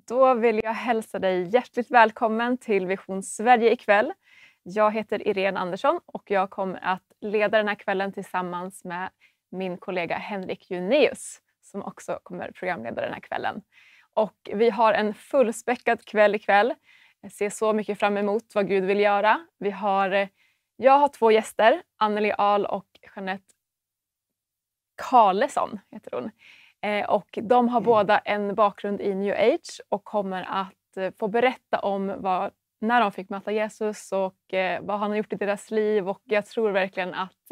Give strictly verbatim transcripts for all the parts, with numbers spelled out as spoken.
Då vill jag hälsa dig hjärtligt välkommen till Vision Sverige ikväll. Jag heter Irene Andersson och jag kommer att leda den här kvällen tillsammans med min kollega Henrik Junéus som också kommer programleda den här kvällen. Och vi har en fullspäckad kväll ikväll. Jag ser så mycket fram emot vad Gud vill göra. Vi har, jag har två gäster, Anneli Ahl och Jeanette Karlsson heter hon. Och de har båda en bakgrund i New Age och kommer att få berätta om vad, när de fick möta Jesus och vad han har gjort i deras liv. Och jag tror verkligen att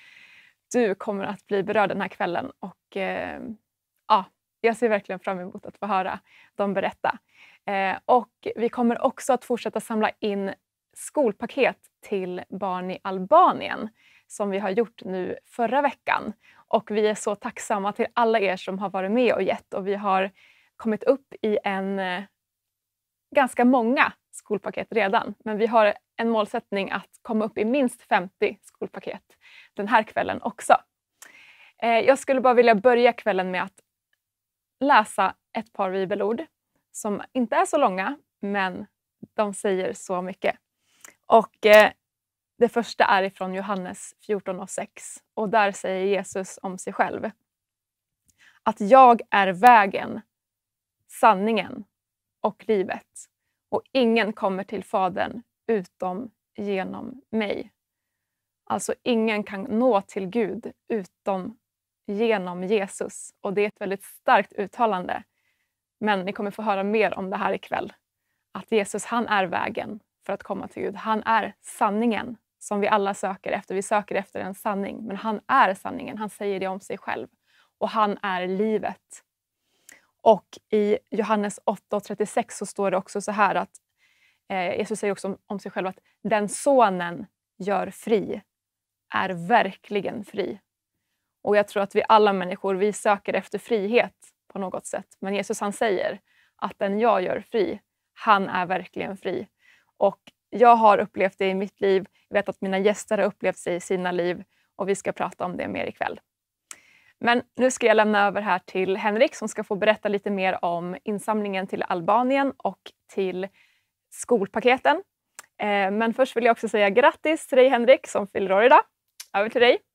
du kommer att bli berörd den här kvällen. Och ja, jag ser verkligen fram emot att få höra dem berätta. Och vi kommer också att fortsätta samla in skolpaket till barn i Albanien som vi har gjort nu förra veckan. Och vi är så tacksamma till alla er som har varit med och gett. Och vi har kommit upp i en eh, ganska många skolpaket redan. Men vi har en målsättning att komma upp i minst femtio skolpaket den här kvällen också. Eh, jag skulle bara vilja börja kvällen med att läsa ett par bibelord som inte är så långa, men de säger så mycket. Och eh, det första är ifrån Johannes fjorton och sex. Och där säger Jesus om sig själv att jag är vägen, sanningen och livet. Och ingen kommer till Fadern utom genom mig. Alltså ingen kan nå till Gud utom genom Jesus. Och det är ett väldigt starkt uttalande. Men ni kommer få höra mer om det här ikväll. Att Jesus, han är vägen för att komma till Gud. Han är sanningen som vi alla söker efter. Vi söker efter en sanning. Men han är sanningen. Han säger det om sig själv. Och han är livet. Och i Johannes åtta och trettiosex så står det också så här att eh, Jesus säger också om, om sig själv att den sonen gör fri är verkligen fri. Och jag tror att vi alla människor, vi söker efter frihet på något sätt. Men Jesus, han säger att den jag gör fri, han är verkligen fri. Och jag har upplevt det i mitt liv. Jag vet att mina gäster har upplevt det i sina liv. Och vi ska prata om det mer ikväll. Men nu ska jag lämna över här till Henrik som ska få berätta lite mer om insamlingen till Albanien och till skolpaketen. Eh, men först vill jag också säga grattis till dig Henrik som fyller år idag. Över till dig.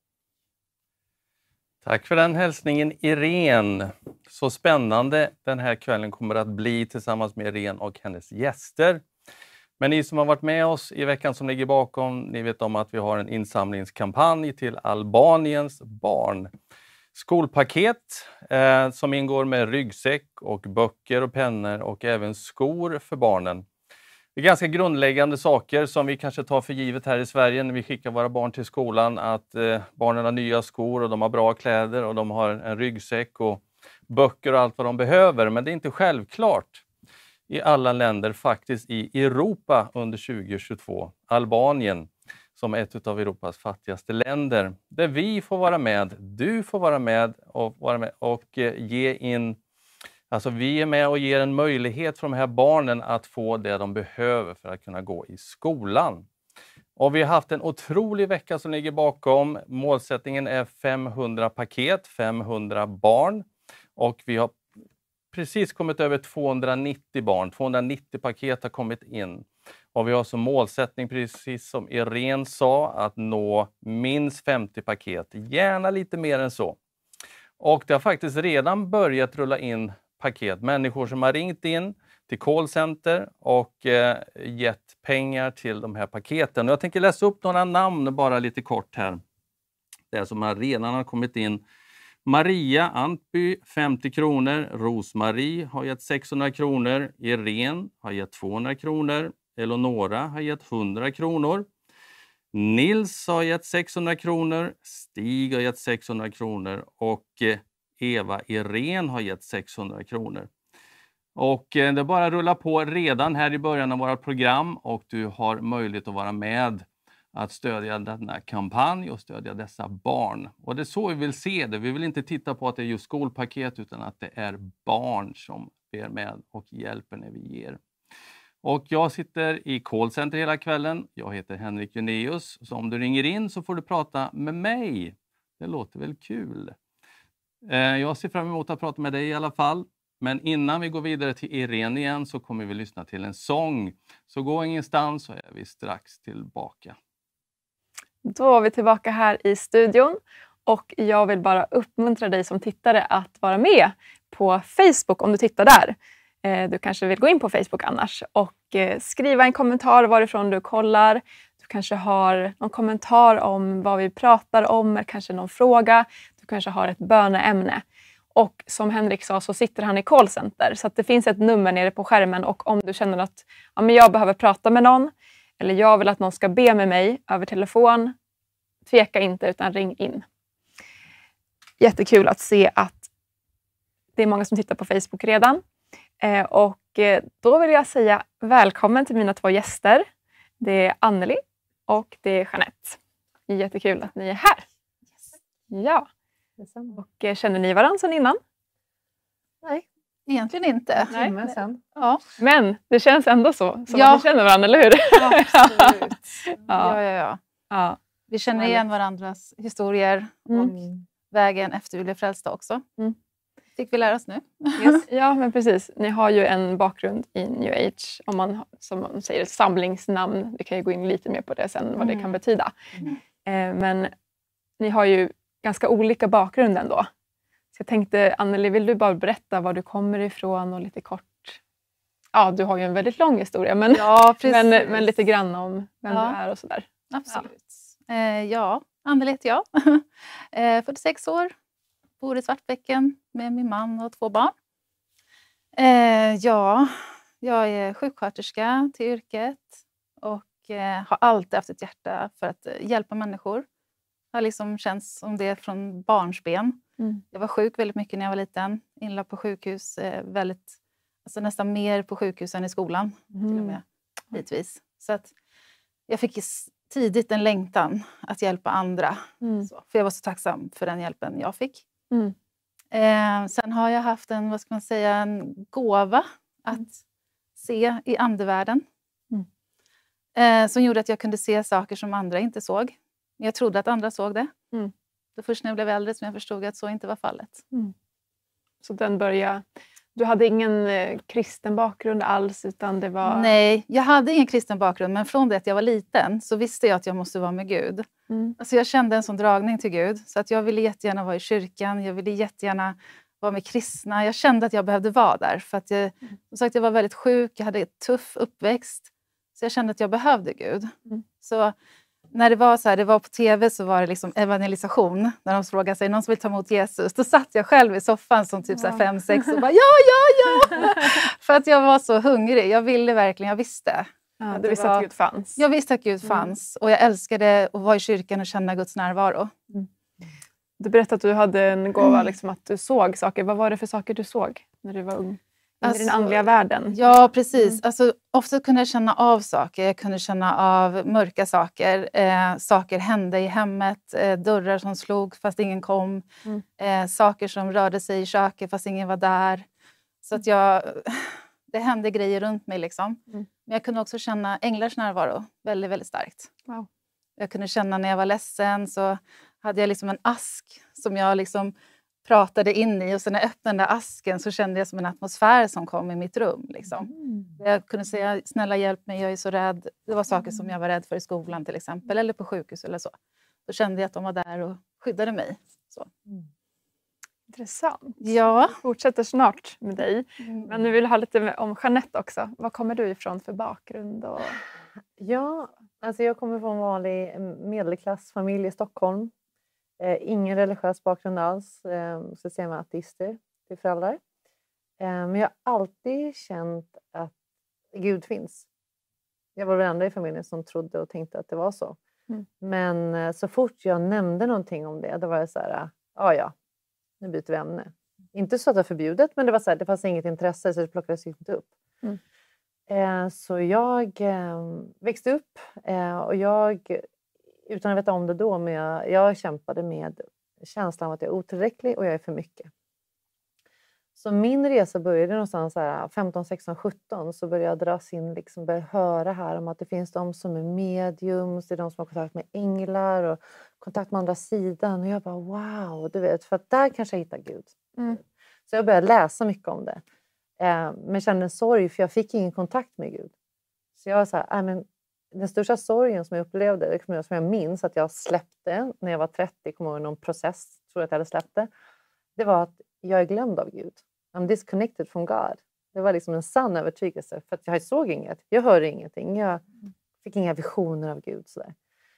Tack för den hälsningen Irene. Så spännande den här kvällen kommer att bli tillsammans med Irene och hennes gäster. Men ni som har varit med oss i veckan som ligger bakom, ni vet om att vi har en insamlingskampanj till Albaniens barn. Skolpaket eh, som ingår med ryggsäck och böcker och pennor och även skor för barnen. Det är ganska grundläggande saker som vi kanske tar för givet här i Sverige när vi skickar våra barn till skolan. Att eh, barnen har nya skor och de har bra kläder och de har en ryggsäck och böcker och allt vad de behöver. Men det är inte självklart i alla länder, faktiskt i Europa under tjugo tjugotvå. Albanien som ett av Europas fattigaste länder. Där vi får vara med, du får vara med och, vara med och eh, ge in. Alltså vi är med och ger en möjlighet för de här barnen att få det de behöver för att kunna gå i skolan. Och vi har haft en otrolig vecka som ligger bakom. Målsättningen är femhundra paket, femhundra barn. Och vi har precis kommit över tvåhundranittio barn. tvåhundranittio paket har kommit in. Och vi har som målsättning, precis som Irene sa, att nå minst femtio paket. Gärna lite mer än så. Och det har faktiskt redan börjat rulla in paket. Människor som har ringt in till callcenter och eh, gett pengar till de här paketen. Och jag tänker läsa upp några namn bara lite kort här. Det som har redan har kommit in. Maria Antby femtio kronor. Rosmarie har gett sexhundra kronor. Irene har gett tvåhundra kronor. Eleonora har gett hundra kronor. Nils har gett sexhundra kronor. Stig har gett sexhundra kronor. Och eh, Eva Irene har gett sexhundra kronor. Och eh, det bara rullar på redan här i början av vårt program. Och du har möjlighet att vara med att stödja denna kampanj och stödja dessa barn. Och det är så vi vill se det. Vi vill inte titta på att det är just skolpaket utan att det är barn som är med och hjälper när vi ger. Och jag sitter i callcenter hela kvällen. Jag heter Henrik Junéus. Så om du ringer in så får du prata med mig. Det låter väl kul. Jag ser fram emot att prata med dig i alla fall. Men innan vi går vidare till Irene igen så kommer vi lyssna till en sång. Så gå ingenstans så är vi strax tillbaka. Då är vi tillbaka här i studion och jag vill bara uppmuntra dig som tittare att vara med på Facebook om du tittar där. Du kanske vill gå in på Facebook annars och skriva en kommentar varifrån du kollar. Du kanske har någon kommentar om vad vi pratar om, eller kanske någon fråga. Du kanske har ett böneämne. Och som Henrik sa så sitter han i callcenter. Så att det finns ett nummer nere på skärmen och om du känner att ja, men jag behöver prata med någon eller jag vill att någon ska be med mig över telefon, tveka inte utan ring in. Jättekul att se att det är många som tittar på Facebook redan. Eh, och eh, då vill jag säga välkommen till mina två gäster. Det är Anneli och det är Jeanette. Jättekul att ni är här. Yes. Ja. Och eh, känner ni varandra sedan innan? Nej, egentligen inte. Nej. Men, sen. Ja. Men det känns ändå så. Som Ja. att ni känner varandra, eller hur? Absolut. Ja. Ja, ja, ja. Ja. Vi känner igen varandras historier Mm. och vägen efter vi blev frälsta också. Mm. Fick vi lära oss nu. Yes. Ja, men precis. Ni har ju en bakgrund i New Age. Om man, som man säger, ett samlingsnamn. Vi kan ju gå in lite mer på det sen, vad det Mm. kan betyda. Mm. Eh, men ni har ju ganska olika bakgrund ändå. Så jag tänkte, Anneli, vill du bara berätta var du kommer ifrån och lite kort? Ja, du har ju en väldigt lång historia, men, Ja, precis. men, men lite grann om vem Ja. du är och sådär. Absolut. Ja, eh, ja Anneli heter jag. eh, fyrtiosex år. Bor i Svartbäcken med min man och två barn. Eh, ja, jag är sjuksköterska till yrket. Och eh, har alltid haft ett hjärta för att eh, hjälpa människor. Det har liksom känts som det från barnsben. Mm. Jag var sjuk väldigt mycket när jag var liten. Inlagd på sjukhus. Eh, väldigt, alltså nästan mer på sjukhus än i skolan. Mm. Till och med, bitvis. Så att jag fick tidigt en längtan att hjälpa andra. Mm. Så, för jag var så tacksam för den hjälpen jag fick. Mm. Eh, sen har jag haft en, vad ska man säga, en gåva att Mm. se i andevärlden. Mm. Eh, som gjorde att jag kunde se saker som andra inte såg. Men jag trodde att andra såg det. Mm. Det först när jag blev äldre som jag förstod att så inte var fallet. Mm. Så den började... Du hade ingen eh, kristen bakgrund alls, utan det var... Nej, jag hade ingen kristen bakgrund. Men från det att jag var liten så visste jag att jag måste vara med Gud. Mm. Alltså jag kände en sån dragning till Gud. Så att jag ville jättegärna vara i kyrkan. Jag ville jättegärna vara med kristna. Jag kände att jag behövde vara där. För att jag, som sagt, jag var väldigt sjuk. Jag hade en tuff uppväxt. Så jag kände att jag behövde Gud. Mm. Så när det var så här, det var på tv så var det liksom evangelisation. När de frågade sig, någon som vill ta emot Jesus. Då satt jag själv i soffan som typ så här fem, sex och bara ja, ja, ja. För att jag var så hungrig. Jag ville verkligen, jag visste. Ja, att du det visste var- att Gud fanns. Jag visste att Gud Mm. fanns. Och jag älskade att vara i kyrkan och känna Guds närvaro. Du berättade att du hade en gåva, Mm. liksom, att du såg saker. Vad var det för saker du såg när du var ung? I Alltså, den andliga världen? Ja, precis. Mm. Alltså, ofta kunde jag känna av saker. Jag kunde känna av mörka saker. Eh, saker hände i hemmet. Eh, dörrar som slog fast ingen kom. Mm. Eh, saker som rörde sig i köket fast ingen var där. Så att jag... Det hände grejer runt mig liksom. Mm. Men jag kunde också känna änglars närvaro väldigt, väldigt starkt. Wow. Jag kunde känna när jag var ledsen så hade jag liksom en ask som jag liksom pratade in i. Och sen när jag öppnade den där asken så kände jag som en atmosfär som kom i mitt rum. Liksom. Mm. Jag kunde säga, snälla hjälp mig, jag är så rädd. Det var saker som jag var rädd för i skolan till exempel. Eller på sjukhus eller så. Då kände jag att de var där och skyddade mig. Så. Intressant. Ja. Fortsätter snart med dig. Men nu vill jag ha lite om Jeanette också. Var kommer du ifrån för bakgrund? Och... Ja, alltså jag kommer från en vanlig medelklassfamilj i Stockholm. Eh, ingen religiös bakgrund alls. Eh, så ser man ateister till föräldrar. Eh, men jag har alltid känt att Gud finns. Jag var den enda i familjen som trodde och tänkte att det var så. Mm. Men eh, så fort jag nämnde någonting om det, då var det så här, ja ja, nu byter vi ämne. Inte så att det var förbjudet, men det var så här, det fanns inget intresse så det plockades inte upp. Mm. Eh, så jag eh, växte upp eh, och jag, utan att veta om det då, men jag, jag kämpade med känslan av att jag är otillräcklig och jag är för mycket. Så min resa började någonstans så här femton, sexton, sjutton, så började jag dras in, liksom började höra här om att det finns de som är mediums, det är de som har kontakt med änglar och kontakt med andra sidan. Och jag bara wow, du vet, för att där kanske jag hittar Gud. Mm. Så jag började läsa mycket om det. Eh, men kände en sorg för jag fick ingen kontakt med Gud. Så jag var så här, äh, men den största sorgen som jag upplevde, som jag minns att jag släppte när jag var trettio, kommer ihåg någon process, tror jag att jag hade släppt det. Det var att jag är glömd av Gud. I'm disconnected from God. Det var liksom en sann övertygelse. För att jag såg inget. Jag hörde ingenting. Jag fick inga visioner av Gud. Sådär.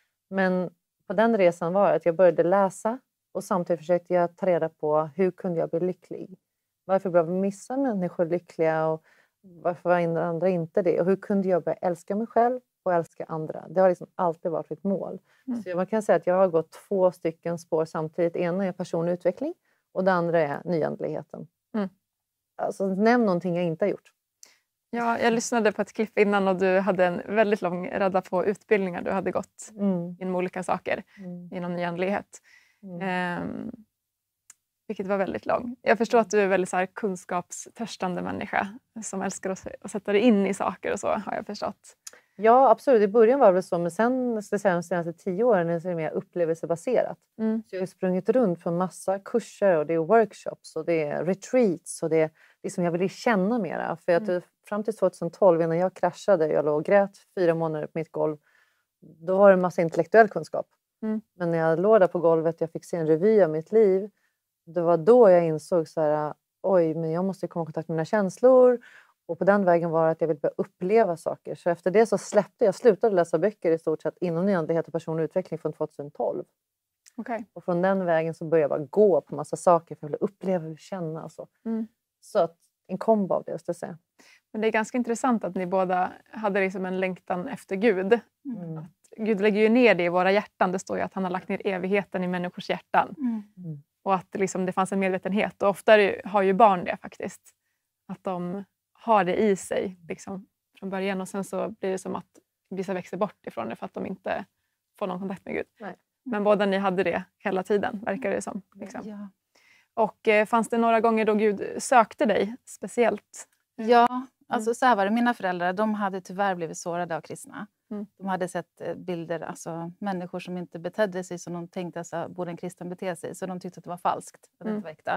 Men på den resan var det att jag började läsa. Och samtidigt försökte jag ta reda på hur kunde jag bli lycklig. Varför blev vissa människor lyckliga och varför var andra inte det? Och hur kunde jag börja älska mig själv och älska andra? Det har liksom alltid varit mitt mål. Mm. Så man kan säga att jag har gått två stycken spår samtidigt. Ena är personlig utveckling och det andra är nyandligheten. Mm. Alltså nämn någonting jag inte har gjort. Ja, jag lyssnade på ett klipp innan och du hade en väldigt lång radda på utbildningar du hade gått mm. inom olika saker mm. inom nyandlighet. Mm. Um, vilket var väldigt lång. Jag förstår att du är väldigt så här kunskapstörstande människa som älskar att, att sätta dig in i saker och så har jag förstått. Ja, absolut. I början var det så, men sen ska säga, de senaste tio åren är det mer upplevelsebaserat. Mm. Så jag har sprungit runt på en massa kurser och det är workshops och det är retreats och det är liksom jag vill känna mera. För att mm. fram till tjugohundratolv när jag kraschade, jag låg och grät fyra månader på mitt golv, då var det en massa intellektuell kunskap. Mm. Men när jag låg där på golvet, jag fick se en revy av mitt liv, det var då jag insåg så här, oj, men jag måste komma i kontakt med mina känslor. Och på den vägen var det att jag ville börja uppleva saker. Så efter det så släppte jag, slutade läsa böcker i stort sett inom nyandlighet och personlig utveckling från tjugohundratolv. Okay. Och från den vägen så började jag bara gå på massa saker för att uppleva och känna. Och så mm. så att en kombo av det, ska jag säga. Men det är ganska intressant att ni båda hade liksom en längtan efter Gud. Mm. Att Gud lägger ju ner det i våra hjärtan. Det står ju att han har lagt ner evigheten i människors hjärtan. Mm. Mm. Och att liksom det fanns en medvetenhet. Och ofta har ju barn det faktiskt. Att de har det i sig liksom, från början. Och sen så blir det som att vissa växer bort ifrån det för att de inte får någon kontakt med Gud. Nej. Men båda ni hade det hela tiden, verkar det som. Liksom. Ja. Och eh, fanns det några gånger då Gud sökte dig speciellt? Ja, alltså mm. så här var det. Mina föräldrar, de hade tyvärr blivit sårade av kristna. Mm. De hade sett bilder, alltså människor som inte betedde sig som de tänkte att borde en kristen bete sig. Så de tyckte att det var falskt, att det mm. inte var äkta.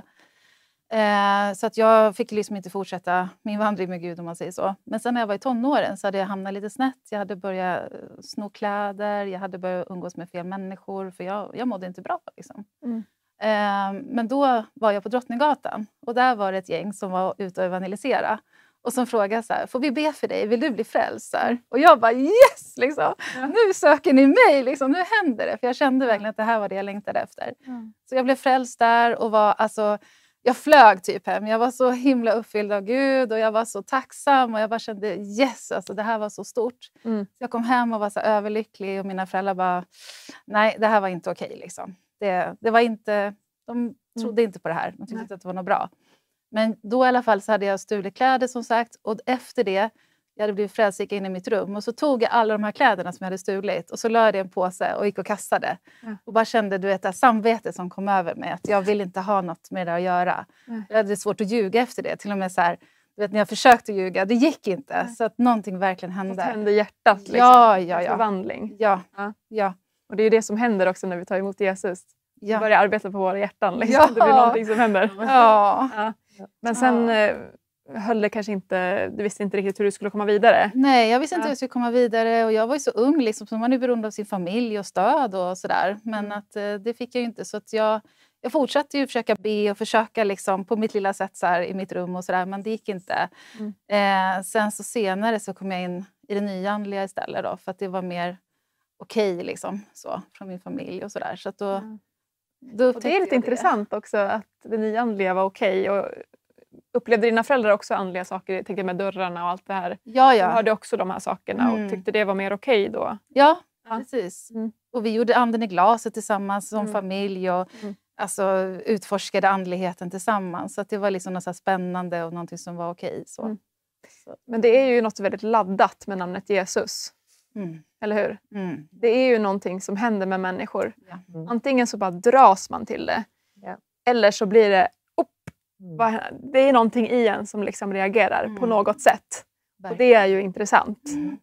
Eh, så att jag fick liksom inte fortsätta min vandring med Gud, om man säger så. Men sen när jag var i tonåren så hade jag hamnat lite snett. Jag hade börjat sno kläder, jag hade börjat umgås med fel människor. För jag, jag mådde inte bra liksom. Mm. Eh, men då var jag på Drottninggatan. Och där var det ett gäng som var ute och evangelisera. Och som frågade så här, får vi be för dig? Vill du bli frälst? Så här. Och jag bara, yes! Liksom. Ja. Nu söker ni mig, liksom. Nu händer det. För jag kände verkligen att det här var det jag längtade efter. Mm. Så jag blev frälst där och var, alltså, jag flög typ hem. Jag var så himla uppfylld av Gud och jag var så tacksam. Och jag bara kände, yes, alltså, det här var så stort. Mm. Så jag kom hem och var så överlycklig och mina föräldrar bara, nej, det här var inte okej. Liksom. Det, det var inte, de trodde mm. inte på det här. De tyckte inte att det var något bra. Men då i alla fall så hade jag stulit kläder som sagt. Och efter det, jag hade blivit frälst, gick in i mitt rum. Och så tog jag alla de här kläderna som jag hade stulit. Och så lade jag en påse och gick och kastade. Mm. Och bara kände, du vet, det här samvetet som kom över mig. Att jag vill inte ha något med det att göra. Mm. Jag hade svårt att ljuga efter det. Till och med så här, du vet, när jag försökte ljuga, det gick inte. Mm. Så att någonting verkligen hände. Det hände hjärtat liksom. Ja, ja, ja. Förvandling. Ja, ja, ja. Och det är det som händer också när vi tar emot Jesus. Ja. Vi börjar arbeta på våra hjärtan. Liksom. Ja. Det blir någonting som händer. Ja. Ja. Men sen eh, höll det kanske inte, du visste inte riktigt hur du skulle komma vidare. Nej, jag visste inte ja. hur jag skulle komma vidare. Och jag var ju så ung, liksom, så man är beroende av sin familj och stöd och sådär. Men Mm. att, eh, det fick jag ju inte. Så att jag, jag fortsatte ju försöka be och försöka liksom, på mitt lilla sätt så här, i mitt rum och sådär. Men det gick inte. Mm. Eh, sen så senare så kom jag in i det nyandliga istället då. För att det var mer okej liksom, så, från min familj och sådär. Så att då... Mm. Då Och det är lite det. intressant också att det nyandliga var okej. Och upplevde dina föräldrar också andliga saker? Tänkte med dörrarna och allt det här. Ja, De ja. hörde också de här sakerna Mm. och tyckte det var mer okej då. Ja, Ja. precis. Mm. Och vi gjorde anden i glaset tillsammans som Mm. familj. Och Mm. alltså, utforskade andligheten tillsammans. Så att det var liksom något så här spännande och någonting som var okej. Så. Mm. Så. Men det är ju något väldigt laddat med namnet Jesus. Mm. Eller hur? Mm. Det är ju någonting som händer med människor. Ja. Mm. Antingen så bara dras man till det. Ja. Eller så blir det upp. Mm. Vad- Det är någonting i en som liksom reagerar Mm. på något sätt. Och Verkligen. det är ju intressant. Mm.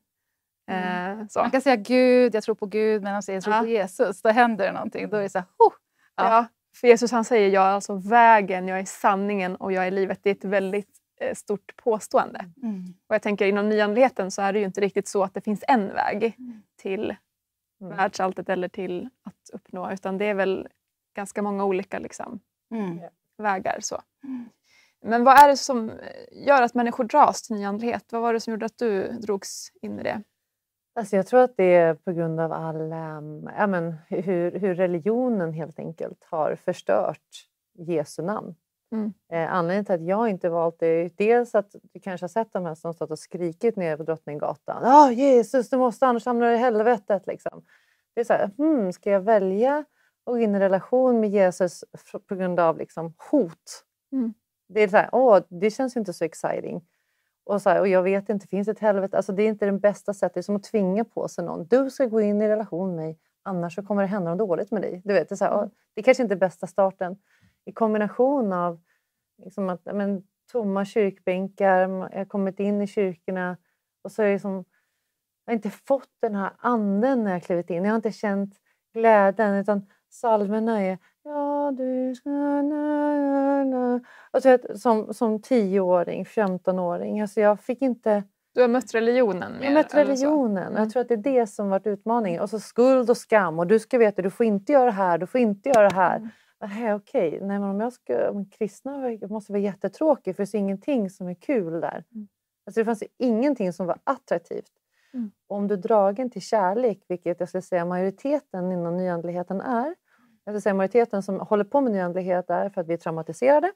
Eh, så. Man kan säga Gud, jag tror på Gud, men om jag säger jag tror Ja. på Jesus, då händer det någonting. Då är det så här, oh, Ja. För Jesus han säger jag är alltså vägen, jag är sanningen och jag är livet. Det är ett väldigt eh, stort påstående. Mm. Och jag tänker inom nyandligheten så är det ju inte riktigt så att det finns en väg Mm. till Mm. världsalltet eller till att uppnå. Utan det är väl ganska många olika liksom, Mm. vägar. Så. Mm. Men vad är det som gör att människor dras till nyandlighet? Vad var det som gjorde att du drogs in i det? Alltså jag tror att det är på grund av all, um, ja men, hur, hur religionen helt enkelt har förstört Jesu namn. Mm. Eh, anledningen till att jag inte valt det är dels att du kanske har sett de här som stått och skrikit nere på Drottninggatan. Ja, oh, Jesus, du måste annars hamna i helvetet. Liksom. Det är så här, hmm, ska jag välja att gå in i relation med Jesus på grund av liksom, hot? Mm. Det är så här, åh, det känns ju inte så exciting. Och, så här, och jag vet inte, finns ett helvete? Alltså det är inte den bästa sättet. Det är som att tvinga på sig någon. Du ska gå in i relation med mig, annars så kommer det hända något dåligt med dig. Du vet, det är så här, Mm. åh, det kanske inte är bästa starten. I kombination av liksom att, men, tomma kyrkbänkar, jag har kommit in i kyrkorna och så är det som, jag har inte fått den här anden när jag klivit in. Jag har inte känt glädjen, utan psalmerna är ja, du ska na, na, na. Och så vet, som, som tioåring, femtonåring. Alltså jag fick inte... Du har mött religionen? Jag har mött religionen. Mm. Jag tror att det är det som varit utmaningen. Och så skuld och skam. Och du ska veta, du får inte göra det här, du får inte göra det här. Mm. Okej, okay. Nej, men om jag ska... Om kristna måste vara jättetråkigt, för det är ingenting som är kul där. Mm. Alltså det fanns ingenting som var attraktivt. Mm. Om du dragen till kärlek, vilket jag skulle säga majoriteten inom nyandligheten är. Jag skulle säga majoriteten som håller på med nyandlighet är för att vi är traumatiserade.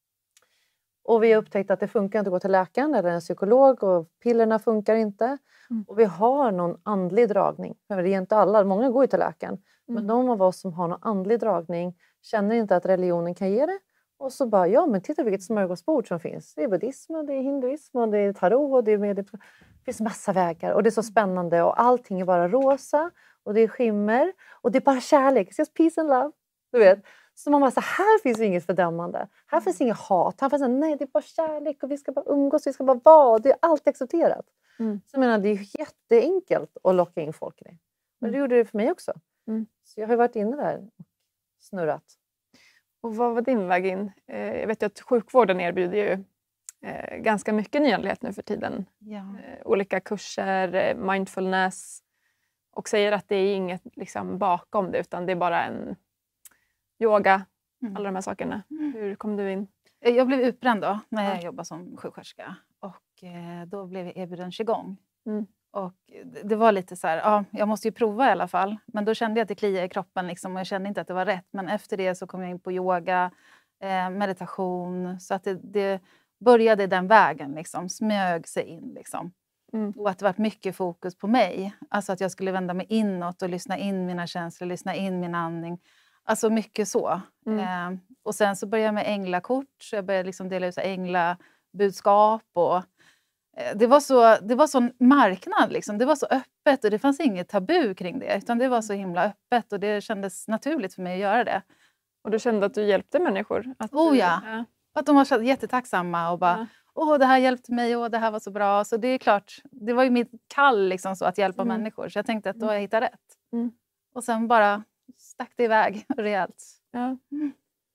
Och vi har upptäckt att det funkar inte att gå till läkaren eller en psykolog och pillerna funkar inte. Mm. Och vi har någon andlig dragning. Det är inte alla, många går ju till läkaren. Mm. Men de av oss som har någon andlig dragning känner inte att religionen kan ge det. Och så bara, ja men titta vilket smörgåsbord som finns. Det är buddhism, och det är hinduism, och det är tarot, och det är med, det finns massa vägar. Och det är så spännande och allting är bara rosa. Och det är skimmer. Och det är bara kärlek. It's just peace and love. Du vet. Så man bara så här finns inget fördömande. Här finns inget hat. Här finns en, nej det är bara kärlek. Och vi ska bara umgås. Vi ska bara vara. Det är allt accepterat. Mm. Så jag menar det är jätteenkelt att locka in folk i det. Men det gjorde det för mig också. Mm. Så jag har varit inne där och snurrat. Och vad var din väg in? Eh, jag vet ju att sjukvården erbjuder ju eh, ganska mycket nyandlighet nu för tiden. Ja. Eh, olika kurser, eh, mindfulness. Och säger att det är inget liksom, bakom det, utan det är bara en yoga, Mm. alla de här sakerna. Mm. Hur kom du in? Jag blev utbränd då när jag Ja. jobbade som sjuksköterska. Och eh, då blev jag erbjuden qigong. Mm. Och det, det var lite så här, ja, jag måste ju prova i alla fall. Men då kände jag att det kliade i kroppen liksom, och jag kände inte att det var rätt. Men efter det så kom jag in på yoga, eh, meditation. Så att det, det började den vägen, liksom, smög sig in. Liksom. Mm. Och att det var mycket fokus på mig. Alltså att jag skulle vända mig inåt och lyssna in mina känslor, lyssna in min andning. Alltså mycket så. Mm. Eh, och sen så började jag med änglakort. Så jag började liksom dela ut änglabudskap. Och, eh, det var så det var sån marknad. Liksom. Det var så öppet och det fanns inget tabu kring det. Utan det var så himla öppet och det kändes naturligt för mig att göra det. Och du kände att du hjälpte människor? Att Oh du, ja. ja. Att de var jättetacksamma och bara, Ja. åh det här hjälpte mig och det här var så bra. Så det är klart, det var ju mitt kall liksom, så att hjälpa Mm. människor. Så jag tänkte att då har jag hittat rätt. Mm. Och sen bara stack det iväg rejält. Ja. Mm.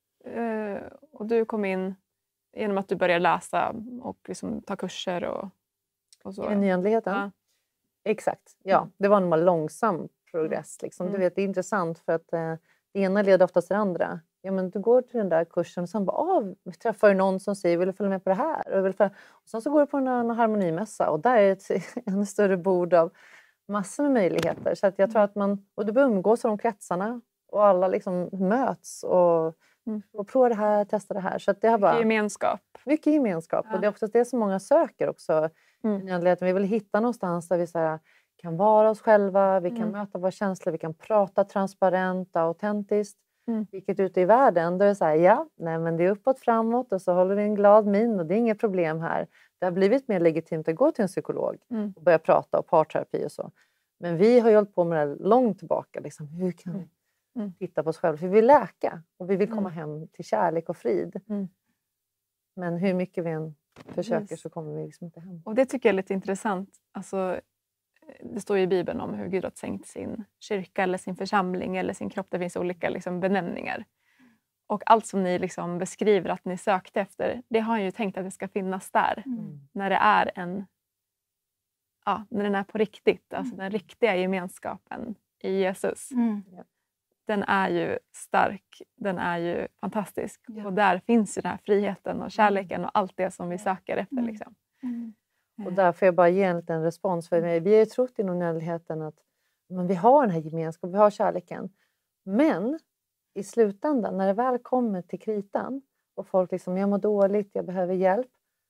Eh, och du kom in genom att du började läsa och liksom ta kurser och, och så? I nyandligheten? Ja. Exakt, ja. Det var en långsam progress. Liksom. Mm. Du vet, det är intressant för att eh, det ena leder oftast till det andra. Ja, men du går till den där kursen och sen bara, ah, vi träffar någon som säger, vill du följa med på det här? Och, vill följa... och sen så går du på en, en harmonimässa och där är ett en större bord av massor med möjligheter. Så att jag tror att man, och du bör umgås i de kretsarna och alla liksom möts och, Mm. och prova det här, testa det här. Så att det har bara... Gemenskap. Mycket gemenskap. Ja. Och det är också det som många söker också. Mm. Mm. Vi vill hitta någonstans där vi så här, kan vara oss själva, vi kan Mm. möta våra känslor, vi kan prata transparent och autentiskt. Mm. Vilket ute i världen, då är det så här, ja, nej men det är uppåt framåt och så håller vi en glad min och det är inget problem här. Det har blivit mer legitimt att gå till en psykolog Mm. och börja prata och parterapi och så. Men vi har ju hållit på med det här långt tillbaka. Liksom, hur kan vi Mm. titta på oss själva? För vi vill läka och vi vill komma Mm. hem till kärlek och frid. Mm. Men hur mycket vi än försöker Precis. så kommer vi liksom inte hem. Och det tycker jag är lite intressant. Alltså, det står ju i Bibeln om hur Gud har tänkt sin kyrka eller sin församling eller sin kropp. Det finns olika liksom, benämningar. Och allt som ni liksom beskriver att ni sökte efter, det har han ju tänkt att det ska finnas där. Mm. När det är en, ja, när den är på riktigt. Alltså den riktiga gemenskapen i Jesus. Mm. Den är ju stark, den är ju fantastisk. Ja. Och där finns ju den här friheten och kärleken och allt det som vi söker efter. Mm. Liksom. Mm. Och där får jag bara ge en liten respons. För mig. Vi har ju trott inom andligheten att men vi har den här gemenskapen, vi har kärleken. Men i slutändan, när det väl kommer till kritan och folk liksom, jag mår dåligt, jag behöver hjälp.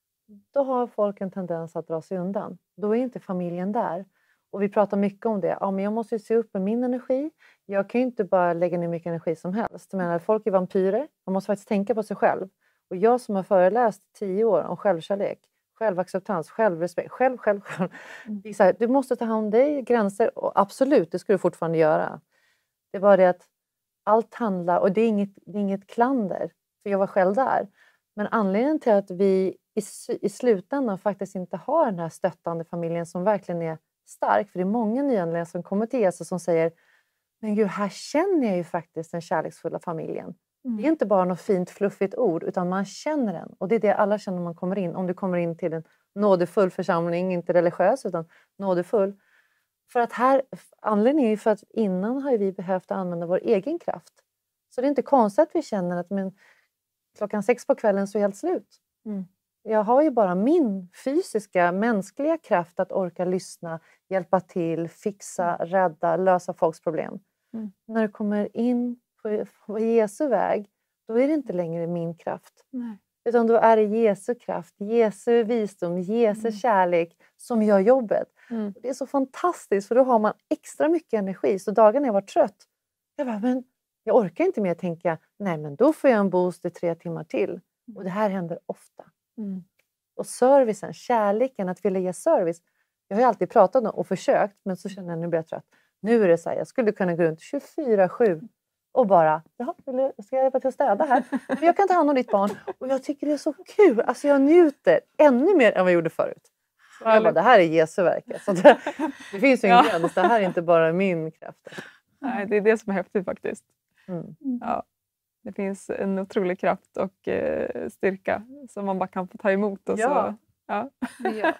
Då har folk en tendens att dra sig undan. Då är inte familjen där. Och vi pratar mycket om det. Ja, men jag måste ju se upp med min energi. Jag kan ju inte bara lägga ner mycket energi som helst. Men folk är vampyrer. Man måste faktiskt tänka på sig själv. Och jag som har föreläst tio år om självkärlek, självacceptans, självrespekt, själv, själv, själv. Det är så här, du måste ta hand om dig, gränser. Och absolut, det ska du fortfarande göra. Det är bara det att allt handlar, och det är inget, det är inget klander. För jag var själv där. Men anledningen till att vi i, i slutändan faktiskt inte har den här stöttande familjen som verkligen är stark. För det är många nyanlända som kommer till Jesus som säger, men gud, här känner jag ju faktiskt den kärleksfulla familjen. Mm. Det är inte bara något fint fluffigt ord, utan man känner den. Och det är det alla känner när man kommer in. Om du kommer in till en nådefull församling, inte religiös utan nådefull. För att här, anledningen är ju för att innan har vi behövt använda vår egen kraft. Så det är inte konstigt att vi känner att men, klockan sex på kvällen så är helt slut. Mm. Jag har ju bara min fysiska, mänskliga kraft att orka lyssna, hjälpa till, fixa, rädda, lösa folks problem. Mm. När du kommer in på, på Jesu väg, då är det inte längre min kraft. Nej. Utan då är det Jesu kraft, Jesu visdom, Jesu mm. kärlek som gör jobbet. Mm. Det är så fantastiskt, för då har man extra mycket energi. Så dagen jag var trött, jag bara, men jag orkar inte mer tänka, nej men då får jag en boost i tre timmar till. Och det här händer ofta. Mm. Och servicen, kärleken, att vilja ge service. Jag har ju alltid pratat om och försökt, men så känner jag nu blir jag trött. Nu är det så här, jag skulle kunna gå runt tjugofyra sju och bara, jaha, ska jag hjälpa till att städa här? Men jag kan ta hand om ditt barn. Och jag tycker det är så kul. Alltså jag njuter ännu mer än vad jag gjorde förut. Jag bara, det här är Jesu verk. Så det, det finns ju ingen ja. gräns. Det här är inte bara min kraft. Nej, det är det som är häftigt faktiskt. Mm. Ja. Det finns en otrolig kraft och eh, styrka som man bara kan få ta emot. Och ja. Så, ja. ja.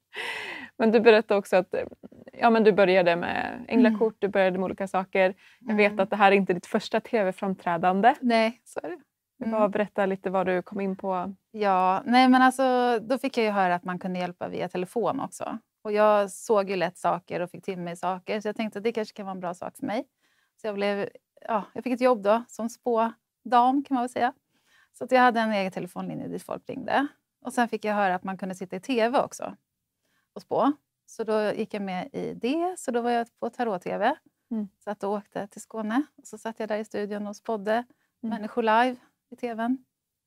Men du berättade också att ja, men du började med änglakort, mm. du började med olika saker. Jag mm. vet att det här är inte ditt första tv-framträdande. Nej, så är det. Mm. Bara berätta lite vad du kom in på. Ja, nej men alltså då fick jag ju höra att man kunde hjälpa via telefon också. Och jag såg ju lätt saker och fick till mig saker. Så jag tänkte att det kanske kan vara en bra sak för mig. Så jag blev, ja, jag fick ett jobb då som spådam kan man väl säga. Så att jag hade en egen telefonlinje dit folk ringde. Och sen fick jag höra att man kunde sitta i tv också och spå. Så då gick jag med i det. Så då var jag på Tarot-tv. Mm. Så att jag åkte till Skåne. Och så satt jag där i studion och spådde mm. människor live i tvn.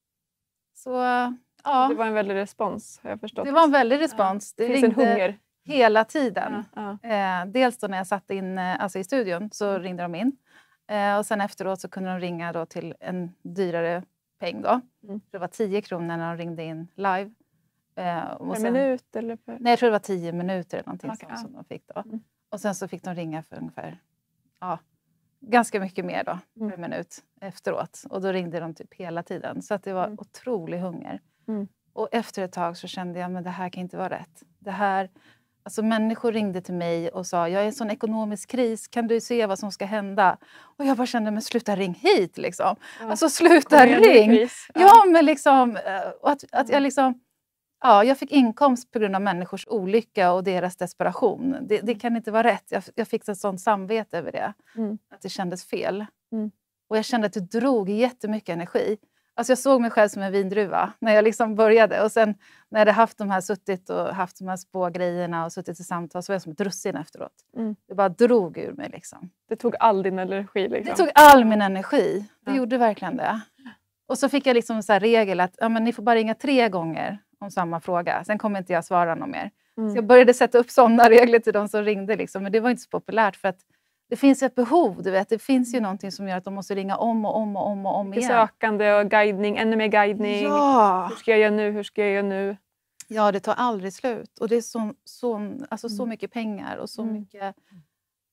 Så ja. Det var en väldig respons, har jag förstått. Det var en väldig respons. Ja. Det, det finns en hunger. Hela tiden. Ja. Ja. Eh, dels då när jag satt in alltså i studion så mm. ringde de in. Eh, och sen efteråt så kunde de ringa då till en dyrare peng då. Mm. Det var tio kronor när de ringde in live. Eh, och per sen, minut? Eller per... Nej, jag tror det var tio minuter eller någonting okay, som, ja. som de fick då. Mm. Och sen så fick de ringa för ungefär ja, ganska mycket mer då mm. per minut efteråt. Och då ringde de typ hela tiden. Så att det var mm. otrolig hunger. Mm. Och efter ett tag så kände jag, men det här kan inte vara rätt. Det här, alltså människor ringde till mig och sa, jag är i en sån ekonomisk kris, kan du se vad som ska hända? Och jag bara kände, men sluta ring hit liksom. Ja. Alltså sluta ring. Ja. ja, men liksom, och att, att jag liksom, ja, jag fick inkomst på grund av människors olycka och deras desperation. Det, det kan inte vara rätt. Jag, jag fick ett sånt samvete över det. Mm. Att det kändes fel. Mm. Och jag kände att det drog jättemycket energi. Alltså jag såg mig själv som en vindruva när jag liksom började. Och sen när jag hade haft de här suttit och haft de här spågrejerna och suttit i samtal så var jag som ett russin efteråt. Mm. Det bara drog ur mig liksom. Det tog all din energi liksom. Det tog all min energi. Det ja. gjorde verkligen det. Och så fick jag liksom så här regel att ja, men ni får bara ringa tre gånger om samma fråga. Sen kommer inte jag svara någon mer. Mm. Så jag började sätta upp sådana regler till de som ringde liksom. Men det var inte så populärt för att det finns ett behov, du vet. Det finns ju någonting som gör att de måste ringa om och om och om och om igen. Sökande och guidning, ännu mer guidning. Ja. Hur ska jag göra nu, hur ska jag göra nu? Ja, det tar aldrig slut. Och det är så, så, alltså mm. så mycket pengar och så mm. mycket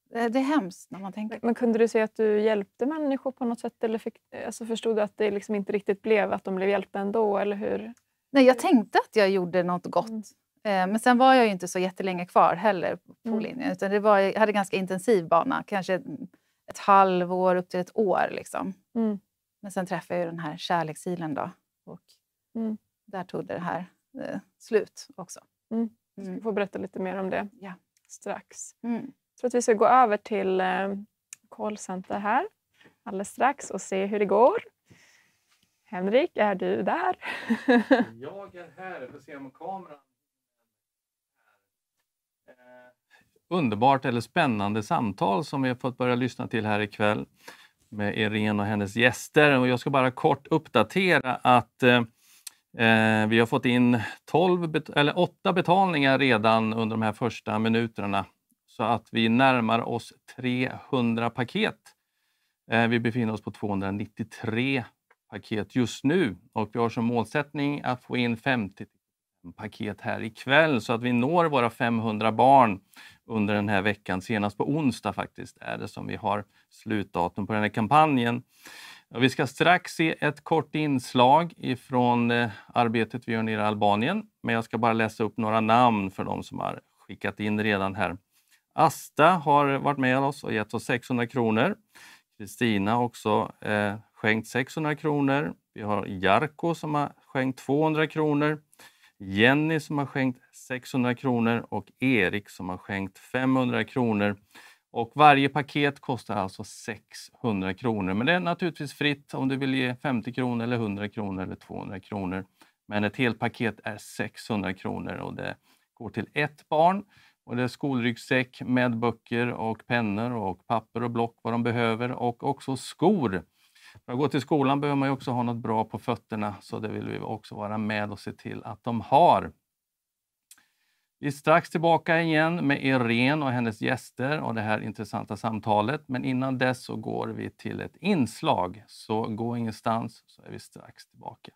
Det, det är hemskt när man tänker. Men kunde du säga att du hjälpte människor på något sätt? Eller fick, alltså förstod du att det liksom inte riktigt blev att de blev hjälpta ändå? Eller hur? Nej, jag tänkte att jag gjorde något gott. Mm. Eh, men sen var jag ju inte så jättelänge kvar heller på Mm. linjen. Utan det var, jag hade ganska intensiv bana. Kanske ett, ett halvår upp till ett år. Liksom. Mm. Men sen träffade jag ju den här kärleksilen då. Och Mm. där tog det här eh, slut också. Mm. Mm. Du får berätta lite mer om det Ja. strax. Mm. Jag tror att vi ska gå över till eh, callcenter här alldeles strax och se hur det går. Henrik, är du där? Jag är här. Jag får se om kameran är här. Eh, underbart eller spännande samtal som vi har fått börja lyssna till här ikväll med Irene och hennes gäster. Och jag ska bara kort uppdatera att eh, vi har fått in tolv bet- eller åtta betalningar redan under de här första minuterna. Så att vi närmar oss trehundra paket. Eh, vi befinner oss på tvåhundranittiotre paket just nu. Och vi har som målsättning att få in femtio paket här ikväll. Så att vi når våra femhundra barn under den här veckan. Senast på onsdag faktiskt är det som vi har slutdatum på den här kampanjen. Och vi ska strax se ett kort inslag ifrån eh, arbetet vi gör nere i Albanien. Men jag ska bara läsa upp några namn för de som har skickat in redan här. Asta har varit med oss och gett oss sexhundra kronor. Kristina också eh, skänkt sexhundra kronor. Vi har Jarko som har skänkt tvåhundra kronor. Jenny som har skänkt sexhundra kronor och Erik som har skänkt femhundra kronor. Och varje paket kostar alltså sexhundra kronor. Men det är naturligtvis fritt om du vill ge femtio kronor eller hundra kronor eller tvåhundra kronor. Men ett helt paket är sexhundra kronor och det går till ett barn. Och det är skolryggsäck med böcker och pennor och papper och block vad de behöver. Och också skor. För att gå till skolan behöver man ju också ha något bra på fötterna. Så det vill vi också vara med och se till att de har. Vi är strax tillbaka igen med Irene och hennes gäster och det här intressanta samtalet. Men innan dess så går vi till ett inslag. Så gå ingenstans så är vi strax tillbaka.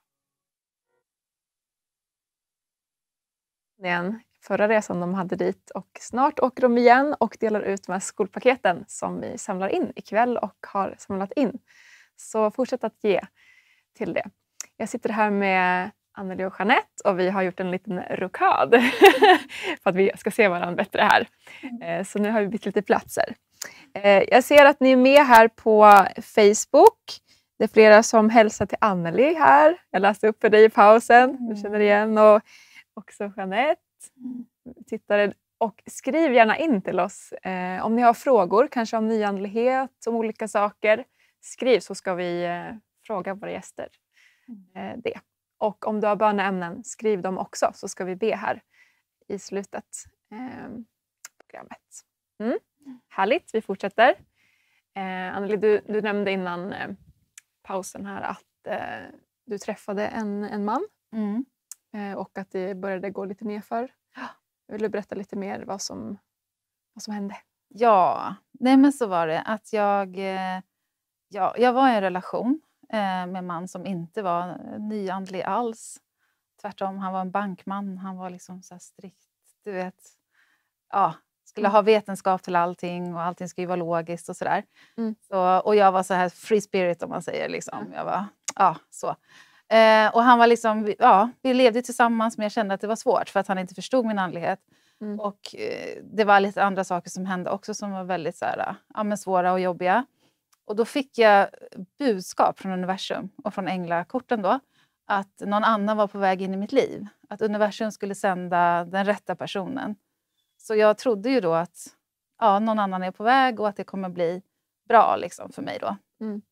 Den förra resan de hade dit och snart åker de igen och delar ut de här skolpaketen som vi samlar in ikväll och har samlat in. Så fortsätt att ge till det. Jag sitter här med Anneli och Jeanette och vi har gjort en liten rokad för att vi ska se varandra bättre här. Så nu har vi bytt lite platser. Jag ser att ni är med här på Facebook. Det är flera som hälsar till Anneli här. Jag läste upp för dig i pausen. Du känner igen. Och också Jeanette. Tittare. Och skriv gärna in till oss. Eh, om ni har frågor, kanske om nyandlighet, om olika saker. Skriv så ska vi eh, fråga våra gäster eh, det. Och om du har böneämnen, skriv dem också så ska vi be här i slutet eh, programmet. Mm. Härligt, vi fortsätter. Eh, Anneli, du, du nämnde innan eh, pausen här att eh, du träffade en, en man. Mm. Eh, och att det började gå lite nerför. Vill du berätta lite mer vad som, vad som hände? Ja, nej men så var det att jag, eh, ja, jag var i en relation eh, med en man som inte var nyandlig alls. Tvärtom, han var en bankman. Han var liksom så här strikt, du vet. Ja, skulle ha vetenskap till allting och allting skulle vara logiskt och sådär. Mm. Så, och jag var så här free spirit om man säger liksom. Jag var, ja, så. Eh, och han var liksom, ja, vi levde tillsammans men jag kände att det var svårt för att han inte förstod min andlighet. Mm. Och eh, det var lite andra saker som hände också som var väldigt så här, ja, men svåra och jobbiga. Och då fick jag budskap från universum och från änglakorten då. Att någon annan var på väg in i mitt liv. Att universum skulle sända den rätta personen. Så jag trodde ju då att ja, någon annan är på väg och att det kommer bli bra liksom, för mig då. Mm.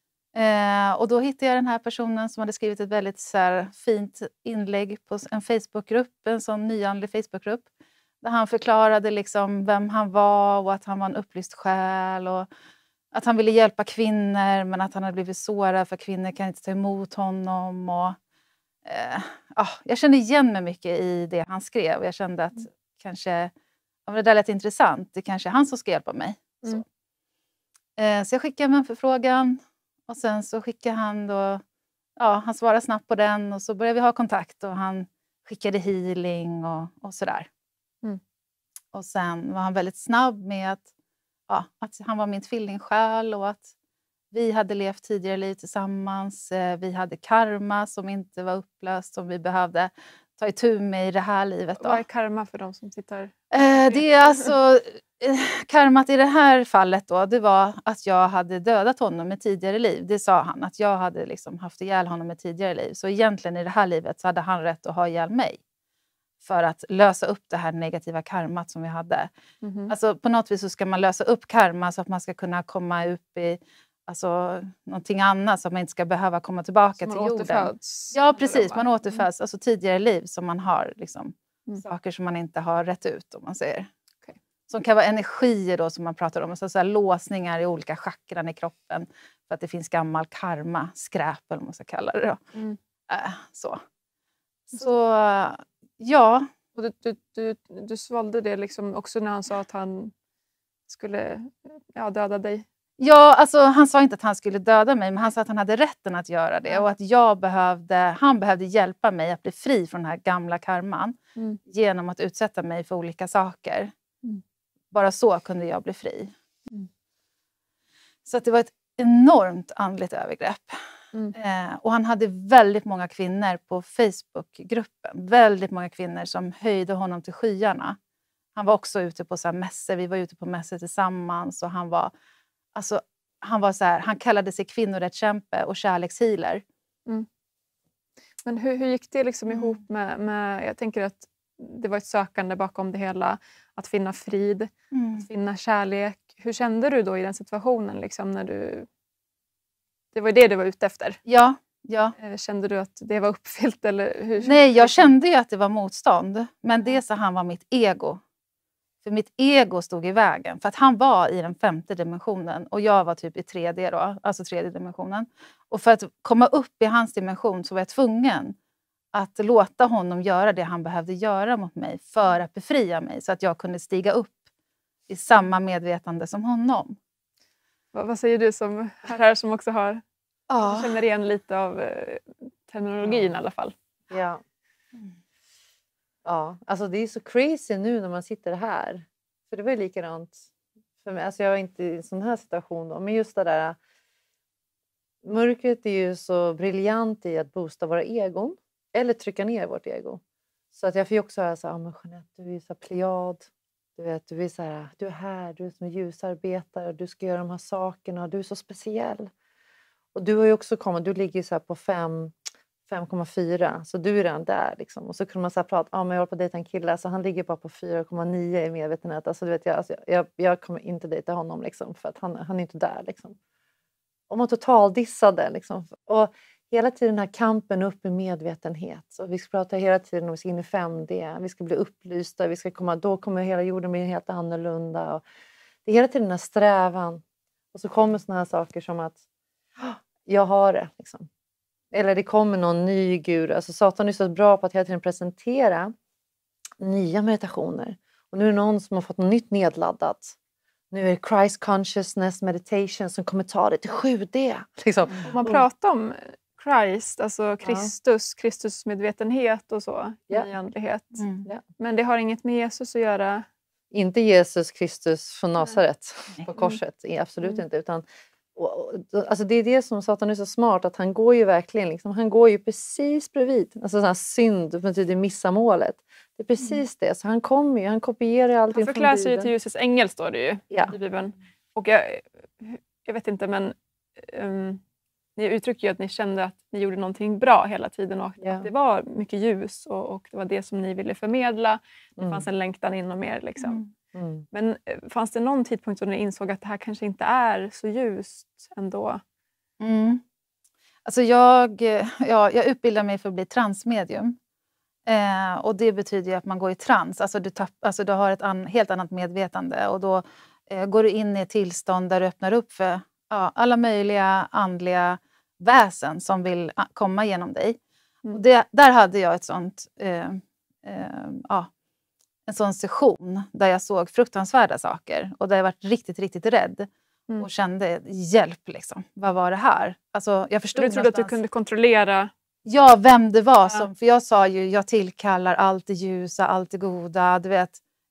Eh, och då hittade jag den här personen som hade skrivit ett väldigt så här, fint inlägg på en Facebookgrupp, en sån nyandlig Facebookgrupp. Där han förklarade liksom vem han var och att han var en upplyst själ och att han ville hjälpa kvinnor men att han hade blivit sårad för kvinnor kan inte ta emot honom. Och, eh, ah, jag kände igen mig mycket i det han skrev och jag kände att mm. kanske, om det där lät intressant, det kanske är han som ska hjälpa mig. Mm. Så. Eh, så jag skickade med en förfrågan. Och sen så skickade han då, ja, han svarade snabbt på den och så började vi ha kontakt och han skickade healing och, och sådär. Mm. Och sen var han väldigt snabb med att ja, att han var min tvillingsjäl och att vi hade levt tidigare liv tillsammans. Eh, vi hade karma som inte var upplöst, som vi behövde ta itu med i det här livet. Då. Vad är karma för de som tittar? Eh, det är alltså... Eh, karmat i det här fallet då, det var att jag hade dödat honom i tidigare liv. Det sa han, att jag hade liksom haft ihjäl honom i tidigare liv. Så egentligen i det här livet så hade han rätt att ha ihjäl mig. För att lösa upp det här negativa karmat som vi hade. Mm-hmm. Alltså på något vis så ska man lösa upp karma så att man ska kunna komma upp i alltså, någonting annat. Så att man inte ska behöva komma tillbaka så till man jorden. Återföds, ja, precis. man Man återföds. Alltså tidigare liv som man har. Liksom, mm. saker som man inte har rätt ut, om man säger. Okay. Som kan vara energier då, som man pratar om. Alltså, så här, låsningar i olika chakran i kroppen. För att det finns gammal karma, skräp eller vad man ska kalla det då. Mm. Äh, så. Så, ja... Och du, du, du, du svalde det liksom också när han sa att han skulle ja, döda dig? Ja, alltså han sa inte att han skulle döda mig, men han sa att han hade rätten att göra det. Och att jag behövde, han behövde hjälpa mig att bli fri från den här gamla karman. Mm. Genom att utsätta mig för olika saker. Mm. Bara så kunde jag bli fri. Mm. Så att det var ett enormt andligt övergrepp. Mm. Eh, och han hade väldigt många kvinnor på Facebookgruppen. Väldigt många kvinnor som höjde honom till skyarna. Han var också ute på så här mässor. Vi var ute på mässor tillsammans. Och han var, alltså, han var så här, han kallade sig kvinnorättskämpe och kärlekshealer. Mm. Men hur, hur gick det liksom Mm. ihop med, med... Jag tänker att det var ett sökande bakom det hela. Att finna frid. Mm. Att finna kärlek. Hur kände du då i den situationen? Liksom, när du... Det var det du var ute efter. Ja, ja. Kände du att det var uppfyllt? Eller hur? Nej, jag kände ju att det var motstånd. Men det sa han var mitt ego. För mitt ego stod i vägen. För att han var i den femte dimensionen. Och jag var typ i tredje då. Alltså tredje dimensionen. Och för att komma upp i hans dimension så var jag tvungen att låta honom göra det han behövde göra mot mig. För att befria mig. Så att jag kunde stiga upp i samma medvetande som honom. Vad, vad säger du som här, här som också har... Ja. Jag känner igen lite av eh, terminologin i alla fall. Ja. Ja, alltså det är så crazy nu när man sitter här. För det var ju likadant för mig. Alltså jag var inte i en sån här situation då. Men just det där. Mörkret är ju så briljant i att boosta våra egon. Eller trycka ner vårt ego. Så att jag fick också höra så här, ah, men Jeanette, du är så här plejad. Du vet, du är så här, du är här, du är som en ljusarbetare. Och du ska göra de här sakerna och du är så speciell. Och du har ju också kommit, du ligger så här på fem komma fyra. Så du är redan där liksom. Och så kunde man så här prata, ja ah, men jag håller på att dejta en kille. Så han ligger bara på fyra komma nio i medvetenhet. Alltså du vet, jag, alltså, jag, jag kommer inte dejta honom liksom. För att han, han är inte där liksom. Och man totaldissade liksom. Och hela tiden den här kampen upp i medvetenhet. Och vi ska prata hela tiden om vi ska in i fem D. Vi ska bli upplysta. Vi ska komma, då kommer hela jorden bli helt annorlunda. Och det är hela tiden den här strävan. Och så kommer såna här saker som att jag har det liksom. Eller det kommer någon ny guru. Alltså Satan är så bra på att hela tiden presentera nya meditationer. Och nu är det någon som har fått något nytt nedladdat. Nu är det Christ Consciousness Meditation som kommer ta det till sju D. Liksom. Om man pratar om Christ, alltså Kristus, ja. Kristus medvetenhet och så, ja. nyandlighet. Mm. Ja. Men det har inget med Jesus att göra? Inte Jesus Kristus från Nasaret på korset, mm. absolut mm. inte. Utan, och, och, alltså det är det som Satan är så smart, att han går ju verkligen, liksom, han går ju precis bredvid. Alltså sån här synd betyder missa målet. Det är precis mm. det, så han kommer ju, han kopierar allting. Han förklarar sig till ljusets ängel, står det ju ja. i Bibeln. Och jag, jag vet inte, men um, ni uttrycker ju att ni kände att ni gjorde någonting bra hela tiden. Och ja. att det var mycket ljus och, och det var det som ni ville förmedla. Det mm. fanns en längtan inom er. Liksom. Mm. Mm. Men fanns det någon tidpunkt då ni insåg att det här kanske inte är så ljust ändå? Mm. Alltså jag, ja, jag utbildar mig för att bli transmedium. Eh, och det betyder ju att man går i trans. Alltså du, tapp, alltså du har ett an, helt annat medvetande. Och då eh, går du in i ett tillstånd där du öppnar upp för ja, alla möjliga andliga väsen som vill komma genom dig. Mm. Och det, där hade jag ett sånt, eh, eh, ja, en sån session där jag såg fruktansvärda saker. Och där jag var riktigt, riktigt rädd. Mm. Och kände hjälp liksom. Vad var det här? Alltså, jag förstod du trodde någonstans att du kunde kontrollera? Ja, vem det var. Ja. Som, för jag sa ju, jag tillkallar allt det ljusa, allt det goda. Du vet,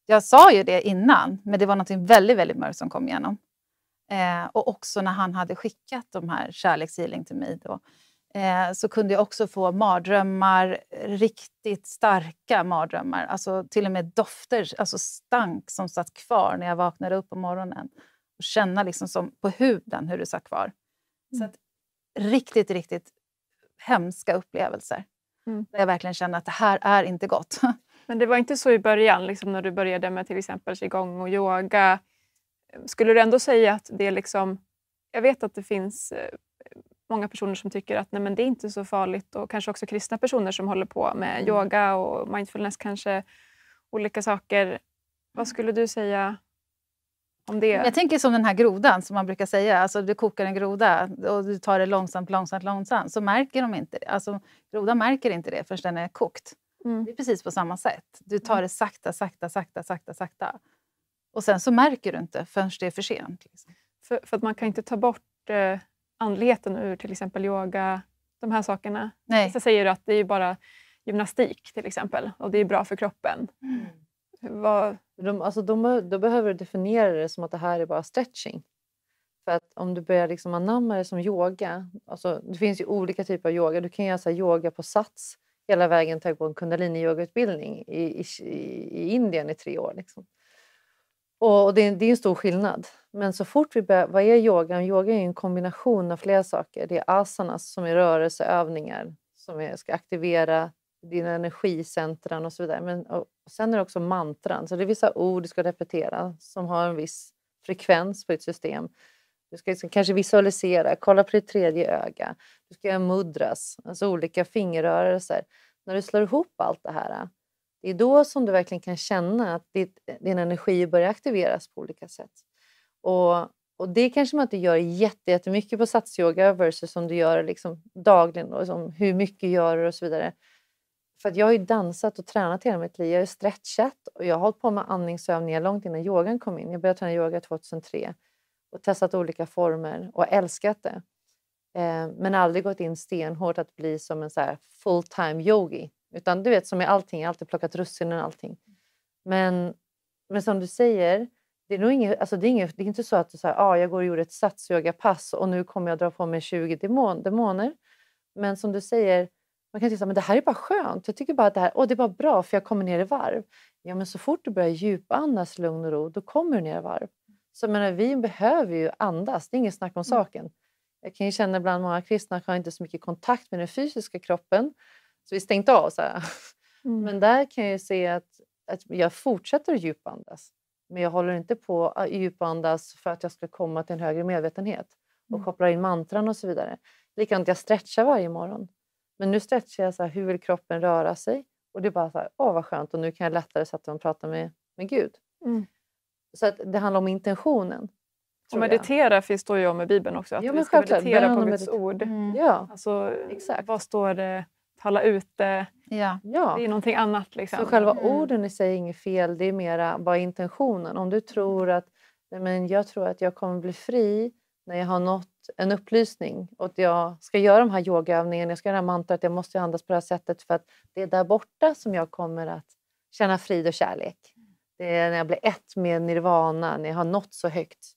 jag sa ju det innan, men det var något väldigt, väldigt mörkt som kom igenom. Eh, och också när han hade skickat de här kärlekshealing till mig då, eh, så kunde jag också få mardrömmar, riktigt starka mardrömmar. Alltså till och med dofter, alltså stank som satt kvar när jag vaknade upp på morgonen. Och känna liksom som på huden hur det satt kvar. Mm. Så att, riktigt, riktigt hemska upplevelser. Mm. Där jag verkligen kände att det här är inte gott. Men det var inte så i början, liksom när du började med till exempel qigong och yoga. Skulle du ändå säga att det är liksom... Jag vet att det finns många personer som tycker att nej, men det är inte så farligt. Och kanske också kristna personer som håller på med mm. yoga och mindfulness, kanske olika saker. Vad skulle du säga om det? Jag tänker som den här grodan som man brukar säga. Alltså du kokar en groda och du tar det långsamt, långsamt, långsamt. Så märker de inte det. Alltså grodan märker inte det förrän den är kokt. Mm. Det är precis på samma sätt. Du tar det sakta, sakta, sakta, sakta, sakta. Och sen så märker du inte förrän det är för sent. Liksom. För, för att man kan inte ta bort eh, andligheten ur till exempel yoga, de här sakerna. Nej. Så säger du att det är bara gymnastik till exempel. Och det är bra för kroppen. Mm. Vad... De, alltså de, då behöver du definiera det som att det här är bara stretching. För att om du börjar liksom anamma det som yoga. Alltså det finns ju olika typer av yoga. Du kan göra så här yoga på sats. Hela vägen till på en kundalini-yogautbildning i, i, i Indien i tre år. Liksom. Och det är, det är en stor skillnad. Men så fort vi börjar, vad är yoga? Yoga är en kombination av flera saker. Det är asanas som är rörelseövningar. Som är, ska aktivera dina energicentran och så vidare. Men och sen är det också mantran. Så det är vissa ord du ska repetera. Som har en viss frekvens på ett system. Du ska liksom kanske visualisera. Kolla på ditt tredje öga. Du ska göra mudras. Alltså olika fingerrörelser. När du slår ihop allt det här. Det är då som du verkligen kan känna att ditt, din energi börjar aktiveras på olika sätt. Och, och det kanske man inte gör jätte, jättemycket på satsyoga versus om du gör det liksom dagligen. Då, liksom hur mycket gör du och så vidare. För att jag har ju dansat och tränat hela mitt liv. Jag har stretchat och jag har hållit på med andningsövningar långt innan yogan kom in. Jag började träna yoga tjugohundratre och testat olika former och älskat det. Eh, men aldrig gått in stenhårt att bli som en så här full-time yogi. Utan du vet som med allting, jag har alltid plockat russinen och allting. Men, men som du säger, det är nog inget, alltså det är, inget, det är inte så att du säger, ah, jag går och gjorde ett satsyoga-pass och nu kommer jag dra på mig tjugo demon, demoner. Men som du säger, man kan tycka men det här är bara skönt. Jag tycker bara att det här, åh, det är bara bra för jag kommer ner i varv. Ja, men så fort du börjar djupandas lugn och ro, då kommer du ner i varv. Så menar, vi behöver ju andas, det är inget snack om saken. Jag kan ju känna ibland många kristna har inte så mycket kontakt med den fysiska kroppen. Så vi stängt av så här. Mm. Men där kan jag ju se att, att jag fortsätter att djupandas. Men jag håller inte på att djupandas för att jag ska komma till en högre medvetenhet. Och mm. kopplar in mantran och så vidare. Likadant jag stretchar varje morgon. Men nu stretchar jag så här, hur vill kroppen röra sig? Och det är bara så här, åh vad skönt. Och nu kan jag lättare sätta mig och prata med, med Gud. Mm. Så att det handlar om intentionen. Och meditera jag. Finns står ju om i Bibeln också. Att ja, vi ska meditera på Guds mediter- ord. Mm. Ja, alltså, exakt. Vad står det? Tala ut det. Ja. Det är någonting annat. Liksom. Så själva mm. orden i sig är inget fel. Det är mera bara intentionen. Om du tror att nej, men jag tror att jag kommer bli fri när jag har nått en upplysning. Och att jag ska göra de här yogaövningarna. Jag ska göra mantrat. Jag måste andas på det här sättet. För att det är där borta som jag kommer att känna frid och kärlek. Det är när jag blir ett med nirvana. När jag har nått så högt.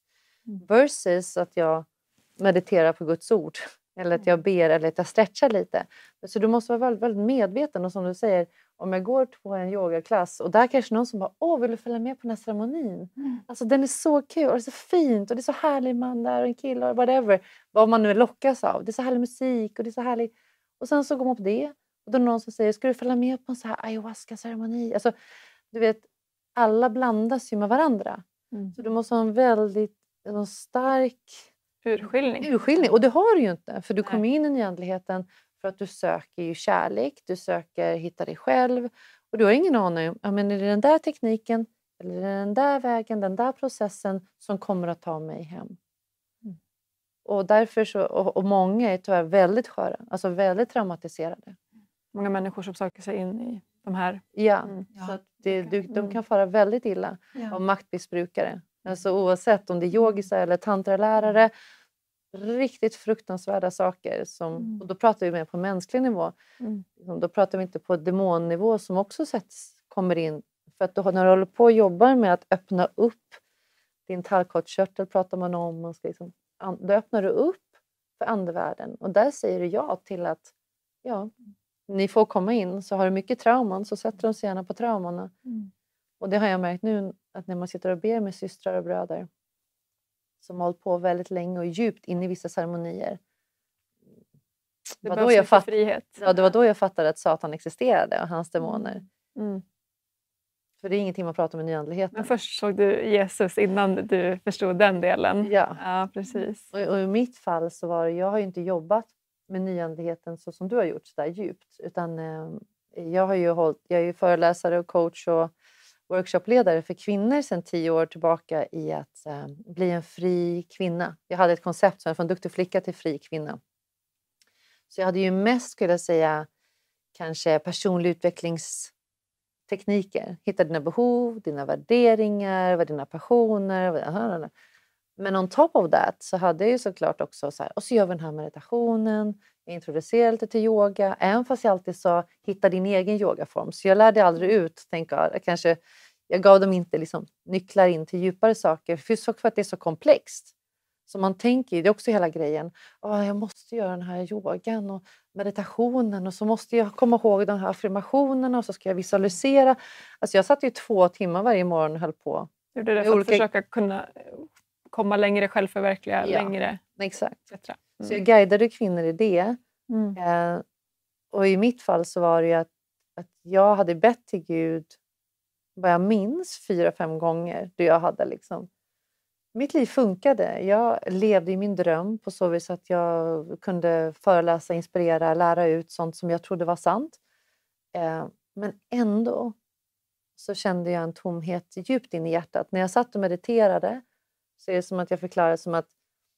Versus att jag mediterar på Guds ord. Eller att jag ber eller att jag stretchar lite. Så du måste vara väldigt, väldigt medveten. Och som du säger, om jag går på en yogaklass. Och där kanske någon som bara, åh vill du följa med på den här ceremonin? Mm. Alltså den är så kul och det är så fint. Och det är så härlig man där och en kille och whatever. Vad man nu lockas av. Det är så härlig musik och det är så härligt. Och sen så går man på det. Och då är det någon som säger, ska du följa med på en så här ayahuasca-ceremoni? Alltså du vet, alla blandas ju med varandra. Mm. Så du måste ha en väldigt en stark urskiljning. urskiljning. Och det har du ju inte. För du kommer in i nyandligheten för att du söker ju kärlek. Du söker hitta dig själv. Och du har ingen aning om, ja, men är det den där tekniken eller är det den där vägen, den där processen som kommer att ta mig hem. Mm. Och därför så, och, och många är tyvärr väldigt sköra. Alltså väldigt traumatiserade. Många människor som söker sig in i de här. Ja, mm. så att det, du, de kan fara väldigt illa ja. Av maktmissbrukare. Alltså oavsett om det är yogisar eller tantralärare. Riktigt fruktansvärda saker. Som, mm. och då pratar vi mer på mänsklig nivå. Mm. Då pratar vi inte på demonnivå som också sätts, kommer in För att då, när du håller på och jobbar med att öppna upp din tallkottkörtel pratar man om. Och ska liksom, då öppnar du upp för andevärlden. Och där säger du ja till att ja, ni får komma in. Så har du mycket trauman så sätter de sig gärna på traumorna. Mm. Och det har jag märkt nu att när man sitter och ber med systrar och bröder som har hållit på väldigt länge och djupt in i vissa ceremonier. Det var då jag fatt... frihet. Ja, det var då jag fattade att Satan existerade och hans demoner. Mm. För det är ingenting man pratar med nyandligheten. Men först såg du Jesus innan du förstod den delen. Ja, ja precis. Och, och i mitt fall så var det, jag har ju inte jobbat med nyandligheten så som du har gjort så där djupt. Utan eh, jag har ju hållit, jag är ju föreläsare och coach och workshopledare för kvinnor sedan tio år tillbaka i att eh, bli en fri kvinna. Jag hade ett koncept som från duktig flicka till fri kvinna. Så jag hade ju mest, skulle jag säga, kanske personlig utvecklingstekniker. Hitta dina behov, dina värderingar, vad dina passioner. Men on top of that så hade jag ju såklart också så här, och så gör vi den här meditationen. Jag introducerade lite till yoga. Även fast jag alltid sa, hitta din egen yogaform. Så jag lärde aldrig ut, tänker jag. Kanske, jag gav dem inte liksom nycklar in till djupare saker. För, för att det är så komplext. Så man tänker, det är också hela grejen. Oh, jag måste göra den här yogan och meditationen. Och så måste jag komma ihåg de här affirmationerna. Och så ska jag visualisera. Alltså jag satt ju två timmar varje morgon och höll på. Gjorde det för olika... att försöka kunna komma längre, självförverkliga ja, längre. Exakt. Mm. Så jag guidade kvinnor i det. Mm. Eh, och i mitt fall så var det ju att, att jag hade bett till Gud. Vad jag minns fyra, fem gånger. Då jag hade liksom. Mitt liv funkade. Jag levde i min dröm på så vis att jag kunde föreläsa, inspirera, lära ut sånt som jag trodde var sant. Eh, men ändå så kände jag en tomhet djupt in i hjärtat. När jag satt och mediterade så är det som att jag förklarade som att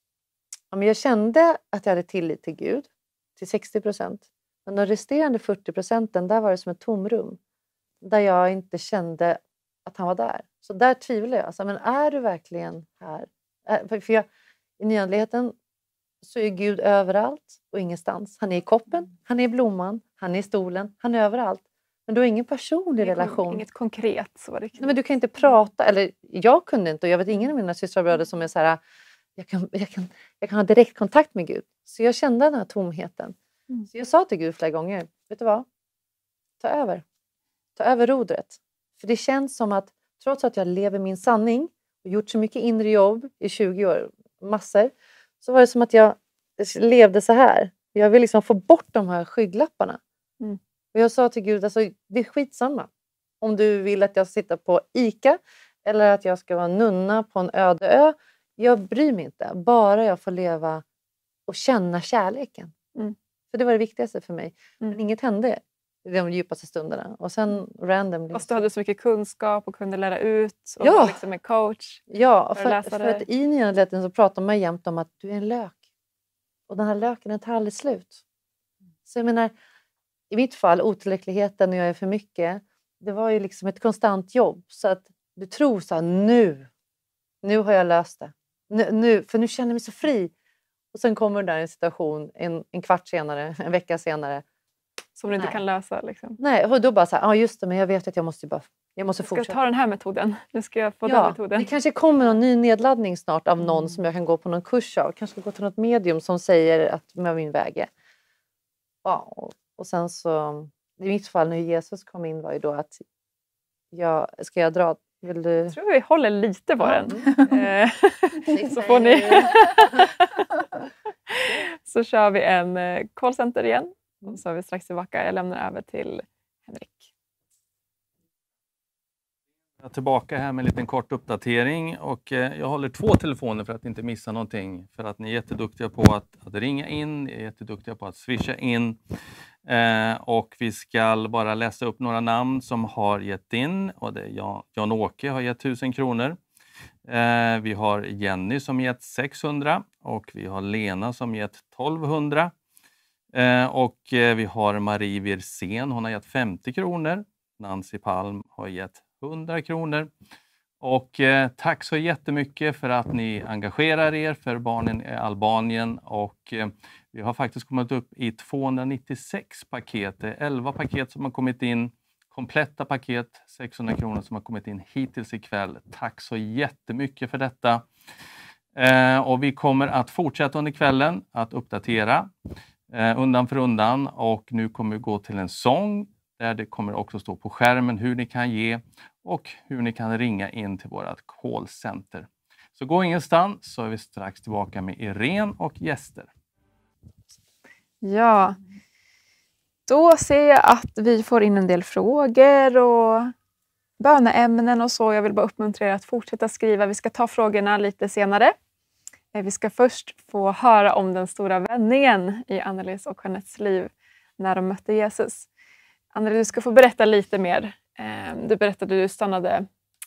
ja, men jag kände att jag hade tillit till Gud till sextio procent. Men de resterande fyrtio procenten, där var det som ett tomrum. Där jag inte kände att han var där. Så där tvivlar jag. Alltså, men är du verkligen här? För jag, i nyandligheten så är Gud överallt och ingenstans. Han är i koppen, han är i blomman, han är i stolen, han är överallt. Men du har ingen personlig inget relation. Inget konkret. Så var det. Nej, men du kan inte prata, eller jag kunde inte. Och jag vet ingen av mina systrar och bröder som är så här, jag kan, jag kan, jag kan ha direkt kontakt med Gud. Så jag kände den här tomheten. Mm. Så jag sa till Gud flera gånger, vet du vad? Ta över. Ta över rodret. För det känns som att trots att jag lever min sanning och gjort så mycket inre jobb i tjugo år, massor, så var det som att jag levde så här. Jag vill liksom få bort de här skygglapparna. Mm. Och jag sa till Gud, alltså, det är skitsamma. Om du vill att jag ska sitta på Ica eller att jag ska vara nunna på en öde ö. Jag bryr mig inte. Bara jag får leva och känna kärleken. Mm. För det var det viktigaste för mig. Mm. Men inget hände i de djupaste stunderna. Och sen randomly. Fast du hade så mycket kunskap och kunde lära ut. Och ja. var liksom en coach. Ja, för, för att i nyandligheten så pratar man jämt om att du är en lök. Och den här löken den tar aldrig slut. Så jag menar, i mitt fall, otillräckligheten när jag är för mycket. Det var ju liksom ett konstant jobb. Så att du tror så här, nu. Nu har jag löst det. Nu, nu, för nu känner jag mig så fri. Och sen kommer där en situation en, en kvart senare, en vecka senare. Som du inte Nej. kan lösa liksom. Nej, och då bara så här, ja just det, men jag vet att jag måste bara, jag måste jag ska fortsätta. ta den här metoden. Nu ska jag få ja, den metoden. Det kanske kommer någon ny nedladdning snart av någon mm. som jag kan gå på någon kurs av. Kanske ska gå till något medium som säger att med min väg är. Ja, och, och sen så, i mitt fall när Jesus kom in var ju då att jag, ska jag dra, vill du? Jag tror vi håller lite på den. Så får ni. Så kör vi en callcenter igen. Och så är vi strax tillbaka. Jag lämnar över till Henrik. Jag är tillbaka här med en liten kort uppdatering. Och jag håller två telefoner för att inte missa någonting. För att ni är jätteduktiga på att, att ringa in. Ni är jätteduktiga på att swisha in. Eh, och vi ska bara läsa upp några namn som har gett in. Och det är Jan, Jan-Åke har gett tusen kronor. Eh, vi har Jenny som gett sexhundra. Och vi har Lena som gett tolvhundra. Eh, och eh, vi har Marie Wirsén, hon har gett femtio kronor. Nancy Palm har gett hundra kronor. Och eh, tack så jättemycket för att ni engagerar er för barnen i Albanien. Och eh, vi har faktiskt kommit upp i tvåhundranittiosex paket. Det är elva paket som har kommit in. kompletta paket, sexhundra kronor som har kommit in hittills ikväll. Tack så jättemycket för detta. Eh, och vi kommer att fortsätta under kvällen att uppdatera eh, undan för undan. Och nu kommer vi gå till en sång där det kommer också stå på skärmen hur ni kan ge och hur ni kan ringa in till vårt callcenter. Så gå ingenstans, så är vi strax tillbaka med Irene och gäster. Ja, då ser jag att vi får in en del frågor och böneämnen och så. Jag vill bara uppmuntra er att fortsätta skriva. Vi ska ta frågorna lite senare. Vi ska först få höra om den stora vändningen i Annelies och Jeanettes liv när de mötte Jesus. Anneli, du ska få berätta lite mer. Du berättade att du stannade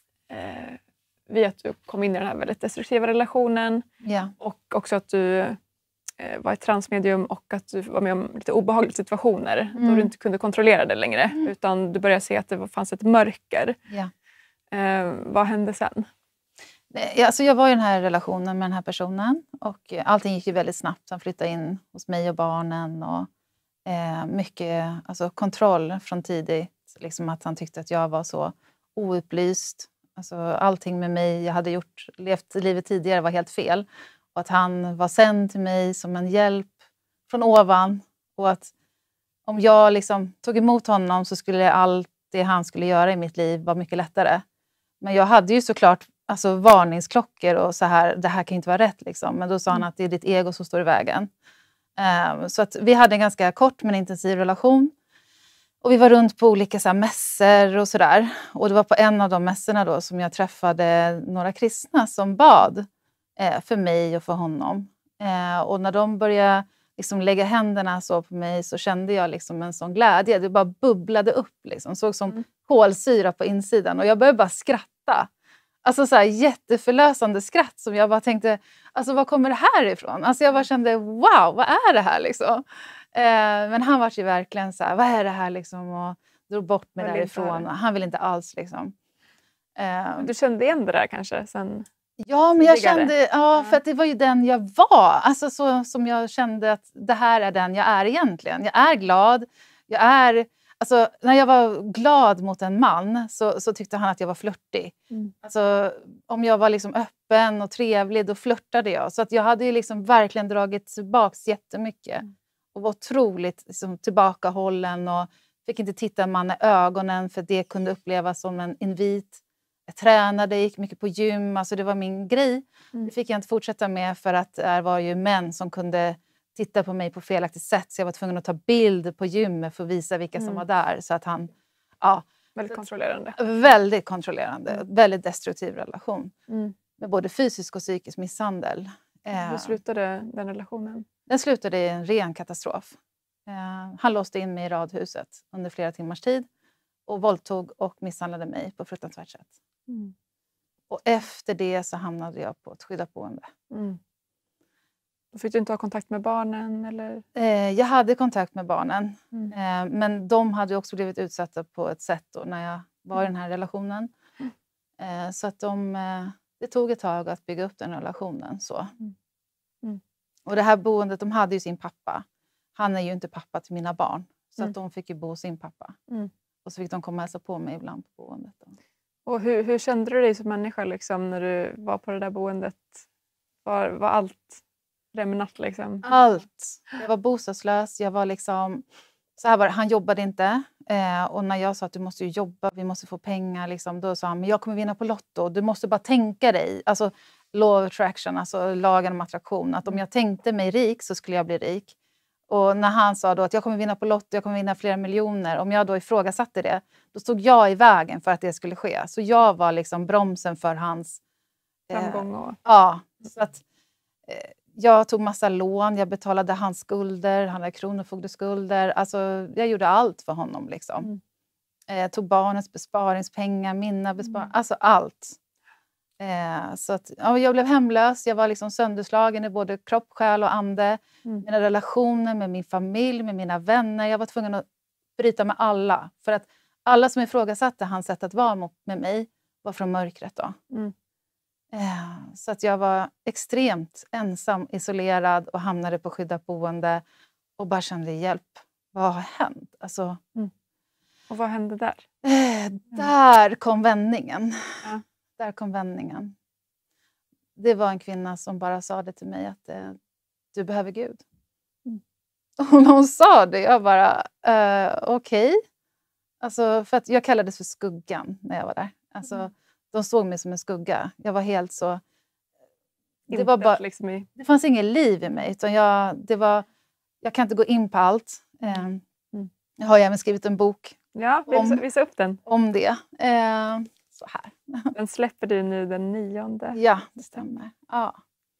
vid att du kom in i den här väldigt destruktiva relationen. Ja. Och också att du var ett transmedium och att du var med om lite obehagliga situationer mm. då du inte kunde kontrollera det längre. Mm. Utan du började se att det fanns ett mörker. Ja. Eh, vad hände sen? Alltså jag var i den här relationen med den här personen. Och allting gick ju väldigt snabbt. Han flyttade in hos mig och barnen. Och eh, mycket alltså kontroll från tidigt. Liksom att han tyckte att jag var så oupplyst. Alltså allting med mig jag hade gjort, levt livet tidigare var helt fel. Och att han var sänd till mig som en hjälp från ovan. Och att om jag liksom tog emot honom så skulle allt det han skulle göra i mitt liv vara mycket lättare. Men jag hade ju såklart alltså, varningsklockor och så här, det här kan inte vara rätt liksom. Men då sa han att det är ditt ego som står i vägen. Um, så att vi hade en ganska kort men intensiv relation. Och vi var runt på olika så här, mässor och sådär. Och det var på en av de mässorna då som jag träffade några kristna som bad. För mig och för honom. Eh, och när de började liksom lägga händerna så på mig så kände jag liksom en sån glädje. Det bara bubblade upp. Liksom. Såg som mm. kolsyra på insidan. Och jag började bara skratta. Alltså så här jätteförlösande skratt som jag bara tänkte, alltså var kommer det här ifrån? Alltså jag bara kände, wow, vad är det här liksom? Eh, men han var ju verkligen så här, vad är det här liksom? Och drog bort mig därifrån. Och han ville inte alls liksom. Eh, du kände igen det där kanske sen? Ja, men jag kände, ja, för att det var ju den jag var. Alltså så som jag kände att det här är den jag är egentligen. Jag är glad. Jag är, alltså när jag var glad mot en man så, så tyckte han att jag var flörtig. Mm. Alltså om jag var liksom öppen och trevlig då flörtade jag. Så att jag hade ju liksom verkligen dragit tillbaks jättemycket. Mm. Och var otroligt liksom, tillbakahållen och fick inte titta en man i ögonen för det kunde upplevas som en invit. Jag tränade, gick mycket på gym, alltså det var min grej. Mm. Det fick jag inte fortsätta med för att det var ju män som kunde titta på mig på felaktigt sätt. Så jag var tvungen att ta bild på gymmet för att visa vilka mm. som var där. Så att han, ja. Väldigt kontrollerande. Väldigt kontrollerande, mm. väldigt destruktiv relation. Mm. Med både fysisk och psykisk misshandel. Hur slutade den relationen? Den slutade i en ren katastrof. Han låste in mig i radhuset under flera timmars tid. Och våldtog och misshandlade mig på fruktansvärt sätt. Mm. Och efter det så hamnade jag på ett skyddat boende. Mm. Fick du inte ha kontakt med barnen? Eller? Eh, jag hade kontakt med barnen. Mm. Eh, men de hade också blivit utsatta på ett sätt då, när jag var i den här relationen. Mm. Eh, så att de, eh, det tog ett tag att bygga upp den relationen. Så. Mm. Mm. Och det här boendet, de hade ju sin pappa. Han är ju inte pappa till mina barn. Så mm. att de fick ju bo hos sin pappa. Mm. Och så fick de komma och hälsa på mig ibland på boendet. Då. Och hur, hur kände du dig som människa liksom, när du var på det där boendet? Var, var allt rämnat liksom? Allt. Jag var bostadslös. Jag var liksom... Så här var det. Han jobbade inte. Eh, och när jag sa att du måste ju jobba, vi måste få pengar. Liksom, då sa han, men jag kommer vinna på Lotto. Du måste bara tänka dig. Alltså law of attraction, alltså lagen om attraktion. Att om jag tänkte mig rik så skulle jag bli rik. Och när han sa då att jag kommer vinna på Lotto, jag kommer vinna flera miljoner. Om jag då ifrågasatte det, då stod jag i vägen för att det skulle ske. Så jag var liksom bromsen för hans... Framgång och... Eh, ja, så att eh, jag tog massa lån, jag betalade hans skulder, han hade kronofogdeskulder. Alltså jag gjorde allt för honom liksom. Mm. Eh, jag tog barnens besparingspengar, mina besparingar, mm. alltså allt. Eh, så att, ja, jag blev hemlös, jag var liksom sönderslagen i både kropp, själ och ande. Mm. Mina relationer med min familj, med mina vänner. Jag var tvungen att bryta med alla. För att alla som ifrågasatte hans sätt att vara med mig var från mörkret då. Mm. Eh, så att jag var extremt ensam, isolerad och hamnade på skyddat boende. Och bara kände hjälp. Vad har hänt? Alltså, mm. Och vad hände där? Eh, där kom vändningen. Ja. Där kom vändningen. Det var en kvinna som bara sa det till mig att eh, du behöver Gud. Mm. Och när hon sa det, jag bara, eh, okej. Okay. Alltså, för att jag kallades för skuggan när jag var där. Alltså, mm. De såg mig som en skugga. Jag var helt så... Det, var bara, liksom i... det fanns inget liv i mig. Utan jag, det var, jag kan inte gå in på allt. Eh, mm. Jag har även skrivit en bok. Ja, visa, om, visa upp den. Om det. Eh, så här. Den släpper du nu den nionde. Ja, det stämmer. Ja.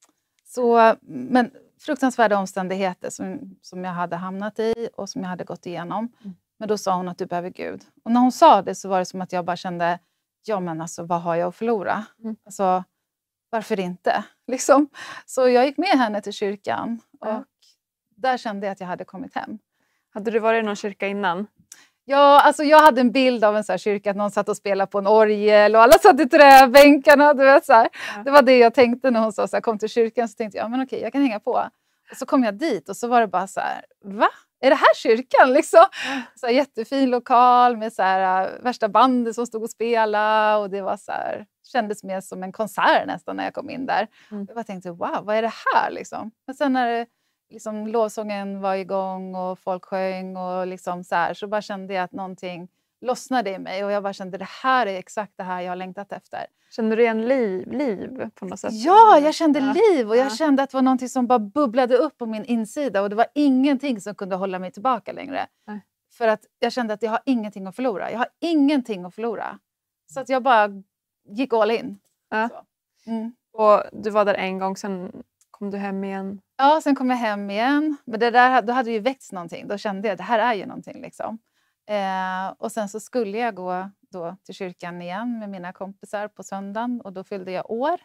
Så, men fruktansvärda omständigheter som, som jag hade hamnat i och som jag hade gått igenom. Mm. Men då sa hon att du behöver Gud. Och när hon sa det så var det som att jag bara kände, ja men alltså vad har jag att förlora? Mm. Alltså, varför inte? Liksom. Så jag gick med henne till kyrkan och mm. där kände jag att jag hade kommit hem. Hade du varit i någon kyrka innan? Ja, alltså jag hade en bild av en så här kyrka att någon satt och spelade på en orgel och alla satt i träbänkarna, du vet så här. Ja. Det var det jag tänkte när hon sa så här, kom till kyrkan, så tänkte jag, ja men okej, jag kan hänga på. Och så kom jag dit och så var det bara så här, va? Är det här kyrkan liksom? Ja. Så här, jättefin lokal med så här, värsta bandet som stod och spelade och det var så här, kändes mer som en konsert nästan när jag kom in där. Mm. Jag bara tänkte, wow, vad är det här liksom? Men sen när det liksom lovsången var igång och folk sjöng och liksom så här, så bara kände jag att någonting lossnade i mig och jag bara kände det här är exakt det här jag har längtat efter. Kände du igen liv, liv på något sätt? Ja, jag kände ja. liv och jag ja. kände att det var någonting som bara bubblade upp på min insida och det var ingenting som kunde hålla mig tillbaka längre. Nej. För att jag kände att jag har ingenting att förlora. Jag har ingenting att förlora. Så att jag bara gick all in. Ja. Mm. Och du var där en gång, sen kom du hem igen? Ja, sen kom jag hem igen. Men det där, då hade ju växt någonting. Då kände jag att det här är ju någonting liksom. Eh, och sen så skulle jag gå då till kyrkan igen med mina kompisar på söndagen. Och då fyllde jag år.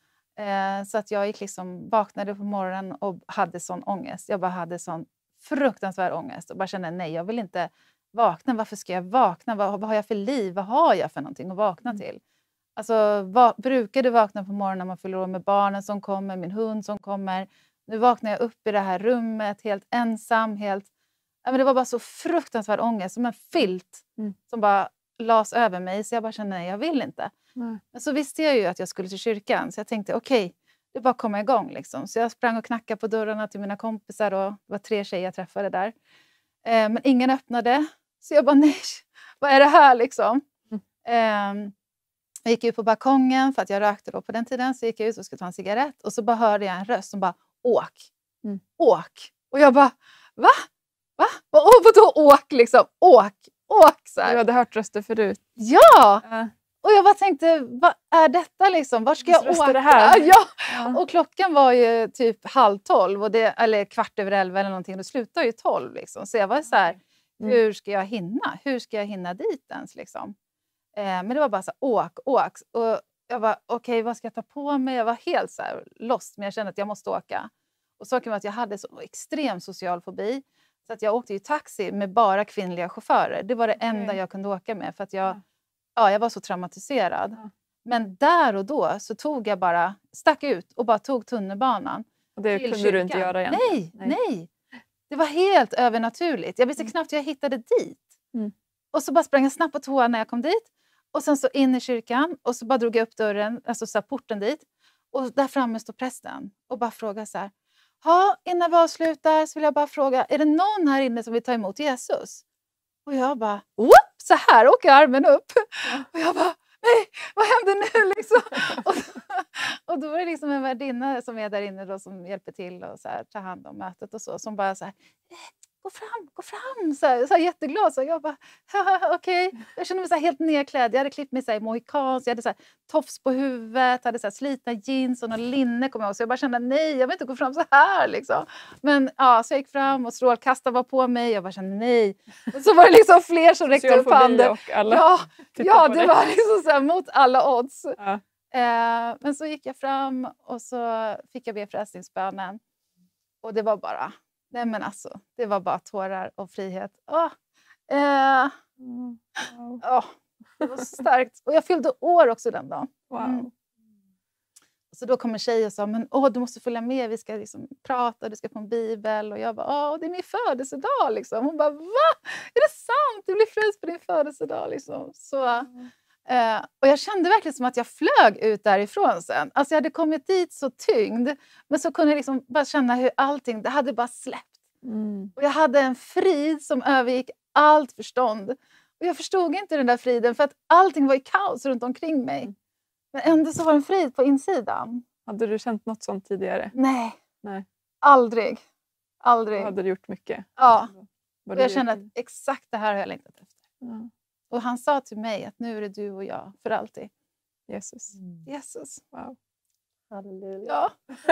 Eh, så att jag gick liksom, vaknade på morgonen och hade sån ångest. Jag bara hade sån fruktansvärd ångest. Och bara kände, nej jag vill inte vakna. Varför ska jag vakna? Vad, vad har jag för liv? Vad har jag för någonting att vakna mm. till? Alltså, va, brukade vakna på morgonen när man fyller år med barnen som kommer, min hund som kommer. Nu vaknar jag upp i det här rummet helt ensam, helt... Ja, men det var bara så fruktansvärd ångest, som en filt mm. som bara las över mig. Så jag bara kände, nej jag vill inte. Mm. Men så visste jag ju att jag skulle till kyrkan. Så jag tänkte, okej, okay, det är bara att komma igång liksom. Så jag sprang och knackade på dörrarna till mina kompisar och det var tre tjejer jag träffade där. Eh, men ingen öppnade. Så jag bara, nej, vad är det här liksom? Mm. Eh, Jag gick ut på balkongen för att jag rökte då på den tiden. Så gick jag ut och skulle ta en cigarett. Och så bara hörde jag en röst som bara, åk. Mm. Åk. Och jag bara, va? Va? Vad, vadå åk liksom? Åk. Åk så här. Du hade hört röster förut. Ja. Uh. Och jag bara tänkte, vad är detta liksom? Var ska jag åka? Det här? Ja. Uh. Och klockan var ju typ halv tolv. Och det, eller kvart över elva eller någonting. Det slutade ju tolv liksom. Så jag var så här, mm. hur ska jag hinna? Hur ska jag hinna dit ens liksom? Men det var bara så här, åk, åk. Och jag var, okej, okay, vad ska jag ta på mig? Jag var helt så här lost, men jag kände att jag måste åka. Och saken var att jag hade så extrem social fobi. Så att jag åkte ju taxi med bara kvinnliga chaufförer. Det var det enda mm. jag kunde åka med. För att jag, ja, jag var så traumatiserad. Mm. Men där och då så tog jag bara, stack ut och bara tog tunnelbanan. Och det kunde kyrkan. Du inte göra igen? Nej, nej, nej. Det var helt övernaturligt. Jag visste mm. knappt hur jag hittade dit. Mm. Och så bara sprang jag snabbt på toa när jag kom dit. Och sen så in i kyrkan. Och så bara drog jag upp dörren. Alltså så här, porten dit. Och där framme står prästen. Och bara frågar så här. Ja, innan vi avslutar så vill jag bara fråga. Är det någon här inne som vill ta emot Jesus? Och jag bara. Whoop, så här åker armen upp. Ja. Och jag bara. Nej, vad händer nu liksom? och, och då är det liksom en värdinna som är där inne då. Som hjälper till och så här, tar hand om mötet och så. Som bara så här. Gå fram, gå fram. Så här, så här jätteglad. Så jag bara, okej. Okay. Jag kände mig så här helt nedklädd. Jag hade klippt mig så här mohikans. Jag hade så här tofs på huvudet. Hade så här slitna jeans och någon linne kom jag. Så jag bara kände, nej, jag vill inte gå fram så här liksom. Men ja, så jag gick fram och strålkastaren var på mig. Jag bara kände, nej. Och så var det liksom fler som räckte upp handen. Ja, ja, det var liksom så här mot alla odds. Ja. Eh, men så gick jag fram och så fick jag be frälsningsbönen. Och det var bara... Nej men alltså, det var bara tårar och frihet. Åh, eh, mm. wow. åh, det var så starkt. Och jag fyllde år också den dagen. Wow. Mm. Så då kom en tjej och sa, men åh, du måste följa med, vi ska liksom prata, du ska få en bibel. Och jag bara, åh, det är min födelsedag liksom. Hon bara, va? Är det sant? att du blir frälst på din födelsedag. Liksom. Så, eh, och jag kände verkligen som att jag flög ut därifrån sen. Alltså jag hade kommit dit så tyngd. Men så kunde jag liksom bara känna hur allting, det hade bara släppt. Mm. Och jag hade en frid som övergick allt förstånd. Och jag förstod inte den där friden för att allting var i kaos runt omkring mig. Men ändå så var det en frid på insidan. Hade du känt något sånt tidigare? Nej, Nej. aldrig. Aldrig. Då hade du gjort mycket? Ja, Var och jag det- kände att exakt det här har jag längtat efter. Ja. Och han sa till mig att nu är det du och jag för alltid. Jesus. Jesus. Wow. Halleluja. Ja.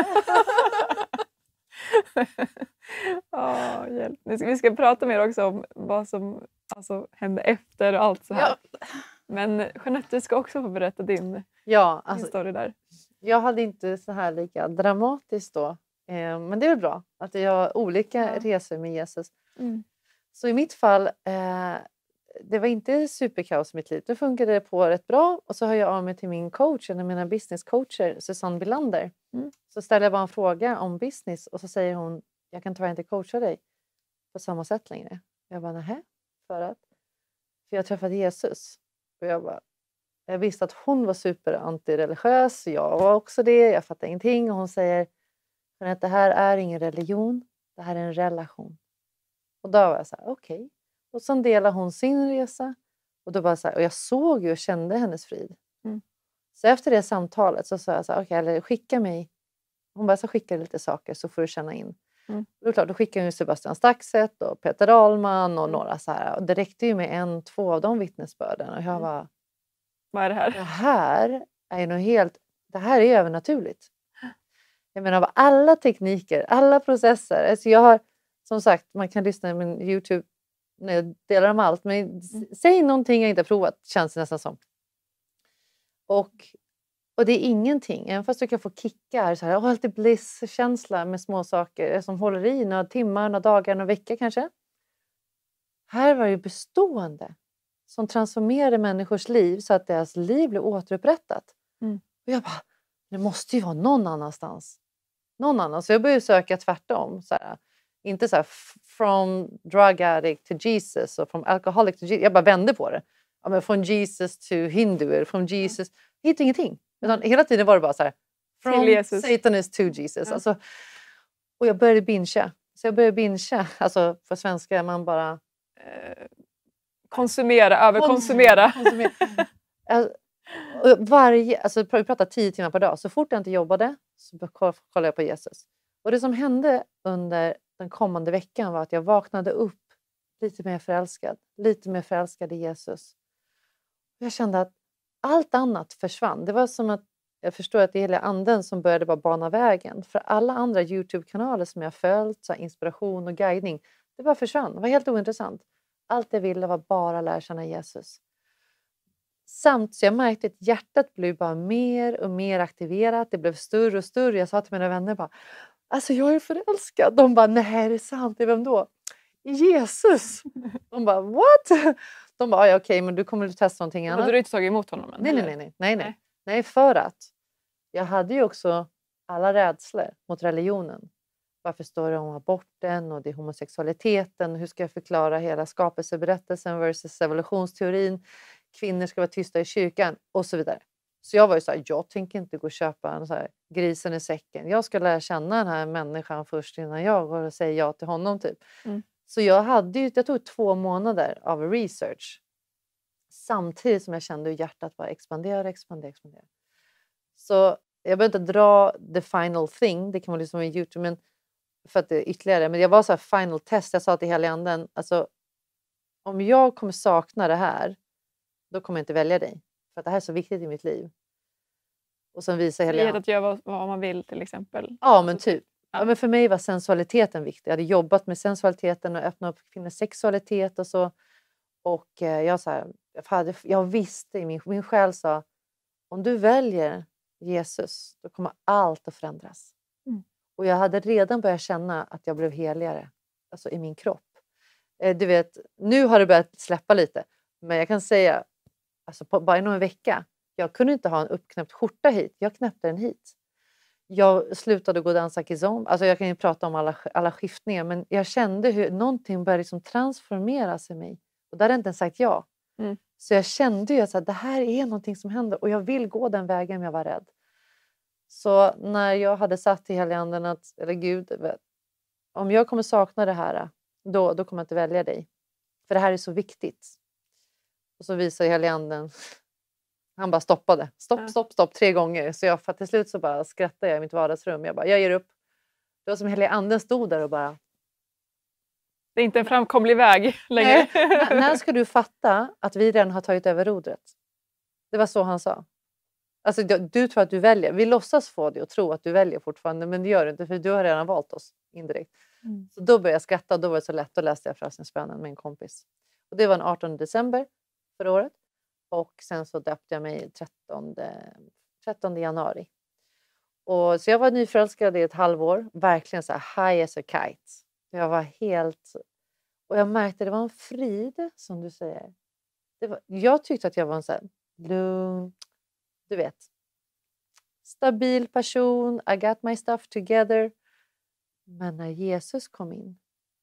Ja, hjälp. Vi ska, vi ska prata mer också om vad som alltså, hände efter och allt så här. Ja. Men Jeanette, du ska också få berätta din, Ja, din alltså, story där. jag hade inte så här lika dramatiskt då. Eh, men det är väl bra att jag har olika Ja. resor med Jesus. Mm. Så i mitt fall, eh, det var inte superkaos i mitt liv. Det funkade det på rätt bra. Och så hör jag av mig till min coach, en av mina businesscoacher, Susanne Bilander. Mm. Så ställer jag bara en fråga om business och så säger hon, jag kan tyvärr inte coacha dig på samma sätt längre. Jag bara, nähä, för att? För jag träffade Jesus. Och jag bara, jag visste att hon var super antireligiös. Jag var också det, jag fattade ingenting. Och hon säger, att det här är ingen religion, det här är en relation. Och då var jag så här, okej. Okay. Och sen delade hon sin resa. Och, då bara så här, och jag såg ju och kände hennes frid. Mm. Så efter det samtalet så sa jag så här, okej, okay, eller skicka mig. Hon bara, så skickar lite saker så får du känna in. Mm. Och då, klart, då skickade hon Sebastian Staxet och Peter Dahlman och några så här. Och det räckte ju med en, två av de vittnesbörden. Och jag var, Vad är det här? det här är ju något helt, det här är övernaturligt. Jag menar av alla tekniker, alla processer. Alltså jag har, som sagt, man kan lyssna på min YouTube när jag delar om allt. Men mm. säg någonting jag inte har provat, känns det nästan som. Och, och det är ingenting. Även fast du kan få kickar, så här, oh, alltid bliss-känsla med små saker som håller i några timmar, några dagar, några veckor kanske. Här var det bestående som transformerade människors liv så att deras liv blev återupprättat. Mm. Och jag bara, det måste ju vara någon annanstans. Någon annan. Så jag började söka tvärtom. Så här, inte så här from drug addict to Jesus och from alcoholic to Jesus. Jag bara vände på det. Ja, men från Jesus to hindu. Från Jesus. Jag hittade ingenting. Utan hela tiden var det bara så här. From Jesus. Satanist to Jesus. Ja. Alltså, och jag började bingea. Så jag började bingea. Alltså på svenska man bara... Eh, konsumera, överkonsumera. Konsumera. Alltså, och varje, alltså vi pratar tio timmar per dag. Så fort jag inte jobbade så kollade jag på Jesus. Och det som hände under den kommande veckan var att jag vaknade upp lite mer förälskad. Lite mer förälskad i Jesus. Jag kände att allt annat försvann. Det var som att jag förstår att det är hela anden som började bara bana vägen. För alla andra YouTube-kanaler som jag följt, så inspiration och guidning, det bara försvann. Det var helt ointressant. Allt jag ville var bara lära känna Jesus. Samt så jag märkte att hjärtat blev bara mer och mer aktiverat. Det blev större och större. Jag sa till mina vänner bara, alltså jag är förälskad. De bara, nej är det sant? Det är vem då? Jesus! De bara, what? De bara, ja okej men du kommer att testa någonting annat. Hade du inte tagit emot honom än? Nej, nej, eller? nej, nej, nej, nej. Nej. Nej, för att jag hade ju också alla rädslor mot religionen. Varför står det om aborten och det är homosexualiteten? Hur ska jag förklara hela skapelseberättelsen versus evolutionsteorin? Kvinnor ska vara tysta i kyrkan och så vidare. Så jag var ju så här, jag tänker inte gå och köpa en så här, grisen i säcken. Jag ska lära känna den här människan först innan jag går och säger ja till honom typ. Mm. Så jag hade ju, jag tog två månader av research. Samtidigt som jag kände hur hjärtat bara expanderade, expanderade, expanderade. Så jag behöver inte dra the final thing, det kan man lyssna på YouTube, men för att det är ytterligare. Men jag var så här final test, jag sa till hela anden, alltså om jag kommer sakna det här, då kommer jag inte välja dig. För att det här är så viktigt i mitt liv. Och sen visar hela... Frihet att göra vad, vad man vill till exempel. Ja men typ. Ja. Ja, men för mig var sensualiteten viktig. Jag hade jobbat med sensualiteten och öppnat upp kvinnors sexualitet och så. Och eh, jag, så här, jag, hade, jag visste, i min, min själ sa, om du väljer Jesus, då kommer allt att förändras. Mm. Och jag hade redan börjat känna att jag blev heligare. Alltså i min kropp. Eh, du vet, nu har det börjat släppa lite. Men jag kan säga, alltså på, bara inom en vecka. Jag kunde inte ha en uppknäppt skjorta hit. Jag knäppte den hit. Jag slutade gå och dansa kizomba. Alltså jag kan ju prata om alla, alla skiftningar. Men jag kände hur någonting började liksom transformeras i mig. Och där hade jag inte ens sagt ja. Mm. Så jag kände ju att så här, det här är någonting som händer och jag vill gå den vägen men jag var rädd. Så när jag hade sagt till heliga anden att, eller Gud, om jag kommer sakna det här, då, då kommer jag inte välja dig. För det här är så viktigt. Och så visade heliga anden, han bara stoppade. Stopp, stopp, stopp tre gånger. Så jag, för till slut så bara skrattade jag i mitt vardagsrum. Jag bara, jag ger upp. Det var som heliga anden stod där och bara... Det är inte en framkomlig väg längre. Nej, när ska du fatta att vi redan har tagit över rodret? Det var så han sa. Alltså du, du tror att du väljer. Vi låtsas få dig att tro att du väljer fortfarande. Men det gör du inte för du har redan valt oss indirekt. Mm. Så då började jag skratta och då var det så lätt. Då läste jag frälsningsbönen med en kompis. Och det var den artonde december förra året. Och sen så döpte jag mig trettonde januari. Och så jag var nyförälskad i ett halvår. Verkligen så här high as a kite. Jag var helt... Och jag märkte det var en frid, som du säger. Det var, jag tyckte att jag var en så här lugn, du vet, stabil person. I got my stuff together. Men när Jesus kom in,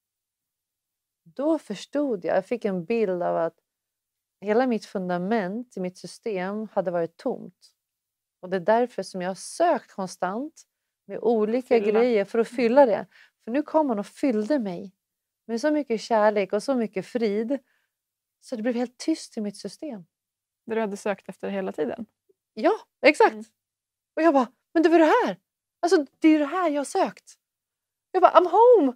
då förstod jag. Jag fick en bild av att hela mitt fundament i mitt system hade varit tomt. Och det är därför som jag har sökt konstant med olika fylla. grejer för att fylla det. För nu kom han och fyllde mig med så mycket kärlek och så mycket frid. Så det blev helt tyst i mitt system. Det du hade sökt efter hela tiden? Ja, exakt. Mm. Och jag bara, men det var det här. Alltså det är det här jag har sökt. Jag bara, I'm home.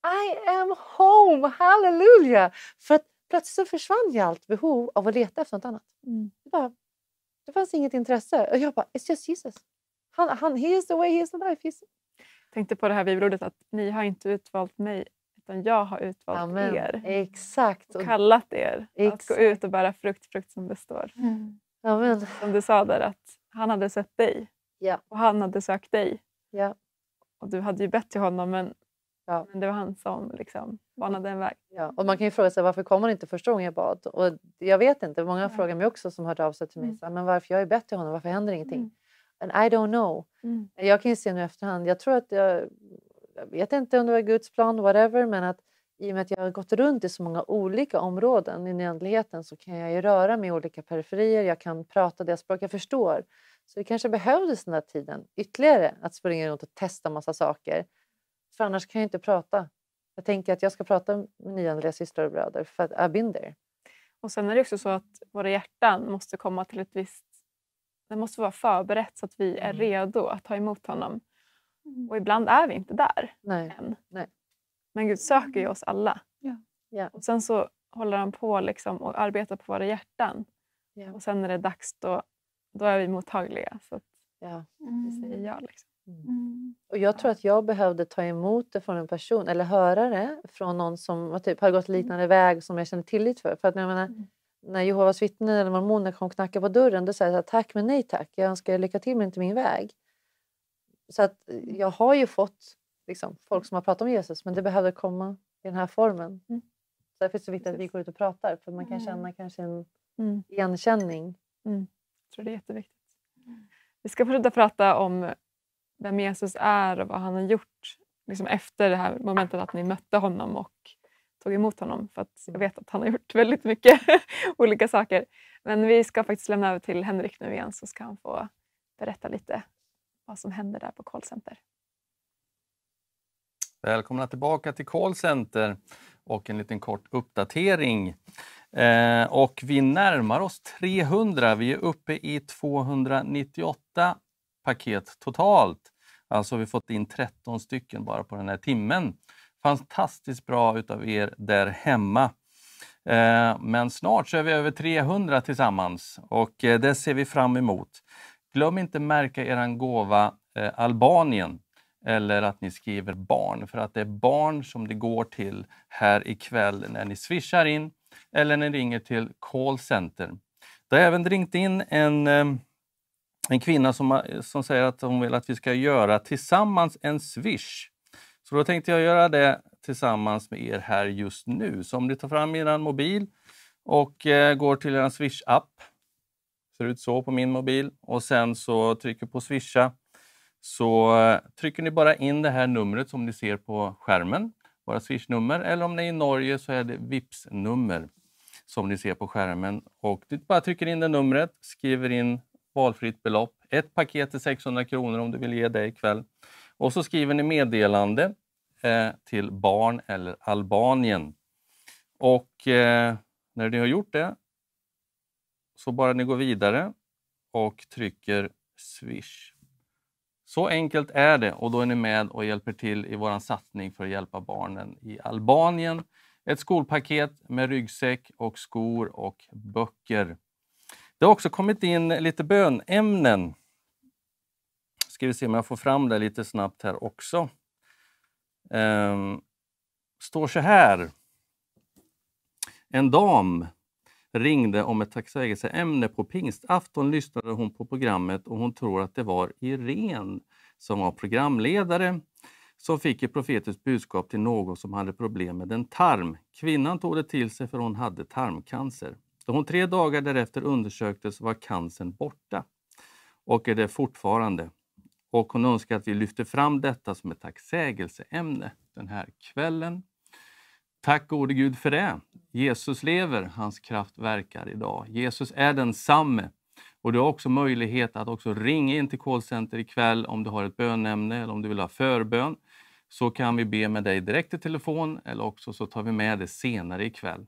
I am home. Halleluja. För att plötsligt försvann ju allt behov av att leta efter något annat. Mm. Det, bara, det fanns inget intresse. Och jag bara, it's just Jesus. Han, han, he is the way, he is the life. He's... Jag tänkte på det här bibelordet att ni har inte utvalt mig utan jag har utvalt Amen. er. Exakt. Och kallat er Exakt. att gå ut och bära frukt, frukt som består. Mm. Amen. Som du sa där att han hade sett dig. Ja. Och han hade sökt dig. Ja. Och du hade ju bett till honom men, ja. men det var han som liksom banade en väg. Ja. Och man kan ju fråga sig varför kom han inte första gången jag bad? Och jag vet inte, många ja. frågar mig också som hört av sig till mig. Mm. Så, men varför jag är bett till honom, varför händer ingenting? Mm. And I don't know. Mm. Jag kan ju se nu efterhand, jag tror att jag, jag vet inte om det var Guds plan, whatever, men att i och med att jag har gått runt i så många olika områden i nyandligheten så kan jag ju röra mig i olika periferier, jag kan prata det språk jag förstår. Så det kanske behövdes den där tiden ytterligare att springa runt och testa massa saker. För annars kan jag inte prata. Jag tänker att jag ska prata med nyandliga systrar och bröder för att I've been there. Och sen är det också så att våra hjärtan måste komma till ett visst... Det måste vara förberett så att vi är redo att ta emot honom. Mm. Och ibland är vi inte där Nej. än. Nej. Men Gud söker ju oss alla. Ja. Ja. Och sen så håller han på liksom och arbetar på våra hjärtan. Ja. Och sen när det är dags då, då är vi mottagliga. Så att ja. vi säger ja. Liksom. Mm. Och jag tror att jag behövde ta emot det från en person. Eller höra det från någon som typ, har gått liknande väg som jag känner tillit för. För att jag menar... Mm. När Jehovas vittnen eller mormoner kom och knackade på dörren, då säger jag tack men nej tack. Jag önskar lycka till men inte min väg. Så att jag har ju fått liksom, folk som har pratat om Jesus, men det behöver komma i den här formen. Mm. Så därför är det så viktigt att vi går ut och pratar, för man kan känna kanske en mm. igenkänning. Mm. Jag tror det är jätteviktigt. Mm. Vi ska fortsätta prata om vem Jesus är och vad han har gjort liksom efter det här momentet att ni mötte honom och tog emot honom, för att jag vet att han har gjort väldigt mycket olika saker. Men vi ska faktiskt lämna över till Henrik nu igen, så ska han få berätta lite vad som händer där på Callcenter. Välkomna tillbaka till Callcenter och en liten kort uppdatering. Eh, och vi närmar oss trehundra, vi är uppe i tvåhundranittioåtta paket totalt. Alltså vi har fått in tretton stycken bara på den här timmen. Fantastiskt bra utav er där hemma. Eh, men snart så är vi över trehundra tillsammans och eh, det ser vi fram emot. Glöm inte märka eran gåva eh, Albanien eller att ni skriver barn, för att det är barn som det går till här ikväll när ni swishar in eller när ni ringer till Callcenter. Det har även ringt in en, eh, en kvinna som, som säger att hon vill att vi ska göra tillsammans en swish. Så då tänkte jag göra det tillsammans med er här just nu. Så om ni tar fram er mobil och eh, går till er Swish-app. Ser ut så på min mobil. Och sen så trycker på Swisha. Så eh, trycker ni bara in det här numret som ni ser på skärmen. Våra Swish-nummer. Eller om ni är i Norge så är det Vips-nummer. som ni ser på skärmen. Och du bara trycker in det numret, skriver in valfritt belopp. Ett paket är sexhundra kronor om du vill ge det ikväll. Och så skriver ni meddelande eh, till barn eller Albanien. Och eh, när ni har gjort det så bara ni går vidare och trycker Swish. Så enkelt är det, och då är ni med och hjälper till i våran satsning för att hjälpa barnen i Albanien. Ett skolpaket med ryggsäck och skor och böcker. Det har också kommit in lite bönämnen. Ska vi se om jag får fram det lite snabbt här också. Ehm, står så här. En dam ringde om ett tacksägelseämne på pingstafton, lyssnade hon på programmet och hon tror att det var Irene som var programledare som fick ett profetiskt budskap till någon som hade problem med en tarm. Kvinnan tog det till sig för hon hade tarmcancer. Då hon tre dagar därefter undersöktes var cancern borta och är det fortfarande. Och hon önskar att vi lyfter fram detta som ett tacksägelseämne den här kvällen. Tack gode Gud för det. Jesus lever, hans kraft verkar idag. Jesus är densamme. Och du har också möjlighet att också ringa in till callcenter ikväll om du har ett bönämne eller om du vill ha förbön. Så kan vi be med dig direkt i telefon eller också så tar vi med det senare ikväll.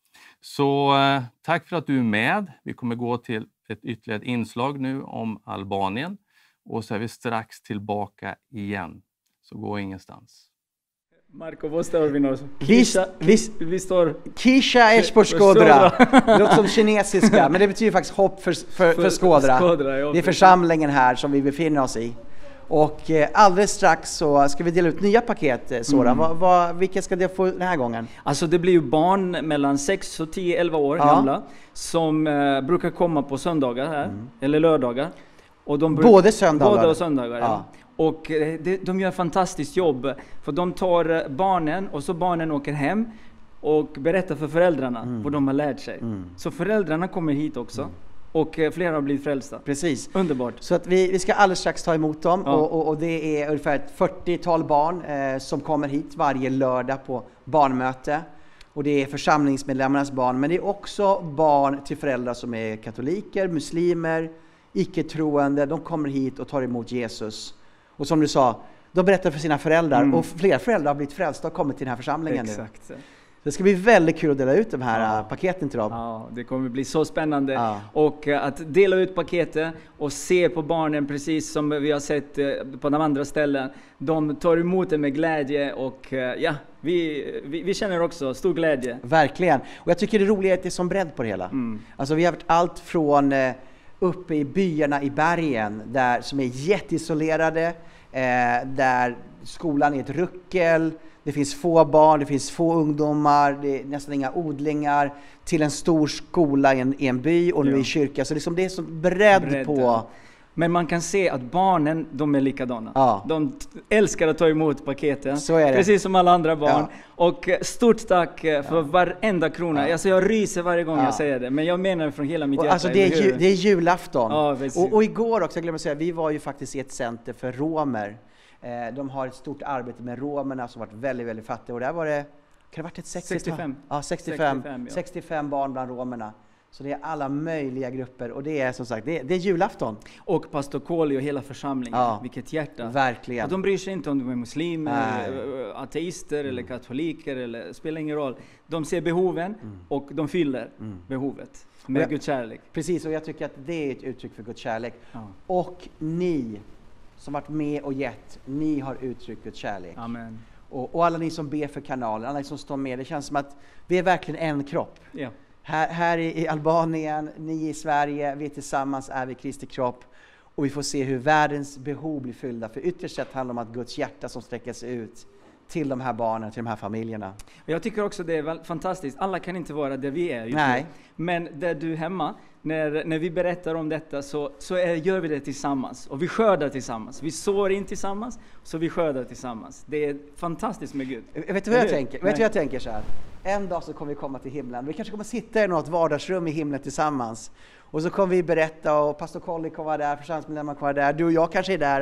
Så eh, tack för att du är med. Vi kommer gå till ett ytterligare inslag nu om Albanien. Och så är vi strax tillbaka igen. Så gå ingenstans. Marko, vad står vi nu? Visst, visst, vi står... Kisha Eshport-Skodra. Det låter som kinesiska, men det betyder faktiskt hopp för, för, för Skodra. Skodra, ja, det är församlingen här som vi befinner oss i. Och eh, alldeles strax så ska vi dela ut nya paket, eh, Sora. Mm. Va, va, vilka ska det få den här gången? Alltså det blir ju barn mellan sex och tio elva år ja. gamla som eh, brukar komma på söndagar här, mm. eller lördagar. Och de bruk- både söndagar? Både och söndagar, ja. ja. Och eh, de, de gör ett fantastiskt jobb. För de tar barnen och så barnen åker hem och berättar för föräldrarna mm. vad de har lärt sig. Mm. Så föräldrarna kommer hit också. Mm. Och eh, flera har blivit frälsta. Precis. Underbart. Så att vi, vi ska alldeles strax ta emot dem. Ja. Och, och, och det är ungefär ett fyrtiotal barn eh, som kommer hit varje lördag på barnmöte. Och det är församlingsmedlemmarnas barn. Men det är också barn till föräldrar som är katoliker, muslimer, icke-troende. De kommer hit och tar emot Jesus. Och som du sa, de berättar för sina föräldrar. Mm. Och flera föräldrar har blivit frälsta och kommit till den här församlingen. Exakt. Nu. Det ska bli väldigt kul att dela ut de här ja. paketen till dem. Ja, det kommer bli så spännande. Ja. Och uh, att dela ut paketet och se på barnen precis som vi har sett uh, på de andra ställen. De tar emot det med glädje och uh, ja, vi, vi, vi känner också stor glädje. Verkligen. Och jag tycker det roliga är att det är som bredd på det hela. Mm. Alltså vi har varit allt från uh, uppe i byarna i bergen där, som är jätteisolerade, uh, där skolan är ett ruckel. Det finns få barn, det finns få ungdomar, det är nästan inga odlingar, till en stor skola i en, i en by och nu ja. i kyrka. Så liksom det är så bredd, bredd på... Men man kan se att barnen, de är likadana. Ja. De t- älskar att ta emot paketen. Så är det. Precis som alla andra barn. Ja. Och stort tack för ja. varenda krona. Ja. Alltså jag ryser varje gång ja. jag säger det. Men jag menar från hela mitt och hjärta. Alltså det, är ju, det är julafton. Ja, och, och igår också, jag glömmer säga, vi var ju faktiskt i ett center för romer. De har ett stort arbete med romerna som varit väldigt, väldigt fattiga. Och där var det, kan det ha varit ett sextio, sextiofem? Ja, sextiofem, sextiofem, ja. sextiofem barn bland romerna. Så det är alla möjliga grupper. Och det är som sagt, det är, det är julafton. Och pastor Koli och hela församlingen. Ja, vilket hjärta. Verkligen. Och de bryr sig inte om de är muslimer, Nej. ateister mm. eller katoliker. Eller, spelar ingen roll. De ser behoven mm. och de fyller mm. behovet med jag, Guds kärlek. Precis, och jag tycker att det är ett uttryck för Guds kärlek. Ja. Och ni som varit med och gett, ni har uttryckt Guds kärlek. Amen. Och, och alla ni som ber för kanalen, alla ni som står med, det känns som att vi är verkligen en kropp. Ja. Här, här i, i Albanien, ni i Sverige, vi tillsammans är vi Kristi kropp. Och vi får se hur världens behov blir fyllda. För ytterst sett handlar det om att Guds hjärta som sträcker sig ut till de här barnen, till de här familjerna. Jag tycker också det är fantastiskt. Alla kan inte vara där vi är just Nej. nu. Men där du är hemma, när, när vi berättar om detta så, så är, gör vi det tillsammans. Och vi skördar tillsammans. Vi sår in tillsammans, så vi skördar tillsammans. Det är fantastiskt med Gud. Vet du vad jag tänker? Vet du vad jag tänker så här? En dag så kommer vi komma till himlen. Vi kanske kommer sitta i något vardagsrum i himlen tillsammans. Och så kommer vi berätta och pastor Colli kommer vara där, församlingsmedlemmar kommer vara där. Du och jag kanske är där.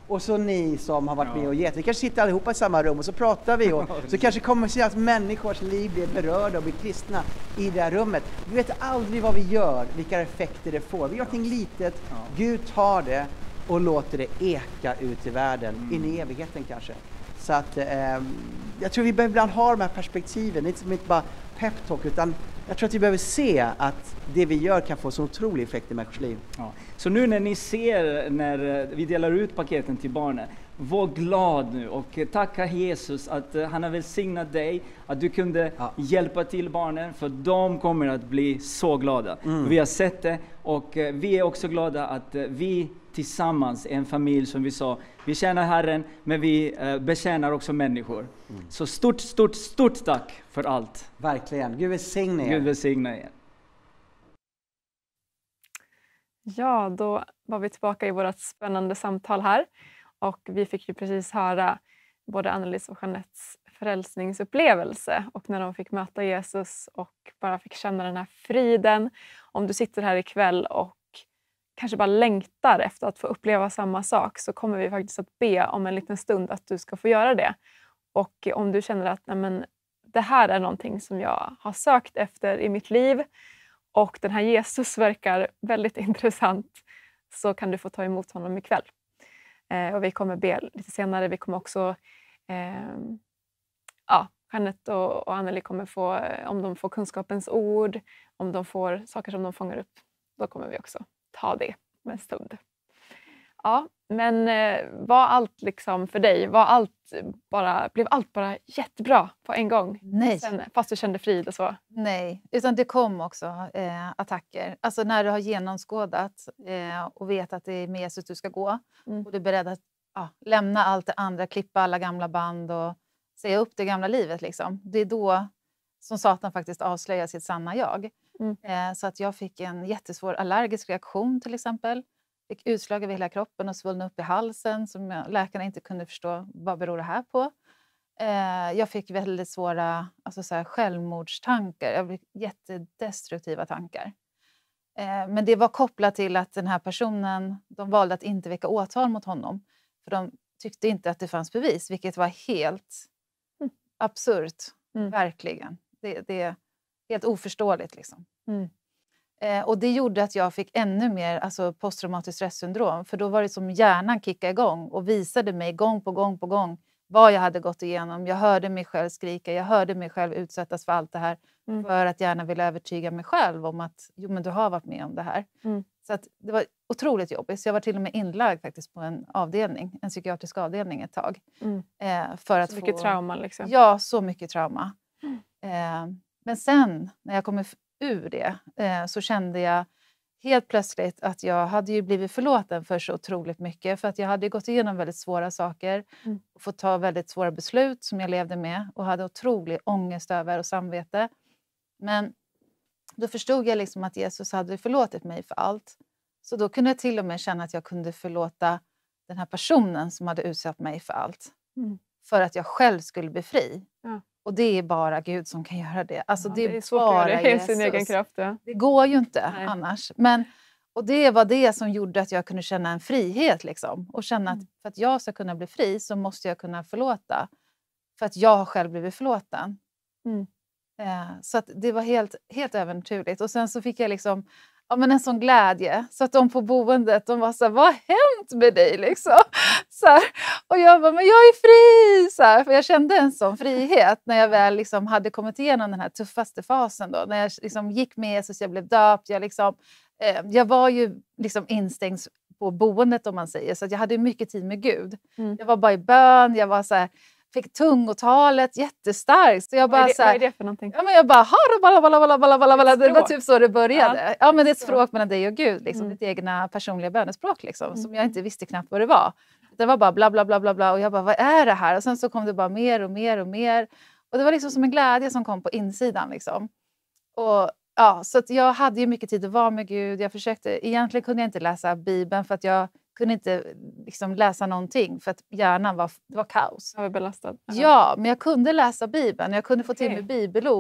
och så ni som har varit ja. med och gett. Vi kanske sitter allihopa i samma rum och så pratar vi och så kanske kommer se att människors liv blir berörda och blir kristna i det här rummet. Vi vet aldrig vad vi gör, vilka effekter det får. Vi gör någonting litet, ja. Gud tar det och låter det eka ut i världen, mm. in i evigheten kanske. Så att eh, jag tror vi behöver ibland ha de här perspektiven, det är inte, inte bara peptalk, utan jag tror att vi behöver se att det vi gör kan få så otrolig effekt i människors liv. Ja. Så nu när ni ser när vi delar ut paketen till barnen, var glad nu och tacka Jesus att han har välsignat dig, att du kunde ja. hjälpa till barnen, för de kommer att bli så glada. Mm. Vi har sett det och vi är också glada att vi tillsammans är en familj, som vi sa. Vi tjänar Herren, men vi eh, betjänar också människor. Mm. Så stort, stort, stort tack för allt. Verkligen. Gud välsigne er. Gud välsigne er. Ja, då var vi tillbaka i vårt spännande samtal här. Och vi fick ju precis höra både Annelies och Jeanettes frälsningsupplevelse. Och när de fick möta Jesus och bara fick känna den här friden. Om du sitter här ikväll och kanske bara längtar efter att få uppleva samma sak, så kommer vi faktiskt att be om en liten stund att du ska få göra det. Och om du känner att nej men, det här är någonting som jag har sökt efter i mitt liv och den här Jesus verkar väldigt intressant, så kan du få ta emot honom ikväll. Eh, och vi kommer be lite senare. Vi kommer också eh, ja, Jeanette och, och Anneli kommer få, om de får kunskapens ord, om de får saker som de fångar upp, då kommer vi också ta det med en stund. Ja, men eh, var allt liksom för dig, var allt bara, blev allt bara jättebra på en gång? Nej. Sen, fast du kände frid och så? Nej, utan det kom också eh, attacker. Alltså när du har genomskådat eh, och vet att det är med Jesus du ska gå. Mm. Och du är beredd att ja, lämna allt det andra, klippa alla gamla band och säga upp det gamla livet. Liksom. Det är då som Satan faktiskt avslöjar sitt sanna jag. Mm. Eh, så att jag fick en jättesvår allergisk reaktion till exempel. Fick utslag över hela kroppen och svullna upp i halsen som jag, läkarna inte kunde förstå vad beror det här på. Eh, jag fick väldigt svåra alltså så här, självmordstankar. Jag fick jättedestruktiva tankar. Eh, men det var kopplat till att den här personen, de valde att inte väcka åtal mot honom. För de tyckte inte att det fanns bevis, vilket var helt mm. absurt. Mm. Verkligen. Det, det är helt oförståeligt liksom. Mm. Eh, och det gjorde att jag fick ännu mer alltså, posttraumatiskt stresssyndrom. För då var det som hjärnan kickade igång och visade mig gång på gång på gång vad jag hade gått igenom. Jag hörde mig själv skrika, jag hörde mig själv utsättas för allt det här. Mm. För att gärna ville övertyga mig själv om att jo, men du har varit med om det här. Mm. Så att det var otroligt jobbigt. Så jag var till och med inlagd faktiskt på en avdelning, en psykiatrisk avdelning ett tag. Mm. Eh, för att så mycket få, trauma liksom. Ja, så mycket trauma. Mm. Eh, men sen när jag kom ur det eh, så kände jag helt plötsligt att jag hade ju blivit förlåten för så otroligt mycket. För att jag hade gått igenom väldigt svåra saker. Mm. Och fått ta väldigt svåra beslut som jag levde med. Och hade otrolig ångest över och samvete. Men då förstod jag liksom att Jesus hade förlåtit mig för allt. Så då kunde jag till och med känna att jag kunde förlåta den här personen som hade utsatt mig för allt. Mm. För att jag själv skulle bli fri. Ja. Och det är bara Gud som kan göra det. Alltså ja, det är, det är svårt bara att göra det i sin egen kraft. Ja. Det går ju inte Nej. annars. Men, och det var det som gjorde att jag kunde känna en frihet. Liksom. Och känna mm. att för att jag ska kunna bli fri så måste jag kunna förlåta. För att jag har själv blivit förlåten. Mm. Eh, så att det var helt, helt äventyrligt. Och sen så fick jag liksom ja, men en sån glädje. Så att de på boendet, de var så här, vad har hänt med dig liksom? Så här, och jag bara, men jag är fri! Så här, för jag kände en sån frihet när jag väl liksom hade kommit igenom den här tuffaste fasen. Då, när jag liksom gick med så jag blev döpt. Jag, liksom, eh, jag var ju liksom instängd på boendet om man säger. Så att jag hade mycket tid med Gud. Mm. Jag var bara i bön, jag var så här... Fick tungotalet jättestarkt. Så jag bara, vad, är det, så här, vad är det för någonting? Ja, men jag bara, bala, bala, bala, bala, bala, bala. Det var typ så det började. Ja, ja men det är ett språk mellan dig och Gud. Liksom, mm. Ditt egna personliga bönespråk. Liksom, mm. Som jag inte visste knappt vad det var. Det var bara bla, bla, bla, bla, bla. Och jag bara, vad är det här? Och sen så kom det bara mer och mer och mer. Och det var liksom som en glädje som kom på insidan. Liksom. Och ja, så att jag hade ju mycket tid att vara med Gud. Jag försökte, egentligen kunde jag inte läsa Bibeln för att jag kunde inte liksom läsa någonting för att hjärnan var, det var kaos. Jag var belastad. Ja, men jag kunde läsa Bibeln. Jag kunde få till mig bibelord.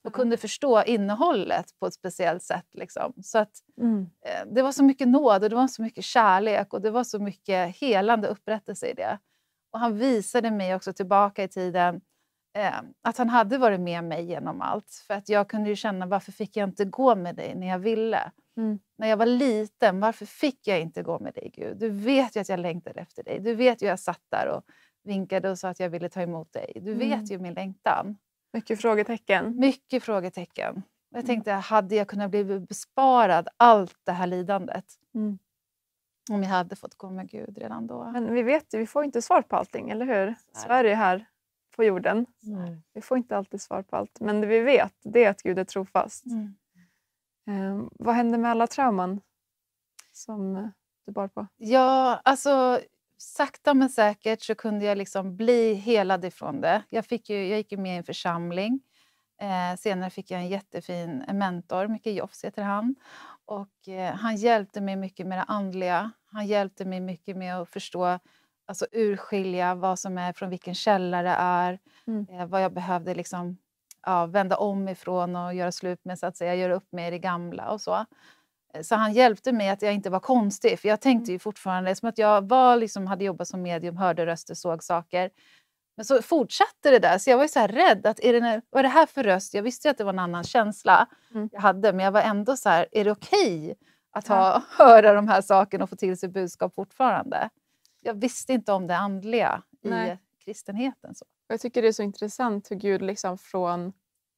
och kunde förstå innehållet på ett speciellt sätt. Liksom. Så att Mm. eh, det var så mycket nåd och det var så mycket kärlek och det var så mycket helande upprättelse i det. Och han visade mig också tillbaka i tiden eh, att han hade varit med mig genom allt. För att jag kunde ju känna, varför fick jag inte gå med dig när jag ville? Mm. När jag var liten, varför fick jag inte gå med dig, Gud? Du vet ju att jag längtade efter dig. Du vet ju att jag satt där och vinkade och sa att jag ville ta emot dig. Du vet Mm. ju min längtan. Mycket frågetecken. Mycket frågetecken. Jag tänkte, hade jag kunnat bli besparad allt det här lidandet? Mm. Om jag hade fått gå med Gud redan då. Men vi vet ju, vi får inte svar på allting, eller hur? Sverige är här på jorden. Mm. Vi får inte alltid svar på allt. Men det vi vet, det är att Gud är trofast. Mm. Eh, vad hände med alla trauman som eh, du bar på? Ja, alltså sakta men säkert så kunde jag liksom bli helad ifrån det. Jag, fick ju, jag gick ju med i en församling. Eh, senare fick jag en jättefin mentor, Micke Joffs heter han. Och eh, han hjälpte mig mycket med det andliga. Han hjälpte mig mycket med att förstå, alltså urskilja vad som är, från vilken källa det är. Mm. Eh, vad jag behövde liksom, ja, vända om ifrån och göra slut med, så att säga, göra upp med det gamla och så. Så han hjälpte mig att jag inte var konstig. För jag tänkte ju fortfarande, som att jag var, liksom, hade jobbat som medium, hörde röster, såg saker. Men så fortsatte det där. Så jag var ju så här rädd. Att är det, när, vad är det här för röst? Jag visste ju att det var en annan känsla Mm. jag hade. Men jag var ändå så här, är det okej att ha, höra de här sakerna och få till sig budskap fortfarande? Jag visste inte om det andliga i Nej. kristenheten. Så. Och jag tycker det är så intressant hur Gud liksom från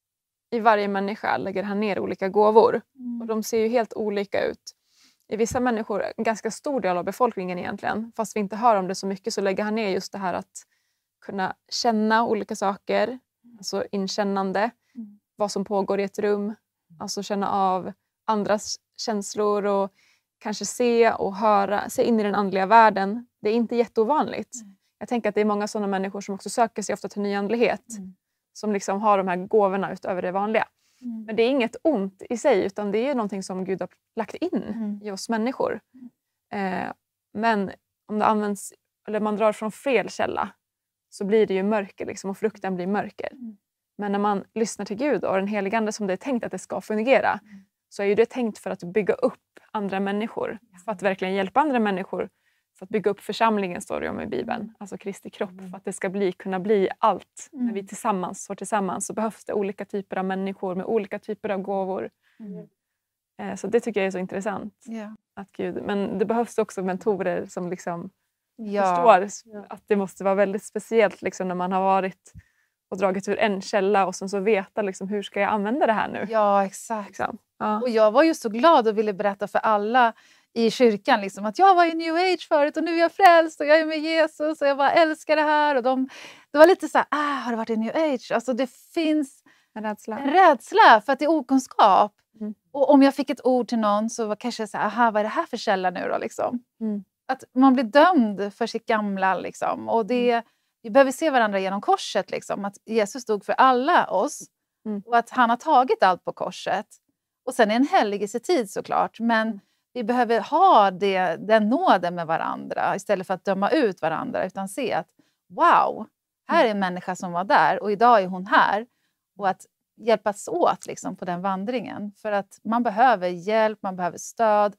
i varje människa lägger han ner olika gåvor. Mm. Och de ser ju helt olika ut. I vissa människor, en ganska stor del av befolkningen egentligen, fast vi inte hör om det så mycket, så lägger han ner just det här att kunna känna olika saker, alltså inkännande, Mm. vad som pågår i ett rum, alltså känna av andras känslor och kanske se och höra, se in i den andliga världen. Det är inte jätteovanligt. Mm. Jag tänker att det är många sådana människor som också söker sig ofta till nyandlighet, Mm. som liksom har de här gåvorna utöver det vanliga. Mm. Men det är inget ont i sig, utan det är någonting som Gud har lagt in Mm. i oss människor. Eh, men om det används, eller man drar från fel källa, så blir det ju mörker liksom, och frukten blir mörker. Mm. Men när man lyssnar till Gud och den helige Ande som det är tänkt att det ska fungera, Mm. så är ju det tänkt för att bygga upp andra människor. För att verkligen hjälpa andra människor. För att bygga upp församlingen, står det om i Bibeln. Alltså Kristi kropp. För att det ska bli, kunna bli allt. Mm. När vi tillsammans står tillsammans, så behövs det olika typer av människor med olika typer av gåvor. Mm. Eh, så det tycker jag är så intressant. Ja. Att Gud, men det behövs också mentorer som liksom Ja. förstår att det måste vara väldigt speciellt liksom, när man har varit och dragit ur en källa och sen så veta liksom, hur ska jag använda det här nu. Ja, exakt. Liksom. Ja. Och jag var ju så glad och ville berätta för alla i kyrkan liksom, att jag var i new age förut och nu är jag frälst och jag är med Jesus och jag bara älskar det här. Och de, det var lite så här, ah, har du varit i new age? Alltså det finns En rädsla. en rädsla för att det är okunskap. Mm. Och om jag fick ett ord till någon så var kanske så här, aha, vad är det här för källa nu då liksom? Mm. Att man blir dömd för sitt gamla liksom. Och det, vi behöver se varandra genom korset liksom. Att Jesus stod för alla oss. Mm. Och att han har tagit allt på korset. Och sen är en helgelsetid såklart. Men Mm. vi behöver ha det, den nåden med varandra. Istället för att döma ut varandra. Utan se att wow, här är en människa som var där. Och idag är hon här. Och att hjälpas åt liksom, på den vandringen. För att man behöver hjälp, man behöver stöd.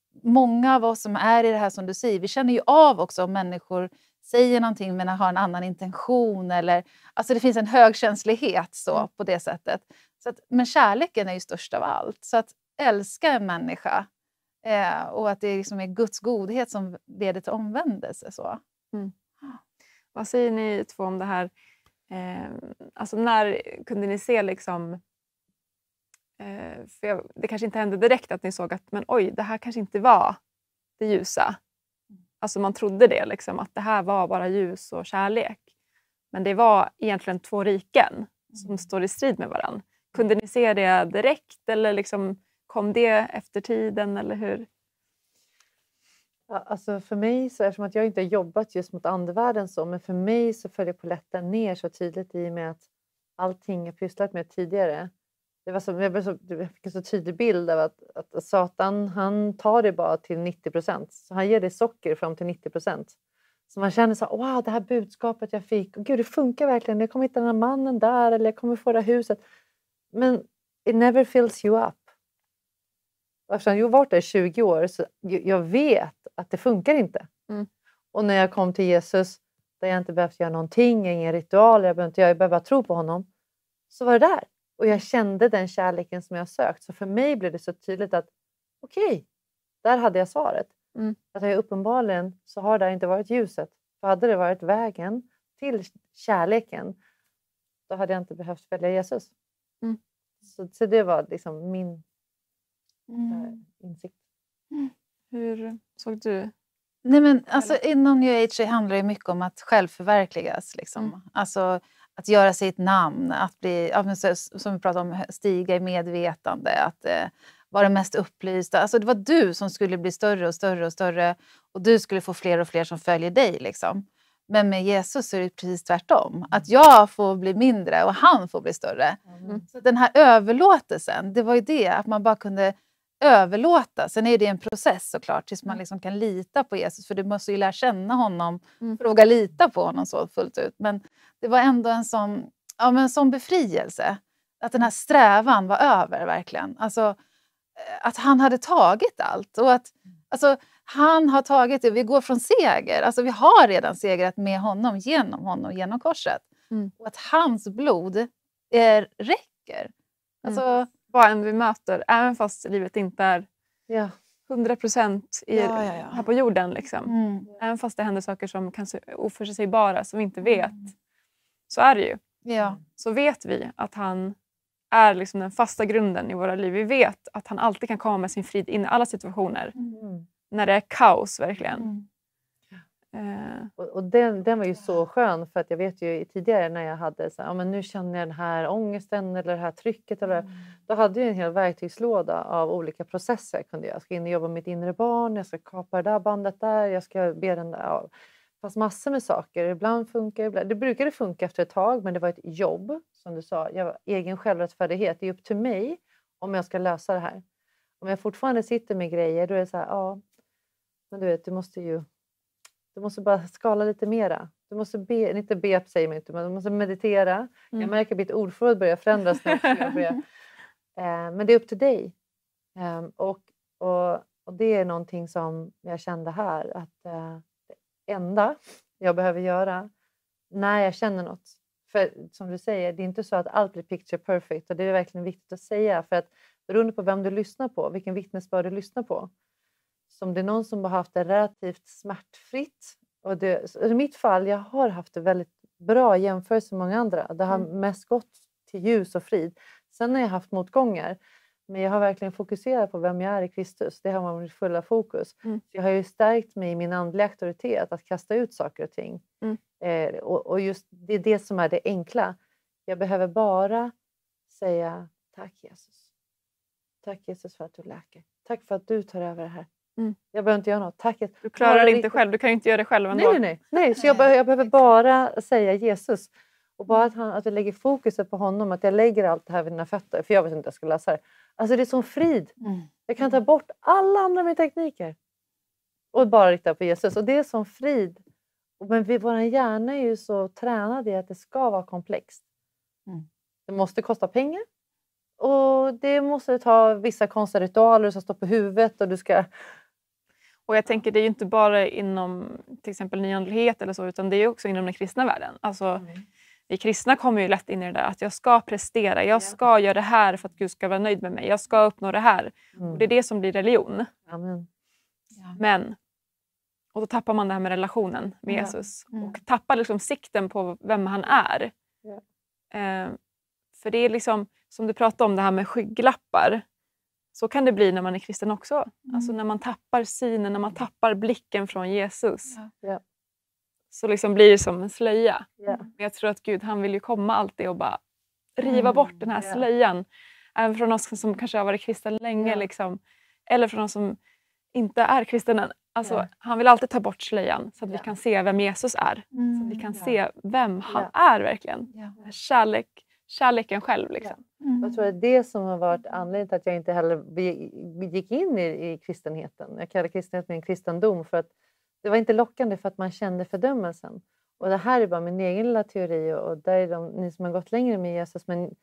Många av oss som är i det här som du säger, vi känner ju av också om människor säger någonting men har en annan intention. Eller, alltså det finns en högkänslighet så, Mm. på det sättet. Så att, men kärleken är ju störst av allt. Så att älska en människa eh, och att det liksom är Guds godhet som leder till omvändelse. Så. Vad säger ni två om det här? Eh, alltså när kunde ni se liksom... Eh, för jag, det kanske inte hände direkt att ni såg att men oj, det här kanske inte var det ljusa. Alltså man trodde det liksom, att det här var bara ljus och kärlek. Men det var egentligen två riken som står i strid med varandra. Kunde ni se det direkt eller liksom kom det efter tiden eller hur? Ja, alltså för mig, så eftersom att jag inte har jobbat just mot andevärlden så, men för mig så följer polletten ner så tydligt i och med att allting jag pysslat med tidigare. Det var så, jag, blev så, jag fick en så tydlig bild av att, att Satan, han tar det bara till nittio procent. Så han ger det socker fram till nittio procent. Så man känner så, wow, det här budskapet jag fick, och gud, det funkar verkligen. Jag kommer hitta den här mannen där, eller jag kommer få det här huset. Men it never fills you up. Eftersom jag har varit där i tjugo år så jag vet att det funkar inte. Mm. Och när jag kom till Jesus där jag inte behövt göra någonting, ingen ritual, jag behövde inte göra, jag behövde bara tro på honom. Så var det där. Och jag kände den kärleken som jag sökt. Så för mig blev det så tydligt att okej, okay, där hade jag svaret. Mm. Att jag uppenbarligen så har det inte varit ljuset. För hade det varit vägen till kärleken då hade jag inte behövt välja Jesus. Mm. Så, så det var liksom min Mm. insikt. Mm. Hur såg du? Nej, men alltså, inom New Age handlar det mycket om att självförverkligas. Liksom. Mm. Alltså, att göra sig ett namn, att bli, ja, men så, som vi pratade om, stiga i medvetande, att eh, vara mest upplysta. Alltså, det var du som skulle bli större och större och större och du skulle få fler och fler som följer dig. Liksom. Men med Jesus är det precis tvärtom. Att jag får bli mindre och han får bli större. Mm. Så den här överlåtelsen, det var ju det, att man bara kunde överlåta. Sen är det en process såklart tills man liksom kan lita på Jesus. För du måste ju lära känna honom. Mm. Fråga lita på honom så fullt ut. Men det var ändå en sån, ja, men en sån befrielse. Att den här strävan var över verkligen. Alltså att han hade tagit allt. Och att alltså, han har tagit det. Vi går från seger. Alltså vi har redan segrat med honom. Genom honom. Genom korset. Mm. Och att hans blod är, räcker. Alltså... Mm. Vad än vi möter, även fast livet inte är Ja. hundra procent i, Ja, ja, ja. här på jorden. Liksom. Mm. Även fast det händer saker som kanske är oförutsägbara, som vi inte vet. Så är det ju. Ja. Så vet vi att han är liksom den fasta grunden i våra liv. Vi vet att han alltid kan komma med sin frid in i alla situationer. Mm. När det är kaos, verkligen. Mm. Eh, Och, och den, den var ju så skön för att jag vet ju tidigare när jag hade så här, ja, men nu känner jag den här ångesten eller det här trycket eller Mm. då hade jag en hel verktygslåda av olika processer jag kunde göra. Jag ska in och jobba med mitt inre barn, jag ska kapa det där bandet där, jag ska be den där. Ja. Fast massor med saker, ibland funkar ibland. Det brukade funka efter ett tag men det var ett jobb som du sa, jag var egen självrättfärdighet. Det är upp till mig om jag ska lösa det här. Om jag fortfarande sitter med grejer då är det så här, ja men du vet du måste ju Du måste bara skala lite mera. Du måste be, inte be säger man inte, men du måste meditera. Mm. Jag märker att mitt ordförråd börjar förändras nu. Jag börjar. Eh, men det är upp till dig. Eh, och, och, och det är någonting som jag kände här. Att eh, det enda jag behöver göra när jag känner något. För som du säger, det är inte så att allt blir picture perfect. Och det är verkligen viktigt att säga. För att beroende på vem du lyssnar på, vilken vittnesbörd du lyssnar på. Som det är någon som har haft det relativt smärtfritt. Och det, i mitt fall, jag har haft det väldigt bra jämfört med många andra. Det har Mm. mest gått till ljus och frid. Sen har jag haft motgångar. Men jag har verkligen fokuserat på vem jag är i Kristus. Det har varit mitt fulla fokus. Mm. Så jag har ju stärkt mig i min andliga auktoritet. Att kasta ut saker och ting. Mm. Eh, och, och just det är det som är det enkla. Jag behöver bara säga tack Jesus. Tack Jesus för att du läker. Tack för att du tar över det här. Mm. Jag behöver inte göra något. Tack. du klarar Bara det inte lite- själv. Du kan ju inte göra det själv ändå. Nej, nej, nej. nej. Så jag, be- jag behöver bara säga Jesus. Och bara att, han, att jag lägger fokuset på honom. Att jag lägger allt det här vid dina fötter. För jag vet inte hur jag ska läsa det. Alltså det är som frid. Mm. Jag kan ta bort alla andra med tekniker. Och bara rikta på Jesus. Och det är som frid. Men vi, vår hjärna är ju så tränad i att det ska vara komplext. Mm. Det måste kosta pengar. Och det måste ta vissa konstiga ritualer. Du ska stå på huvudet och du ska... Och jag tänker det är ju inte bara inom till exempel nyandlighet eller så, utan det är ju också inom den kristna världen. Alltså, Mm. vi kristna kommer ju lätt in i det där att jag ska prestera, jag ska göra det här för att Gud ska vara nöjd med mig, jag ska uppnå det här. Mm. Och det är det som blir religion. Amen. Ja. Men, och då tappar man det här med relationen med Ja. Jesus. Mm. Och tappar liksom sikten på vem han är. Ja. Eh, för det är liksom, som du pratade om, det här med skygglappar. Så kan det bli när man är kristen också. Mm. Alltså när man tappar synen, när man tappar blicken från Jesus. Ja. Ja. Så liksom blir det som en slöja. Ja. Men jag tror att Gud, han vill ju komma alltid och bara riva Mm. bort den här Ja. slöjan. Även från oss som kanske har varit kristna länge. Ja. Liksom. Eller från oss som inte är kristna än. Alltså, Ja. Han vill alltid ta bort slöjan så att vi Ja. kan se vem Jesus är. Mm. Så att vi kan Ja. se vem han Ja. är verkligen. Ja. Kärlek, kärleken själv. Liksom. Mm. Jag tror att det är det som har varit anledningen till att jag inte heller be- gick in i, i kristenheten. Jag kallar kristenheten en kristendom för att det var inte lockande för att man kände fördömelsen. Och det här är bara min egen lilla teori och, och där är de, ni som har gått längre med Jesus. Men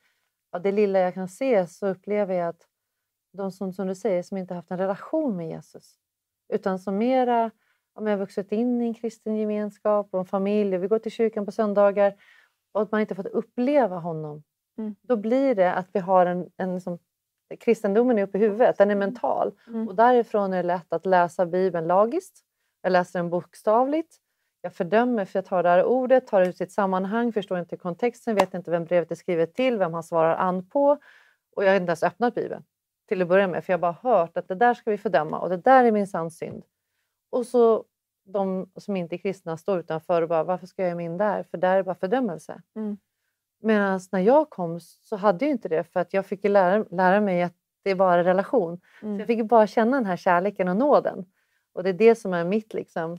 av det lilla jag kan se så upplever jag att de som, som du säger, som inte haft en relation med Jesus. Utan som mera, om jag har vuxit in i en kristen gemenskap och en familj. Vi går till kyrkan på söndagar. Och att man inte fått uppleva honom. Mm. Då blir det att vi har en, en liksom, kristendomen är uppe i huvudet. Den är mental. Mm. Och därifrån är det lätt att läsa Bibeln lagiskt. Jag läser den bokstavligt. Jag fördömer för jag tar det här ordet, tar det ut sitt sammanhang, förstår inte kontexten, vet inte vem brevet är skrivet till, vem han svarar an på. Och jag har inte ens öppnat Bibeln till att börja med, för jag har bara hört att det där ska vi fördöma och det där är min sann synd. Och så de som inte är kristna står utanför och bara, varför ska jag göra min där? För där är bara fördömelse. Mm. Medan när jag kom så hade jag inte det, för att jag fick lära, lära mig att det är bara relation. Mm. Så jag fick bara känna den här kärleken och nåden. Och det är det som är mitt liksom,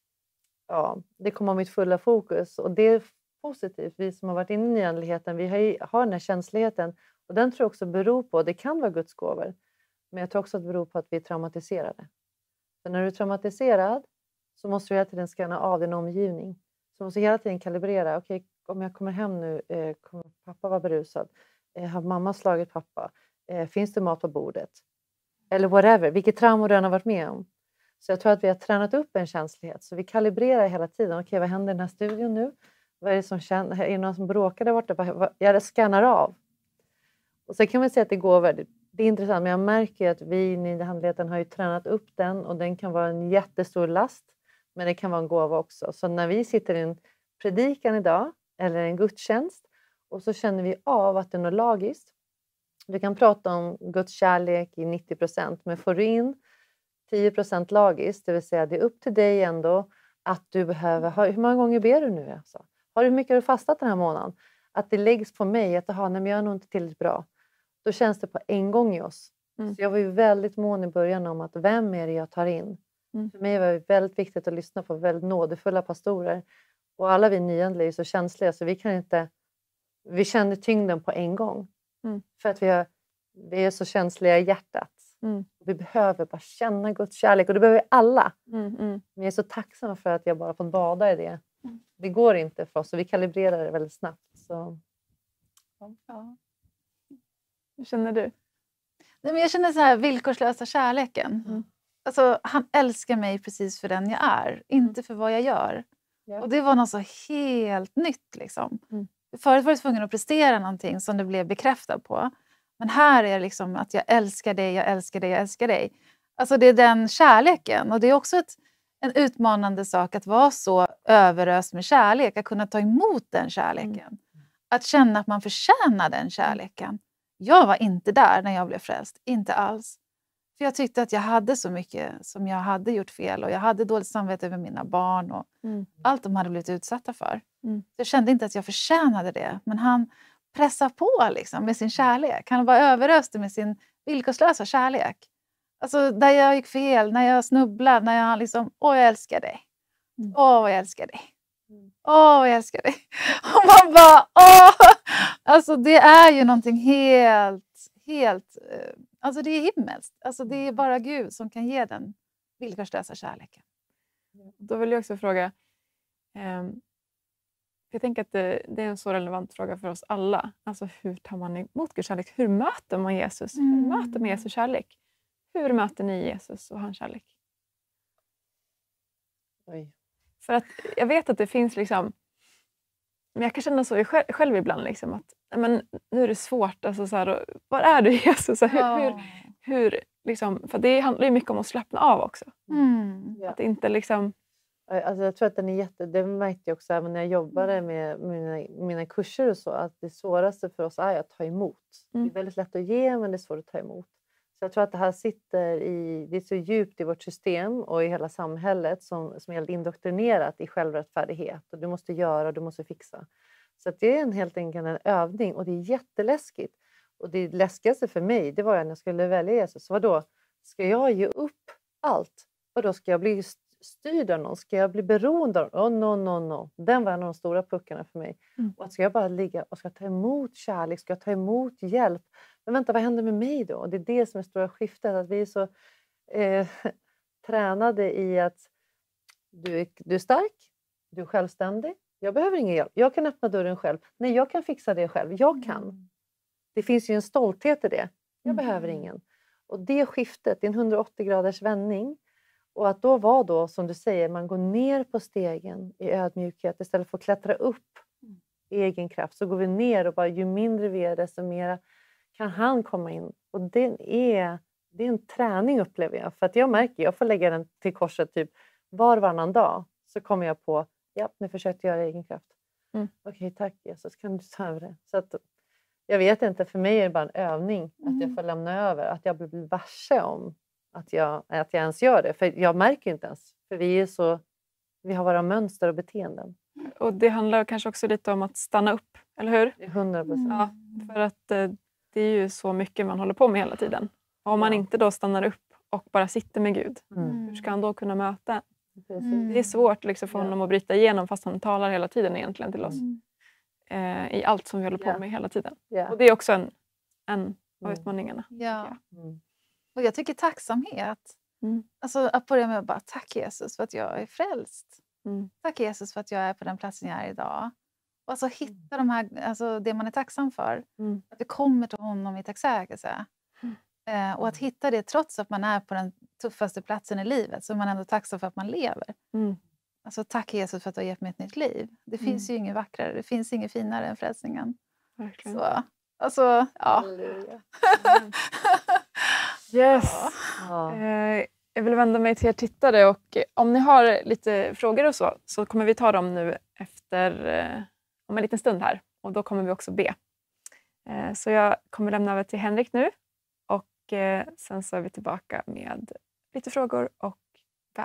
ja, det kommer mitt fulla fokus. Och det är positivt, vi som har varit inne i nyandligheten, vi har, har den här känsligheten. Och den tror jag också beror på, det kan vara Guds gåvor. Men jag tror också att det beror på att vi är traumatiserade. För när du är traumatiserad så måste du hela tiden scanna av din omgivning. Så måste du hela tiden kalibrera. Okej, okay, om jag kommer hem nu, eh, kommer pappa vara berusad? Eh, har mamma slagit pappa? Eh, finns det mat på bordet? Eller whatever, vilket trauma du än har varit med om. Så jag tror att vi har tränat upp en känslighet. Så vi kalibrerar hela tiden. Okej, okay, vad händer i den här studion nu? Vad är det som känner? Är det någon som bråkar där borta? Jag scannar av. Och så kan man säga att det går väldigt, det är intressant, men jag märker att vi i nyandligheten har ju tränat upp den och den kan vara en jättestor last, men det kan vara en gåva också. Så när vi sitter i en predikan idag eller en gudstjänst och så känner vi av att det är något lagiskt. Du kan prata om Guds kärlek i nittio procent, men får du in tio procent lagiskt, det vill säga det är upp till dig ändå att du behöver, hur många gånger ber du nu alltså? Har du mycket du fastat den här månaden? Att det läggs på mig att aha, nej, men jag är nog inte tillräckligt bra. Då känns det på en gång i oss. Mm. Så jag var ju väldigt mån i början om att vem är det jag tar in. Mm. För mig var det väldigt viktigt att lyssna på väldigt nådefulla pastorer. Och alla vi nyandliga är så känsliga så vi kan inte, vi känner tyngden på en gång. Mm. För att vi, har, vi är så känsliga i hjärtat. Mm. Vi behöver bara känna Guds kärlek och det behöver vi alla. Mm. Mm. Men jag är så tacksam för att jag bara fått bada i det. Det går inte för oss och vi kalibrerar det väldigt snabbt. Så. Ja. Hur känner du? Nej, men jag känner så här villkorslösa kärleken. Mm. Alltså, han älskar mig precis för den jag är. Inte för vad jag gör. Ja. Och det var något så helt nytt. Liksom. Mm. Förut var jag tvungen att prestera någonting som det blev bekräftad på. Men här är det liksom att jag älskar dig, jag älskar dig, jag älskar dig. Alltså det är den kärleken. Och det är också ett, en utmanande sak att vara så överöst med kärlek. Att kunna ta emot den kärleken. Mm. Att känna att man förtjänar den kärleken. Jag var inte där när jag blev frälst. Inte alls. För jag tyckte att jag hade så mycket som jag hade gjort fel. Och jag hade dåligt samvete över mina barn. Och Mm. allt de hade blivit utsatta för. Mm. Jag kände inte att jag förtjänade det. Men han pressar på liksom, med sin kärlek. Han var överöst med sin villkorslösa kärlek. Alltså där jag gick fel. När jag snubblade. När jag liksom, åh jag älskar dig. Mm. Åh vad jag älskar dig. Åh vad jag älskar dig. Och man bara, åh. Alltså det är ju någonting helt, helt, alltså det är himmelskt. Alltså det är bara Gud som kan ge den villkorslösa kärleken. Då vill jag också fråga, eh, jag tänker att det, det är en så relevant fråga för oss alla. Alltså hur tar man emot Guds kärlek? Hur möter man Jesus? Hur Mm. möter man Jesus kärlek? Hur möter ni Jesus och hans kärlek? Oj. För att jag vet att det finns liksom, men jag kan känna så själv, själv ibland liksom att men, nu är det svårt. Alltså, så här, var är du Jesus? Så, hur, Ja. hur, hur, liksom, för det handlar ju mycket om att slappna av också. Mm. Ja. Att inte liksom... Alltså jag tror att den är jätte, det märkte jag också även när jag jobbade med mina, mina kurser och så, att det svåraste för oss är att ta emot. Mm. Det är väldigt lätt att ge, men det är svårt att ta emot. Så jag tror att det här sitter i, det är så djupt i vårt system och i hela samhället som, som är helt indoktrinerat i självrättfärdighet. Och du måste göra och du måste fixa. Så att det är en, helt enkelt en övning och det är jätteläskigt. Och det läskigaste för mig, det var när jag skulle välja Jesus. Så vadå? Ska jag ge upp allt? Vadå, ska jag bli styrd av någon? Ska jag bli beroende av någon? Oh, no, no, no. Den var en av de stora puckarna för mig. Mm. Och att ska jag bara ligga och ska ta emot kärlek? Ska jag ta emot hjälp? Men vänta, vad händer med mig då? Och det är det som är stora skiftet. Att vi är så eh, tränade i att du är, du är stark. Du är självständig. Jag behöver ingen hjälp. Jag kan öppna dörren själv. Nej, jag kan fixa det själv. Jag kan. det finns ju en stolthet i det. Jag Mm. behöver ingen. Och det skiftet, det är en hundraåttio graders vändning. Och att då vara då, som du säger, man går ner på stegen i ödmjukhet istället för att klättra upp i egen kraft. Så går vi ner och bara ju mindre vi är desto mer kan han komma in. Och det är, det är en träning upplever jag. För att jag märker, jag får lägga den till korset typ var och varannan dag. Så kommer jag på, ja nu försökte jag göra egen kraft. Mm. Okej, tack Jesus, kan du ta över det? Så att, jag vet inte, för mig är det bara en övning. Mm. Att jag får lämna över, att jag blir varse om att jag, att jag ens gör det. För jag märker ju inte ens. För vi är så, vi har våra mönster och beteenden. Och det handlar kanske också lite om att stanna upp, eller hur? hundra procent. Ja, för att eh, det är ju så mycket man håller på med hela tiden. Och om man Ja. inte då stannar upp och bara sitter med Gud, Mm. hur ska han då kunna möta? Precis. Det är svårt liksom, för Ja. honom att bryta igenom fast han talar hela tiden egentligen till oss. Mm. Eh, I allt som vi håller på Ja. med hela tiden. Ja. Och det är också en, en av Mm. utmaningarna. Ja. Mm. Och jag tycker tacksamhet. Mm. Alltså att börja med att bara tack Jesus för att jag är frälst. Mm. Tack Jesus för att jag är på den platsen jag är idag. Och alltså hitta de här, alltså det man är tacksam för. Mm. Att vi kommer till honom i tacksägelse. Mm. Eh, och att hitta det trots att man är på den tuffaste platsen i livet. Så är man ändå tacksam för att man lever. Mm. Alltså tack Jesus för att du har gett mig ett nytt liv. Det Mm. finns ju inget vackrare. Det finns inget finare än frälsningen. Verkligen. Så, alltså, ja. Halleluja. Yes. Ja. Eh, jag vill vända mig till er tittare och eh, om ni har lite frågor och så så kommer vi ta dem nu efter eh, om en liten stund här och då kommer vi också be. Eh, så jag kommer lämna över till Henrik nu och eh, sen så är vi tillbaka med lite frågor och vän.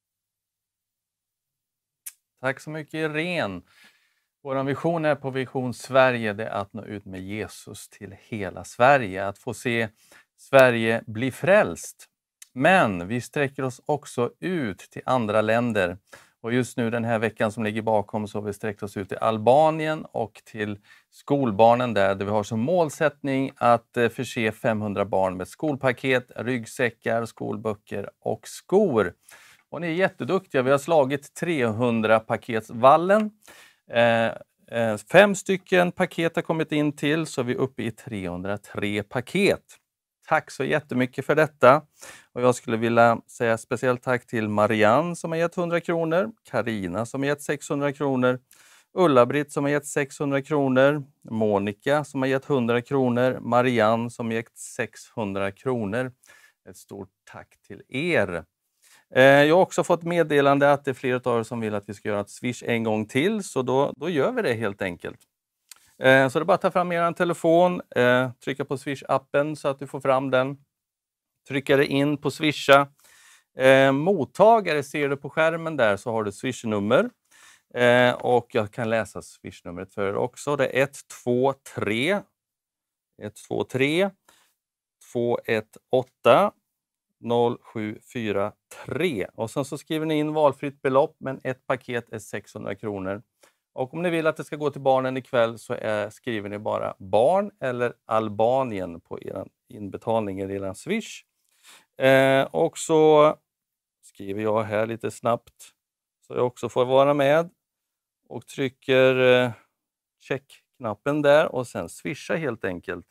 Tack så mycket Irene. Vår vision är på Vision Sverige, det är att nå ut med Jesus till hela Sverige. Att få se Sverige bli frälst. Men vi sträcker oss också ut till andra länder. Och just nu den här veckan som ligger bakom så har vi sträckt oss ut till Albanien och till skolbarnen där. Där vi har som målsättning att eh, förse femhundra barn med skolpaket, ryggsäckar, skolböcker och skor. Och ni är jätteduktiga. Vi har slagit trehundra paketsvallen. Eh, eh, fem stycken paket har kommit in till så vi är uppe i trehundratre paket. Tack så jättemycket för detta. Och jag skulle vilja säga speciellt tack till Marianne som har gett hundra kronor. Karina som har gett sexhundra kronor. Ulla-Britt som har gett sexhundra kronor. Monica som har gett hundra kronor. Marianne som har gett sexhundra kronor. Ett stort tack till er. Jag har också fått meddelande att det är flera av er som vill att vi ska göra ett Swish en gång till. Så då, då gör vi det helt enkelt. Så det är bara att ta fram er telefon, trycka på Swish-appen så att du får fram den. Trycka det in på Swisha. Mottagare ser du på skärmen där så har du Swish-nummer. Och jag kan läsa Swish-numret för er också. Det är ett två tre ett två tre två ett åtta noll sju fyra tre och sen så skriver ni in valfritt belopp men ett paket är sexhundra kronor. Och om ni vill att det ska gå till barnen ikväll så är, skriver ni bara barn eller Albanien på er inbetalning i er Swish. Eh, och så skriver jag här lite snabbt så jag också får vara med och trycker eh, check-knappen där och sen swisha helt enkelt.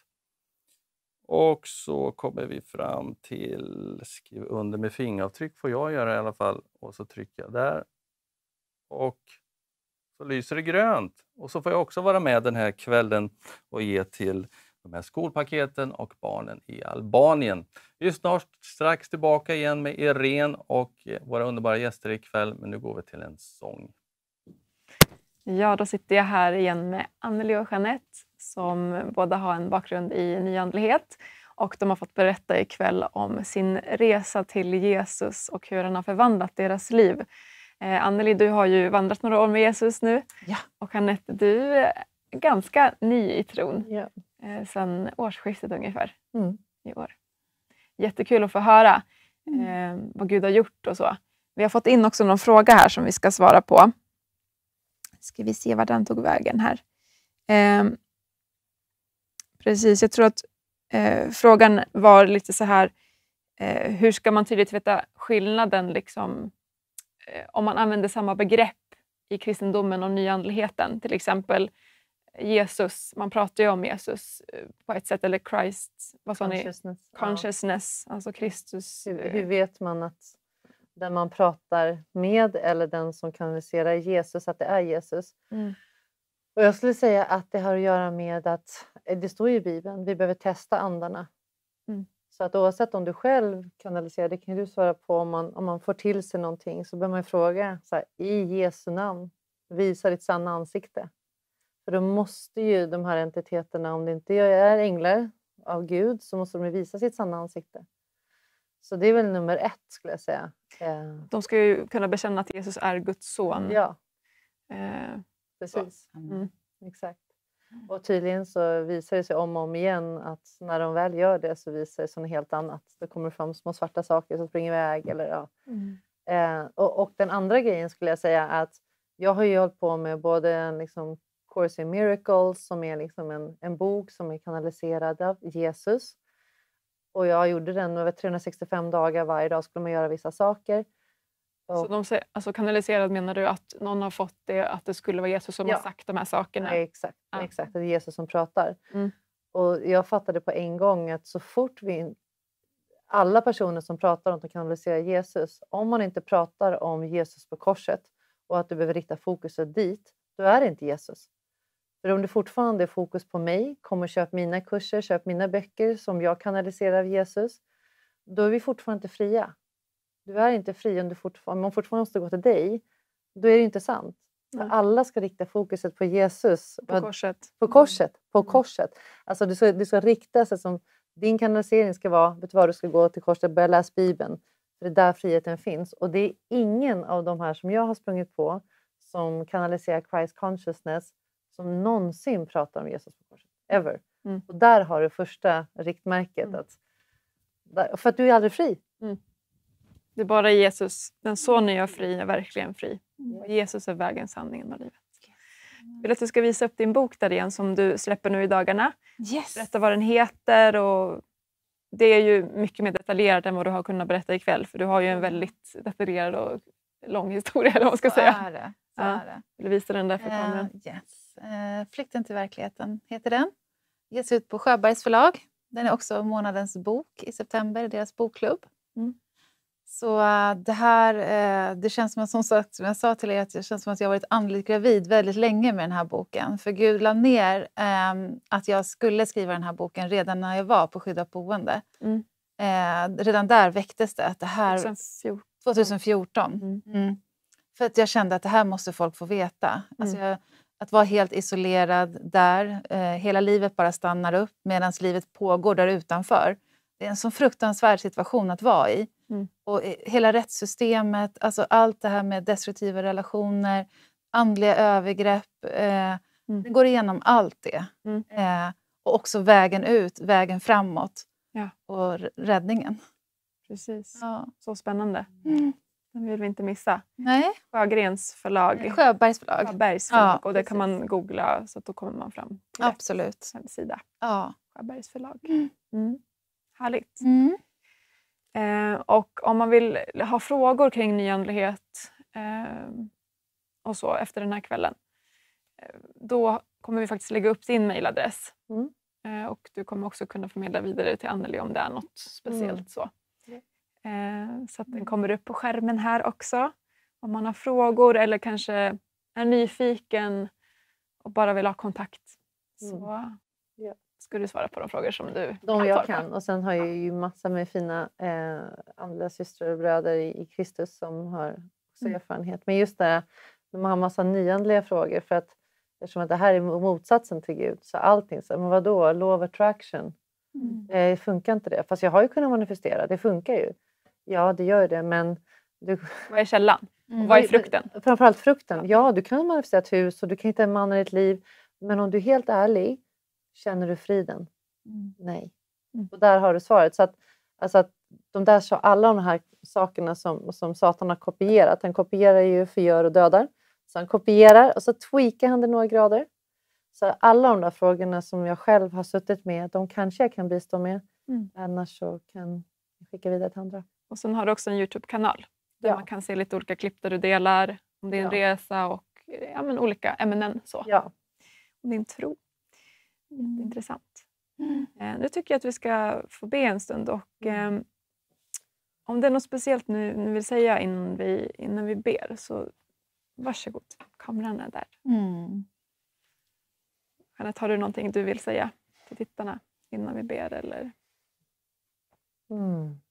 Och så kommer vi fram till, skriv under med fingeravtryck får jag göra i alla fall. Och så trycker jag där. Och så lyser det grönt. Och så får jag också vara med den här kvällen och ge till de här skolpaketen och barnen i Albanien. Vi är snart strax tillbaka igen med Irene och våra underbara gäster ikväll. Men nu går vi till en sång. Ja, då sitter jag här igen med Anneli och Jeanette som båda har en bakgrund i nyandlighet och de har fått berätta ikväll om sin resa till Jesus och hur han har förvandlat deras liv. Eh, Anneli, du har ju vandrat några år med Jesus nu. Ja. Och Jeanette, du är ganska ny i tron. Ja. Eh, sedan årsskiftet ungefär Mm. i år. Jättekul att få höra eh, vad Gud har gjort och så. Vi har fått in också någon fråga här som vi ska svara på. Ska vi se vad den tog vägen här. Eh, precis, jag tror att eh, frågan var lite så här. Eh, hur ska man tydligt veta skillnaden liksom, eh, om man använder samma begrepp i kristendomen och nyandligheten. Till exempel Jesus, man pratar ju om Jesus på ett sätt, eller Christ, vad sa ni? Consciousness. Consciousness, ja. Alltså Kristus. Hur, hur vet man att den man pratar med eller den som kanaliserar Jesus, att det är Jesus? Mm. Och jag skulle säga att det har att göra med att, det står ju i Bibeln, vi behöver testa andarna. Mm. Så att oavsett om du själv kanaliserar, det kan du svara på, om man, om man får till sig någonting så behöver man fråga så här, i Jesu namn, visa ditt sanna ansikte. För då måste ju de här entiteterna, om det inte är änglar av Gud, så måste de visa sitt sanna ansikte. Så det är väl nummer ett, skulle jag säga. De ska ju kunna bekänna att Jesus är Guds son. Ja, Eh, precis. mm. Exakt. Och tydligen så visar det sig om och om igen att när de väl gör det så visar det sig något helt annat. Det kommer fram små svarta saker som springer iväg. Eller, ja. Mm. eh, och, och den andra grejen skulle jag säga att jag har ju hållit på med både en liksom Course in Miracles, som är liksom en, en bok som är kanaliserad av Jesus. Och jag gjorde den över trehundrasextiofem dagar, varje dag skulle man göra vissa saker. Så Och, de säger, alltså kanaliserad, menar du att någon har fått det, att det skulle vara Jesus som Ja. har sagt de här sakerna? nej, exakt, Ja. exakt, det är Jesus som pratar. Mm. Och jag fattade på en gång att så fort vi, alla personer som pratar om att kanalisera Jesus, om man inte pratar om Jesus på korset och att du behöver rikta fokuset dit, då är det inte Jesus. För om det fortfarande är fokus på mig, kommer köp mina kurser, köp mina böcker som jag kanaliserar av Jesus, då är vi fortfarande inte fria. Du är inte fri om, du fortfarande, om man fortfarande måste gå till dig, då är det inte sant. För Nej. alla ska rikta fokuset på Jesus. På korset. På korset. På Mm. korset. Alltså du ska, du ska rikta sig som, din kanalisering ska vara, vet du vad, du ska gå till korset, börja läsa Bibeln. För det är där friheten finns. Och det är ingen av de här som jag har sprungit på som kanaliserar Christ consciousness som någonsin pratar om Jesus på korset. Ever. Mm. Och där har du första riktmärket. Mm. Att, där, för att du är aldrig fri. Det är bara Jesus, den sonen jag fri, är verkligen fri. Mm. Och Jesus är vägen, sanningen och livet. Jag vill att du ska visa upp din bok där igen, som du släpper nu i dagarna. Yes. Berätta vad den heter, och det är ju mycket mer detaljerat än vad du har kunnat berätta ikväll. För du har ju en väldigt detaljerad och lång historia, eller vad man ska Så säga. är det. Så Ja. är det. Vill du visa den där för kameran? Eh, yes. Eh, Flykten till verkligheten heter den. Ges ut på Sjöbergs förlag. Den är också månadens bok i september, deras bokklubb. Mm. Så uh, det här, uh, det känns som, att, som, sagt, som jag sa till er, att det känns som att jag har varit andligt gravid väldigt länge med den här boken. För Gud la ner um, att jag skulle skriva den här boken redan när jag var på skyddat boende. Mm. Uh, redan där väcktes det att det här... tjugohundrafjorton. tjugohundrafjorton. Mm. Mm. För att jag kände att det här måste folk få veta. Alltså jag, att vara helt isolerad där. Eh, hela livet bara stannar upp medan livet pågår där utanför. Det är en sån fruktansvärd situation att vara i. Mm. Och eh, hela rättssystemet, alltså allt det här med destruktiva relationer, andliga övergrepp. Eh, Mm. Det går igenom allt det. Mm. Eh, och också vägen ut, vägen framåt. Ja. Och r- räddningen. Precis. Ja. Så spännande. Mm. Den vill vi inte missa. Nej, Sjögrens förlag. Sjöbergs förlag. Sjöbergs förlag. Ja, och det kan precis. man googla, så att då kommer man fram till rätt Absolut. hemsida. Ja. Sjöbergs förlag. Mm. Mm. Härligt. Mm. Eh, och om man vill ha frågor kring nyandlighet eh, och så efter den här kvällen, eh, då kommer vi faktiskt lägga upp din mejladress. Mm. Eh, och du kommer också kunna förmedla vidare till Anneli om det är något speciellt. Mm. Så. Eh, så att den kommer upp på skärmen här också. Om man har frågor eller kanske är nyfiken och bara vill ha kontakt, så Ja. ska du svara på de frågor som du De kan jag svara på. kan. Och sen har jag ju massa med fina eh, andliga systrar och bröder i, i Kristus som har också Mm. erfarenhet. Men just det här, de har massa nyandliga frågor, för att eftersom att det här är motsatsen till Gud, så allting, så, men vadå, law of attraction, Mm. eh, funkar inte det? Fast jag har ju kunnat manifestera, det funkar ju. Ja, det gör det, men du, Vad är källan? Mm. Och vad är frukten? framförallt frukten. Ja, du kan manifestera ett hus och du kan hitta en man i ditt liv, men om du är helt ärlig, känner du friden? Mm. Nej. Mm. Och där har du svaret. Så att, alltså att de där, så alla de här sakerna som, som Satan har kopierat. Han kopierar ju förgör och dödar. Så han kopierar och så tweakar han det några grader. Så alla de där frågorna som jag själv har suttit med, de kanske jag kan bistå med. Mm. Annars så kan jag skicka vidare till andra. Och sen har du också en YouTube-kanal där Ja. man kan se lite olika klipp där du delar om din Ja. resa och ja, men olika ämnen. Så. Ja. om din tro. Mm. Intressant. Mm. Eh, nu tycker jag att vi ska få be en stund. Och, eh, om det är något speciellt ni, ni vill säga innan vi, innan vi ber, så varsågod. Kameran är där. Mm. Jeanette, har du någonting du vill säga till tittarna innan vi ber? Eller? Mm.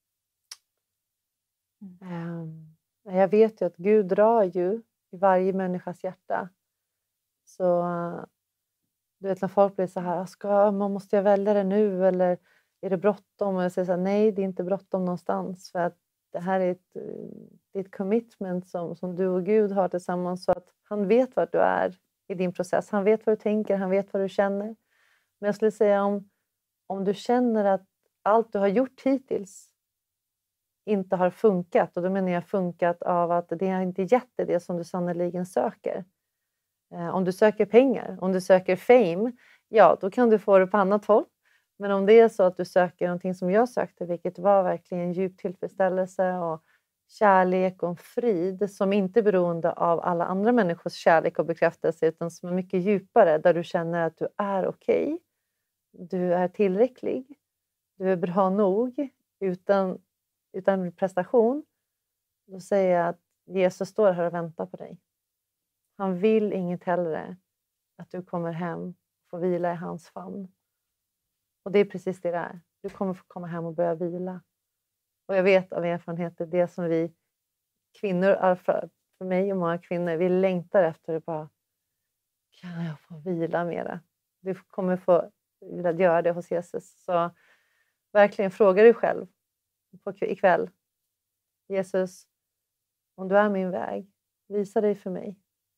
Um, jag vet ju att Gud drar ju i varje människas hjärta. Så du vet när folk blir så här, ska, man måste jag välja det nu eller är det bråttom? Och jag säger så här, nej det är inte bråttom någonstans. För att det här är ett, det är ett commitment som, som du och Gud har tillsammans. Så att han vet vart du är i din process. Han vet vad du tänker, han vet vad du känner. Men jag skulle säga om, om du känner att allt du har gjort hittills inte har funkat. Och då menar jag funkat av att det har inte gett dig det som du sannoliken söker. Eh, om du söker pengar, om du söker fame, ja då kan du få det på annat håll. Men om det är så att du söker någonting som jag sökte, vilket var verkligen djup tillfredsställelse och kärlek och frid som inte är beroende av alla andra människors kärlek och bekräftelse utan som är mycket djupare där du känner att du är okej, du är tillräcklig, du är bra nog utan, utan prestation, då säger jag att Jesus står här och väntar på dig. Han vill inget hellre att du kommer hem och får vila i hans famn. Och det är precis det där. Du kommer få komma hem och börja vila. Och jag vet av erfarenheter det som vi kvinnor, för, för mig och många kvinnor, vi längtar efter det bara. Kan jag få vila mera? Du kommer få vilja göra det hos Jesus. Så verkligen fråga dig själv på ikväll. Jesus, om du är min väg, visa dig för mig.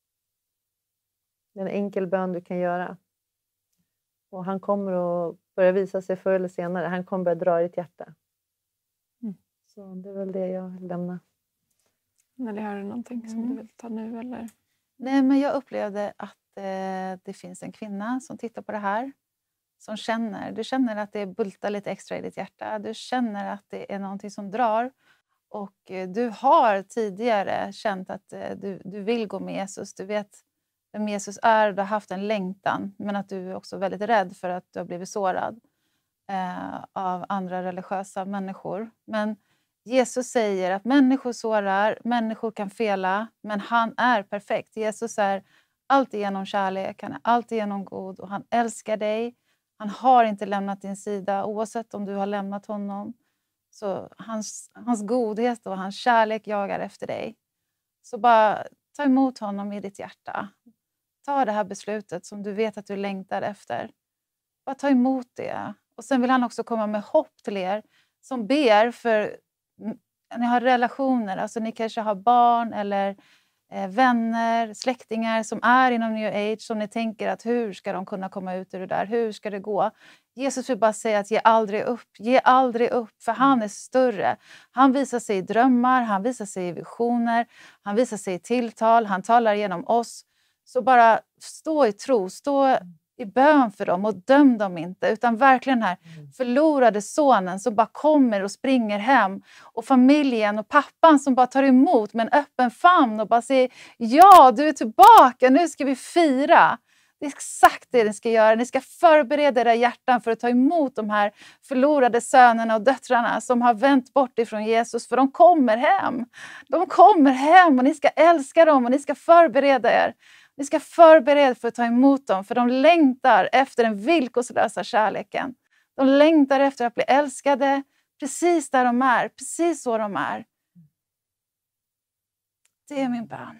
Det är en enkel bön du kan göra. Och han kommer att börja visa sig förr eller senare. Han kommer börja dra i ditt hjärta. Mm. Så det är väl det jag vill lämna. Eller har du någonting som Mm. du vill ta nu? Eller? Nej, men jag upplevde att eh, det finns en kvinna som tittar på det här. Som känner, du känner att det bultar lite extra i ditt hjärta. Du känner att det är någonting som drar. Och eh, du har tidigare känt att eh, du, du vill gå med Jesus. Du vet vem Jesus är, du har haft en längtan. Men att du är också väldigt rädd för att du har blivit sårad eh, av andra religiösa människor. Men Jesus säger att människor sårar, människor kan fela, men han är perfekt. Jesus är alltigenom kärlek, han är alltigenom god och han älskar dig. Han har inte lämnat din sida oavsett om du har lämnat honom. Så hans, hans godhet och hans kärlek jagar efter dig. Så bara ta emot honom i ditt hjärta. Ta det här beslutet som du vet att du längtar efter. Bara ta emot det. Och sen vill han också komma med hopp till er som ber för ni har relationer. Alltså ni kanske har barn eller eh, vänner, släktingar som är inom New Age. Som ni tänker att hur ska de kunna komma ut ur det där? Hur ska det gå? Jesus vill bara säga att ge aldrig upp. Ge aldrig upp för han är större. Han visar sig i drömmar, han visar sig i visioner. Han visar sig i tilltal, han talar genom oss. Så bara stå i tro, stå i bön för dem och döm dem inte. Utan verkligen den här förlorade sonen som bara kommer och springer hem. Och familjen och pappan som bara tar emot med en öppen famn och bara säger ja, du är tillbaka, nu ska vi fira. Det är exakt det ni ska göra. Ni ska förbereda era hjärtan för att ta emot de här förlorade sönerna och döttrarna som har vänt bort ifrån Jesus. För de kommer hem. De kommer hem och ni ska älska dem och ni ska förbereda er. Ni ska förbereda för att ta emot dem. För de längtar efter den villkorslösa kärleken. De längtar efter att bli älskade precis där de är. Precis så de är. Det är min bön.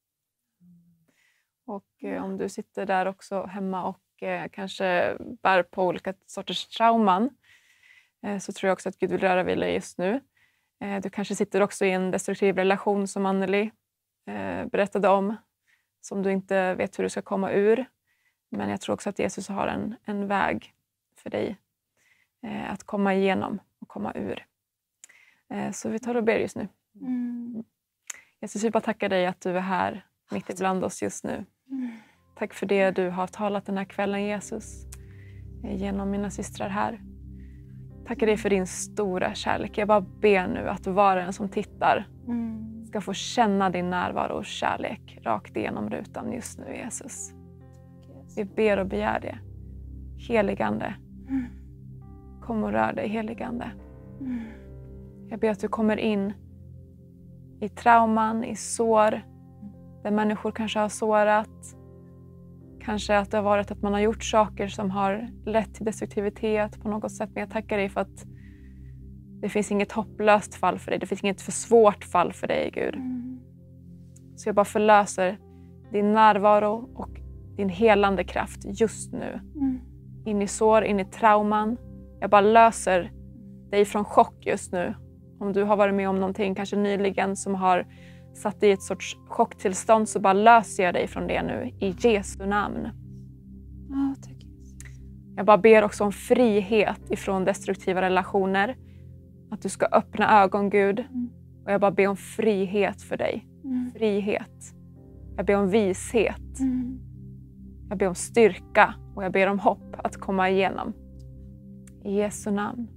Och eh, om du sitter där också hemma och eh, kanske bär på olika sorters trauman eh, så tror jag också att Gud vill röra vid dig just nu. Eh, du kanske sitter också i en destruktiv relation som Anneli eh, berättade om. Som du inte vet hur du ska komma ur. Men jag tror också att Jesus har en, en väg för dig eh, att komma igenom och komma ur. Eh, så vi tar och ber just nu. Mm. Jesus, vi bara tackar dig att du är här mitt ibland oss just nu. Mm. Tack för det du har talat den här kvällen, Jesus. Eh, genom mina systrar här. Tackar dig för din stora kärlek. Jag bara ber nu att var och en som tittar Mm. ska få känna din närvaro och kärlek rakt igenom rutan just nu, Jesus. Vi ber och begär det. Heligande. Kom och rör dig, heligande. Jag ber att du kommer in i trauman, i sår. Där människor kanske har sårat. Kanske att det har varit att man har gjort saker som har lett till destruktivitet på något sätt. Men jag tackar dig för att det finns inget hopplöst fall för dig. Det finns inget för svårt fall för dig, Gud. Så jag bara förlöser din närvaro och din helande kraft just nu. In i sår, in i trauman. Jag bara löser dig från chock just nu. Om du har varit med om någonting kanske nyligen som har satt i ett sorts chocktillstånd, så bara löser jag dig från det nu i Jesu namn. Ja, tack. Jag bara ber också om frihet ifrån destruktiva relationer. Att du ska öppna ögon, Gud. Mm. Och jag bara ber om frihet för dig. Mm. Frihet. Jag ber om vishet. Mm. Jag ber om styrka. Och jag ber om hopp att komma igenom. I Jesu namn.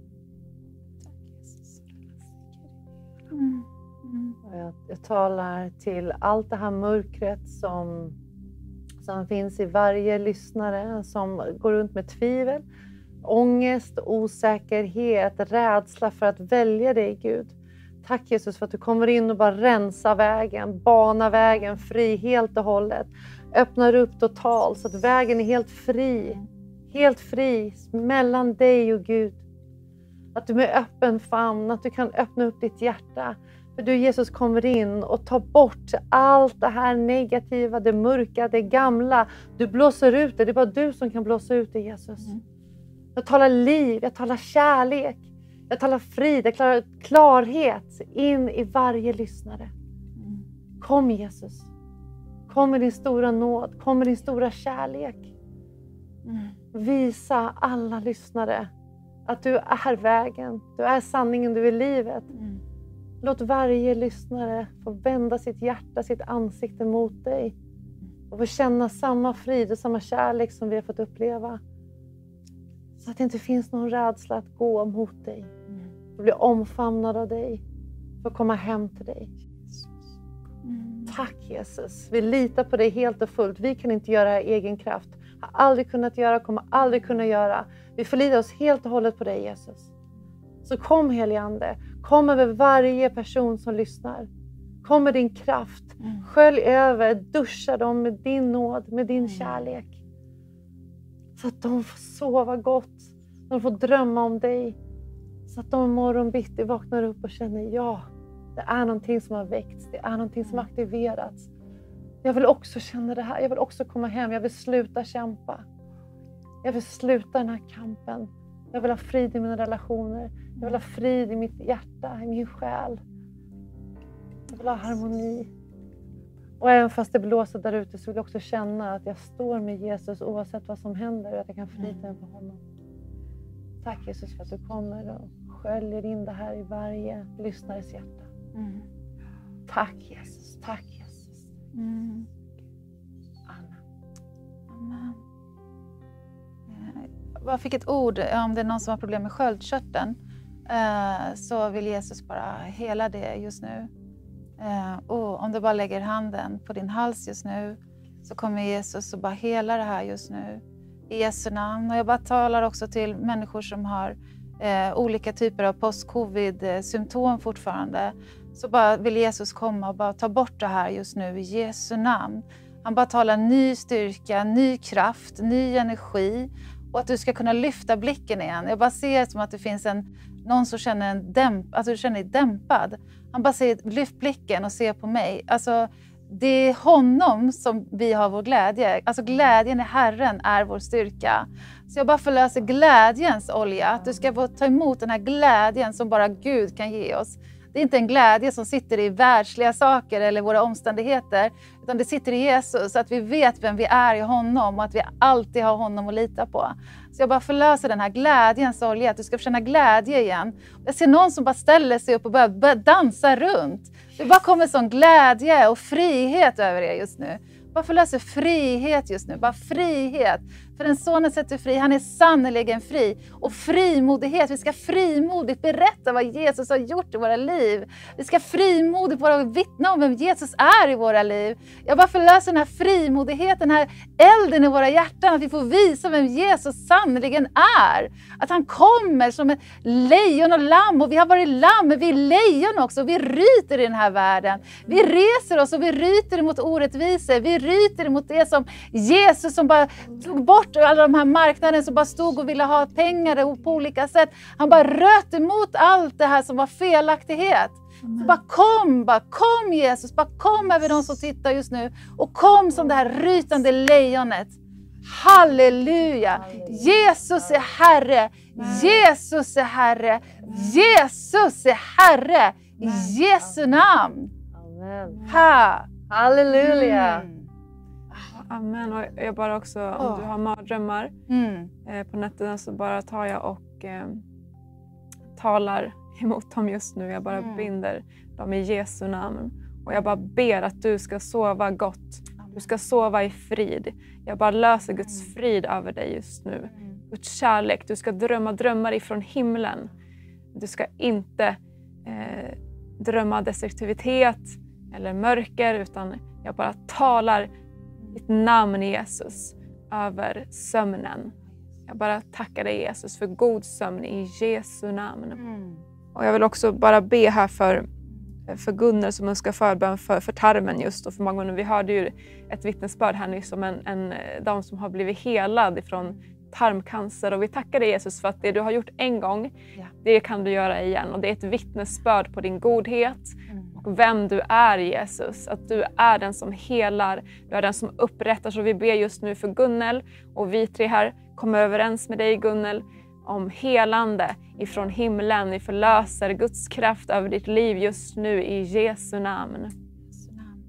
Mm. Mm. Jag, jag talar till allt det här mörkret som, som finns i varje lyssnare. Som går runt med tvivel, ångest, osäkerhet, rädsla för att välja dig, Gud. Tack Jesus för att du kommer in och bara rensar vägen, banar vägen fri helt och hållet. Öppnar upp totalt så att vägen är helt fri. Helt fri mellan dig och Gud. Att du med öppen famn, att du kan öppna upp ditt hjärta. För du Jesus kommer in och tar bort allt det här negativa, det mörka, det gamla. Du blåser ut det, det är bara du som kan blåsa ut det, Jesus. Jag talar liv, jag talar kärlek. Jag talar frid, jag talar klarhet in i varje lyssnare. Kom Jesus. Kom med din stora nåd, kom med din stora kärlek. Visa alla lyssnare att du är vägen, du är sanningen, du är livet. Låt varje lyssnare få vända sitt hjärta, sitt ansikte mot dig. Och få känna samma frid och samma kärlek som vi har fått uppleva. Så att det inte finns någon rädsla att gå mot dig. Att bli omfamnad av dig. För att komma hem till dig. Tack Jesus. Vi litar på dig helt och fullt. Vi kan inte göra det i egen kraft. Har aldrig kunnat göra, kommer aldrig kunna göra. Vi förlitar oss helt och hållet på dig Jesus. Så kom helige Ande. Kom över varje person som lyssnar. Kom med din kraft. Skölj över, duscha dem med din nåd, med din kärlek. Så att de får sova gott. De får drömma om dig. Så att de imorgon bitti vaknar upp och känner, ja, det är någonting som har väckts. Det är någonting som har aktiverats. Jag vill också känna det här. Jag vill också komma hem. Jag vill sluta kämpa. Jag vill sluta den här kampen. Jag vill ha frid i mina relationer. Jag vill ha frid i mitt hjärta, i min själ. Jag vill ha harmoni. Och även fast det blåser där ute så vill jag också känna att jag står med Jesus oavsett vad som händer. Och att jag kan förlita mig på honom. Tack Jesus för att du kommer och sköljer in det här i varje lyssnares hjärta. Mm. Tack Jesus, tack Jesus. Mm. Amen. Amen. Jag fick ett ord, om det är någon som har problem med sköldkörteln, så vill Jesus bara hela det just nu. Och om du bara lägger handen på din hals just nu, så kommer Jesus att bara hela det här just nu. I Jesu namn. Och jag bara talar också till människor som har eh, olika typer av post-covid-symptom fortfarande. Så bara vill Jesus komma och bara ta bort det här just nu i Jesu namn. Han bara talar ny styrka, ny kraft, ny energi. Och att du ska kunna lyfta blicken igen. Jag bara ser som att det finns en, någon som känner en dämp, alltså du känner dig dämpad. Han bara säger, lyft blicken och se på mig. Alltså det är honom som vi har vår glädje. Alltså glädjen i Herren är vår styrka. Så jag bara förlöser glädjens olja. Att du ska få ta emot den här glädjen som bara Gud kan ge oss. Det är inte en glädje som sitter i världsliga saker eller våra omständigheter. Utan det sitter i Jesus. Så att vi vet vem vi är i honom. Och att vi alltid har honom att lita på. Så jag bara förlöser den här glädjens olja. Att du ska få känna glädje igen. Jag ser någon som bara ställer sig upp och börjar, börjar dansa runt. Det bara kommer sån glädje och frihet över er just nu. Bara förlöser frihet just nu. Bara frihet. För den sonen sätter fri, han är sannoliken fri. Och frimodighet, vi ska frimodigt berätta vad Jesus har gjort i våra liv. Vi ska frimodigt bara vittna om vem Jesus är i våra liv. Jag bara förlöser den här frimodigheten, den här elden i våra hjärtan. Att vi får visa vem Jesus sannoliken är. Att han kommer som ett lejon och lamm. Och vi har varit lamm, men vi är lejon också. Vi ryter i den här världen. Vi reser oss och vi ryter emot orättvisor. Vi ryter emot det som Jesus som bara tog bort alla de här marknaden som bara stod och ville ha pengar och på olika sätt. Han bara röt emot allt det här som var felaktighet. Så bara kom, bara kom Jesus, bara kom över de som tittar just nu. Och kom som det här rytande lejonet. Halleluja! Jesus är Herre! Jesus är Herre! Jesus är Herre! I Jesu namn! Amen. Ha! Halleluja! Mm. Amen. Och jag bara också, om du har mardrömmar Mm. eh, på nätterna så bara tar jag och eh, talar emot dem just nu. Jag bara Mm. binder dem i Jesu namn. Och jag bara ber att du ska sova gott. Du ska sova i frid. Jag bara löser Guds frid över dig just nu. Guds kärlek. Du ska drömma drömmar ifrån himlen. Du ska inte eh, drömma destruktivitet eller mörker. Utan jag bara talar ditt namn Jesus över sömnen. Jag bara tackar dig Jesus för god sömn i Jesu namn. Mm. Och jag vill också bara be här för, för Gunnel som önskar förbön för, för tarmen just. Och för många gånger, vi hörde ju ett vittnesbörd här nyss om en, en dam som har blivit helad ifrån tarmcancer. Och vi tackar dig Jesus för att det du har gjort en gång, Ja. det kan du göra igen. Och det är ett vittnesbörd på din godhet. Mm. Och vem du är Jesus. Att du är den som helar. Du är den som upprättar. Så vi ber just nu för Gunnel. Och vi tre här kommer överens med dig Gunnel. Om helande ifrån himlen. Vi förlöser Guds kraft över ditt liv just nu i Jesu namn. Jesu namn.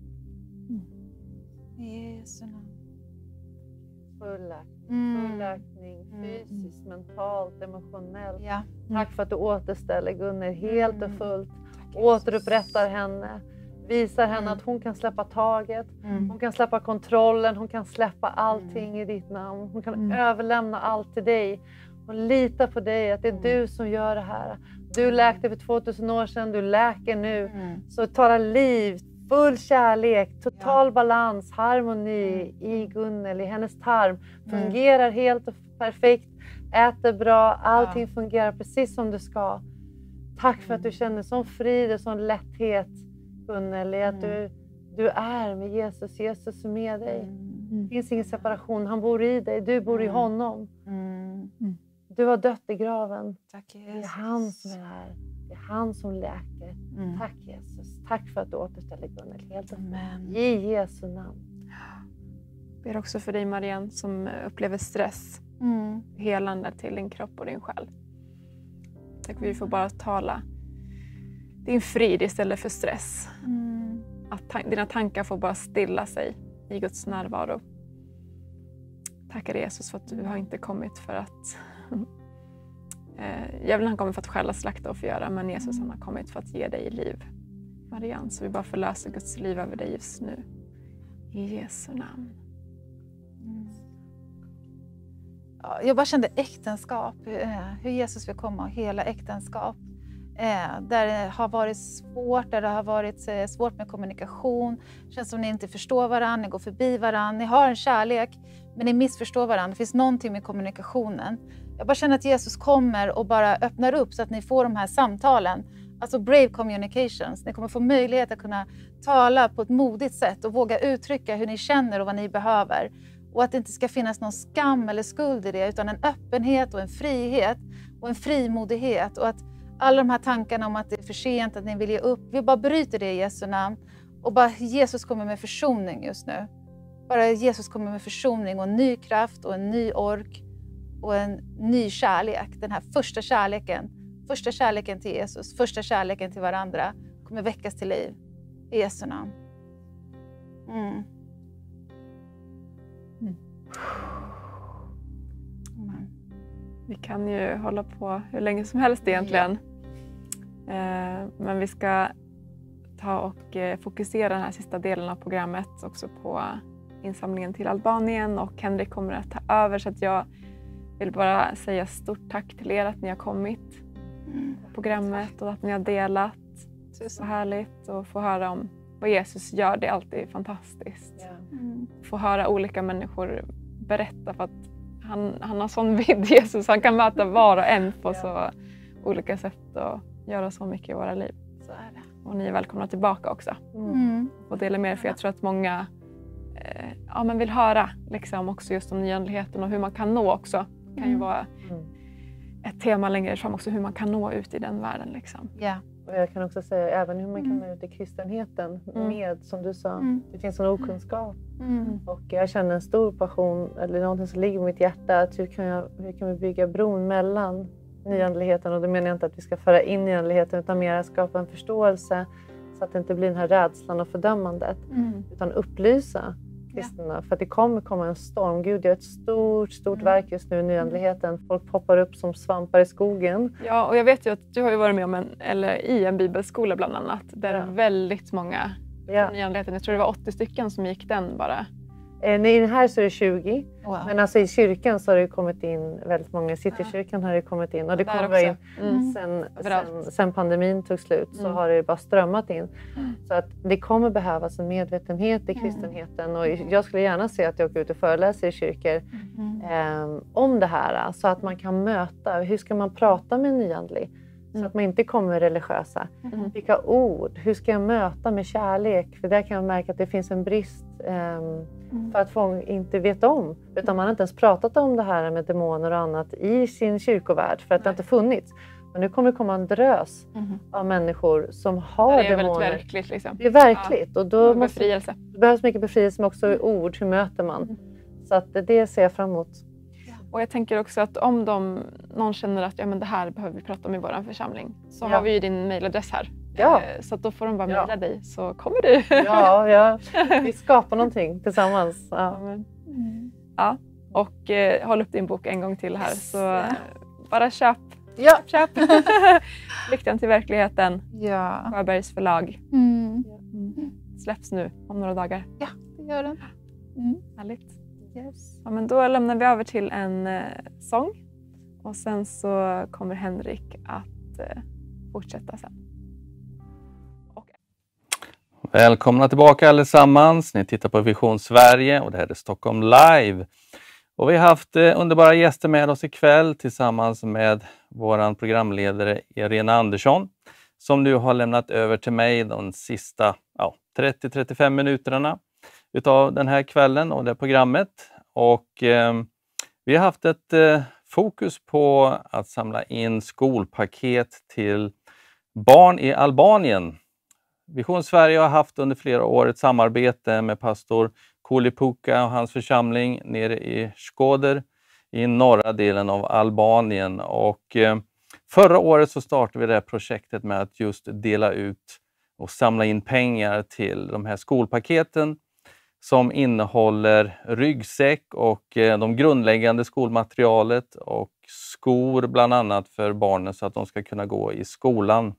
I Jesu namn. Fullakt, Mm. fullökning, Mm. fysiskt, mentalt, emotionellt. Ja. Tack för att du återställer Gunnel helt och Mm. fullt. Återupprättar henne. Visar henne Mm. att hon kan släppa taget. Mm. Hon kan släppa kontrollen. Hon kan släppa allting i ditt namn. Hon kan Mm. överlämna allt till dig. Hon litar på dig att det är Mm. du som gör det här. Du läkte för tvåtusen år sedan. Du läker nu. Mm. Så tala liv, full kärlek, total balans, harmoni i Gunnel, i hennes tarm. Fungerar helt och perfekt, äter bra, allting fungerar precis som det ska. Tack för att du känner sån frid och sån lätthet, Gunnel, i att du, du är med Jesus. Jesus är med dig. Det finns ingen separation, han bor i dig, du bor i honom. Mm. Du har dött i graven. Tack Det är Jesus. han som är här. Det är han som läker. Mm. Tack Jesus. Tack för att du återställer Gunnel helt och fullt. Amen. I Jesu namn. Jag ber också för dig Marianne som upplever stress. Mm. Helande till din kropp och din själ. Tack vi får bara tala din frid istället för stress. Mm. Att ta- dina tankar får bara stilla sig i Guds närvaro. Tackar Jesus för att du har inte kommit för att eh, djävulen har kommit för att stjäla, slakta och förgöra, men Jesus han har kommit för att ge dig liv. Marianne, så vi bara förlöser Guds liv över dig just nu. I Jesu namn. Ja, jag bara kände äktenskap, eh, hur Jesus vill komma och hela äktenskap. Eh, där det har varit svårt, där det har varit eh, svårt med kommunikation. Det känns som ni inte förstår varandra, ni går förbi varandra. Ni har en kärlek, men ni missförstår varandra. Det finns någonting med kommunikationen. Jag bara känner att Jesus kommer och bara öppnar upp så att ni får de här samtalen. Alltså brave communications. Ni kommer få möjlighet att kunna tala på ett modigt sätt och våga uttrycka hur ni känner och vad ni behöver. Och att det inte ska finnas någon skam eller skuld i det, utan en öppenhet och en frihet och en frimodighet. Och att alla de här tankarna om att det är för sent, att ni vill ge upp, vi bara bryter det i Jesu namn. Och bara Jesus kommer med försoning just nu. Bara Jesus kommer med försoning och en ny kraft och en ny ork och en ny kärlek. Den här första kärleken, första kärleken till Jesus, första kärleken till varandra kommer väckas till liv i Jesu namn. Mm. Mm. Vi kan ju hålla på hur länge som helst egentligen. Eh, men vi ska ta och eh, fokusera den här sista delen av programmet också på insamlingen till Albanien och Henrik kommer att ta över, så att jag vill bara säga stort tack till er att ni har kommit på programmet och att ni har delat. Det är så härligt att få höra om vad Jesus gör. Det är alltid fantastiskt. Mm. Få höra olika människor berätta, för att han, han har sån vidd, Jesus. Han kan möta var och en på så olika sätt och göra så mycket i våra liv. Så är det. Och ni är välkomna tillbaka också. Mm. Och dela med er, för jag tror att många eh, ja, men vill höra liksom, också just om nyandligheten och hur man kan nå också. Det kan ju Mm. vara ett tema längre fram också, hur man kan nå ut i den världen. Liksom. Ja. Och jag kan också säga även hur man kan Mm. nå ut i kristenheten Mm. med, som du sa, Mm. det finns en okunskap. Mm. Och jag känner en stor passion, eller någonting som ligger i mitt hjärta, att hur kan, jag, hur kan vi bygga bron mellan nyandligheten, och det menar jag inte att vi ska föra in nyandligheten, utan mer att skapa en förståelse så att det inte blir den här rädslan och fördömandet, Mm. utan upplysa kristna. För att det kommer komma en storm. Gud gör ett stort, stort Mm. verk just nu i nyandligheten. Folk poppar upp som svampar i skogen. Ja, och jag vet ju att du har ju varit med om en, eller i en bibelskola bland annat, där Ja. väldigt många Ja. nyandligheten, jag tror det var åttio stycken som gick den bara. Eh, nej, här så är det tjugo. Wow. Men alltså i kyrkan så har det kommit in väldigt många. I Citykyrkan har det kommit in. Och det Där kommer också. in Mm. sen, Överallt. sen, sen pandemin tog slut så Mm. har det bara strömmat in. Mm. Så att det kommer behövas en medvetenhet i kristenheten. Och jag skulle gärna se att jag åker ut och föreläser i kyrkor Mm. eh, om det här. Så att man kan möta. Hur ska man prata med en nyandlig? Så Mm. att man inte kommer religiösa. Mm. Vilka ord? Hur ska jag möta med kärlek? För där kan jag märka att det finns en brist. ehm, För att folk inte vet om. Utan man har inte ens pratat om det här med demoner och annat i sin kyrkovärld. För att det inte funnits. Men nu kommer det komma en drös Mm. av människor som har Det är demoner. väldigt verkligt. Liksom. Det är verkligt. Och då Och måste, befrielse. det behövs mycket befrielse, men också i ord. Hur möter man? Så att det ser jag fram emot. Och jag tänker också att om de, någon känner att ja, men det här behöver vi prata om i vår församling, så Ja. har vi ju din mailadress här. Ja. Eh, Så att då får de bara Ja. mejla dig, så kommer du. Ja, ja, vi skapar någonting tillsammans. Ja, Ja. men, Mm. ja. Och eh, håll upp din bok en gång till här. Så eh, bara köp. Ja. Köp. Flykten till verkligheten. Ja. Sjöbergs förlag. Mm. Släpps nu om några dagar. Ja, det gör den. Mm. Härligt. Yes. Ja, men då lämnar vi över till en eh, sång. Och sen så kommer Henrik att eh, fortsätta sen. Och Välkomna tillbaka allesammans. Ni tittar på Vision Sverige och det här är Stockholm Live. Och vi har haft eh, underbara gäster med oss ikväll tillsammans med våran programledare Irena Andersson, som nu har lämnat över till mig de sista ja, trettio till trettiofem minuterna utav den här kvällen och det programmet. Och eh, vi har haft ett eh, fokus på att samla in skolpaket till barn i Albanien. Vision Sverige har haft under flera år ett samarbete med pastor Kulipuka och hans församling nere i Shkoder i norra delen av Albanien. Och eh, förra året så startade vi det här projektet med att just dela ut och samla in pengar till de här skolpaketen som innehåller ryggsäck och eh, de grundläggande skolmaterialet och skor bland annat för barnen så att de ska kunna gå i skolan.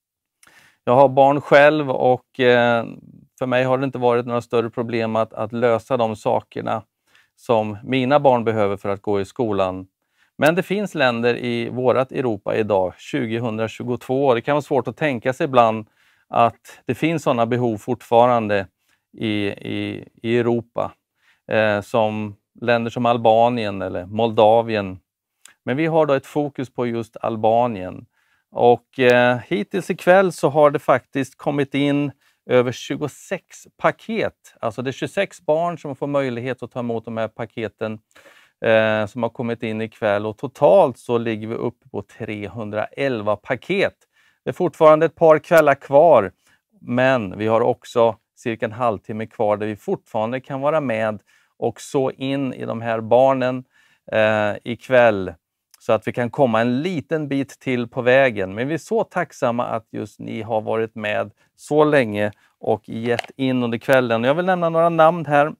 Jag har barn själv och eh, för mig har det inte varit några större problem att, att lösa de sakerna som mina barn behöver för att gå i skolan. Men det finns länder i vårat Europa idag, tjugohundratjugotvå. Det kan vara svårt att tänka sig ibland att det finns sådana behov fortfarande i, i, i Europa. Eh, som länder som Albanien eller Moldavien. Men vi har då ett fokus på just Albanien. Och eh, hittills ikväll så har det faktiskt kommit in över tjugosex paket. Alltså det är tjugosex barn som får möjlighet att ta emot de här paketen eh, som har kommit in ikväll. Och totalt så ligger vi uppe på trehundraelva paket. Det är fortfarande ett par kvällar kvar. Men vi har också cirka en halvtimme kvar där vi fortfarande kan vara med och så in i de här barnen eh, ikväll. Så att vi kan komma en liten bit till på vägen. Men vi är så tacksamma att just ni har varit med så länge och gett in under kvällen. Jag vill nämna några namn här.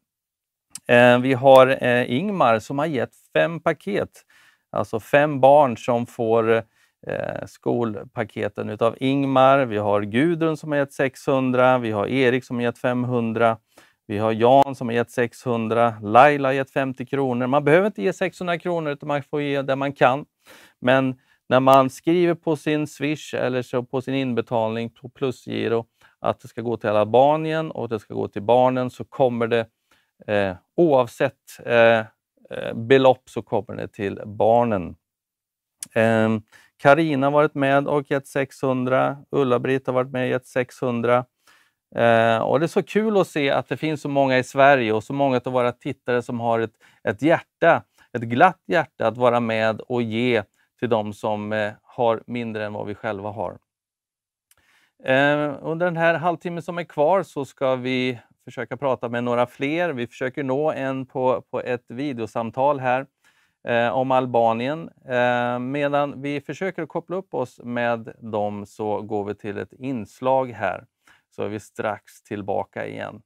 Eh, vi har eh, Ingmar som har gett fem paket. Alltså fem barn som får eh, skolpaketen utav Ingmar. Vi har Gudrun som har gett sexhundra. Vi har Erik som har gett femhundra. Vi har Jan som har gett sexhundra. Laila har gett femtio kronor. Man behöver inte ge sexhundra kronor utan man får ge det man kan. Men när man skriver på sin Swish eller så på sin inbetalning på plusgiro att det ska gå till Albanien och det ska gå till barnen, så kommer det eh, oavsett eh, belopp så kommer det till barnen. Eh, Karina har varit med och gett sexhundra. Ulla-Britt har varit med och gett sexhundra. Eh, och det är så kul att se att det finns så många i Sverige och så många av våra tittare som har ett, ett hjärta, ett glatt hjärta att vara med och ge till de som eh, har mindre än vad vi själva har. Eh, under den här halvtimmen som är kvar så ska vi försöka prata med några fler. Vi försöker nå en på, på ett videosamtal här eh, om Albanien. Eh, medan vi försöker koppla upp oss med dem så går vi till ett inslag här. Så är vi strax tillbaka igen.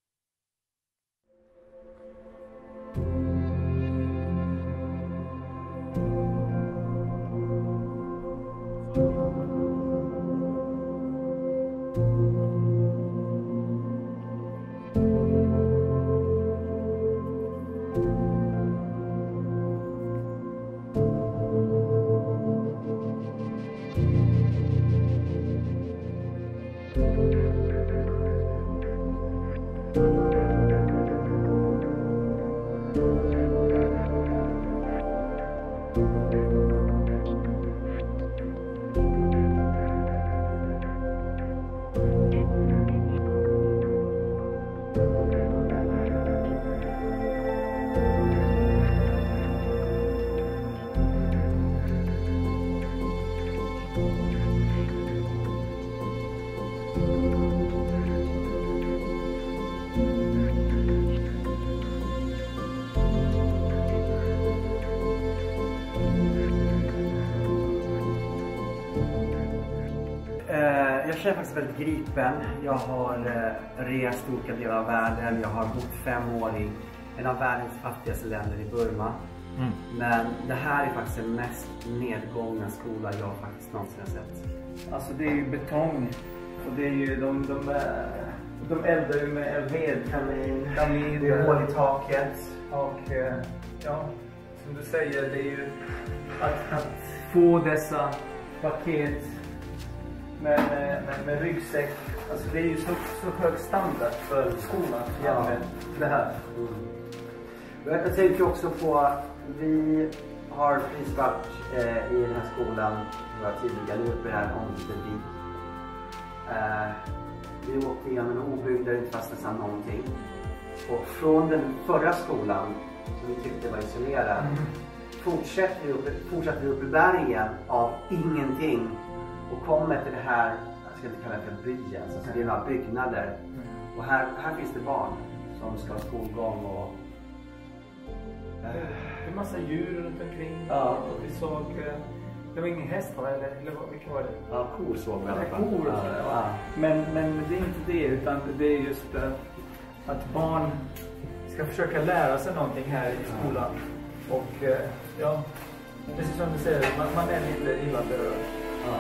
Jag känner faktiskt väldigt gripen. Jag har eh, rest olika delar av världen. Jag har bott fem år i en av världens fattigaste länder i Burma. Mm. Men det här är faktiskt den mest nedgångna skola jag faktiskt någonsin har sett. Alltså det är ju betong. Och det är ju de, de, de, de eldar ju med ved. Kamin. Kamin. Det är hål i taket. Och ja, som du säger, det är ju att, att få dessa paket med, med, med, med ryggsäck. Alltså det är ju så, så hög standard för skolan ja. Med det här. Mm. Jag tänker också på att vi har precis varit eh, i den här skolan tidigare, nu uppe här om det eh, vi åkte igenom en obyggd där det inte fanns nästan någonting. Och från den förra skolan som vi tyckte var isolerad mm. fortsätter vi upp, fortsätter vi upp i bergen av ingenting. Och kommer till det här, jag ska inte kalla det för byen, alltså det är några byggnader. Mm. Och här, här finns det barn som ska ha skolgång och... Äh. Det är en massa djur runt omkring. Ja. Och vi såg, det var ingen häst va? Eller, eller vilka var det? Ja, kor såg vi i alla fall. Kor, ja, ja. Men, men det är inte det, utan det är just att barn ska försöka lära sig någonting här i skolan. Ja. Och ja, precis som du säger, man, man är lite illa berörd. Ja.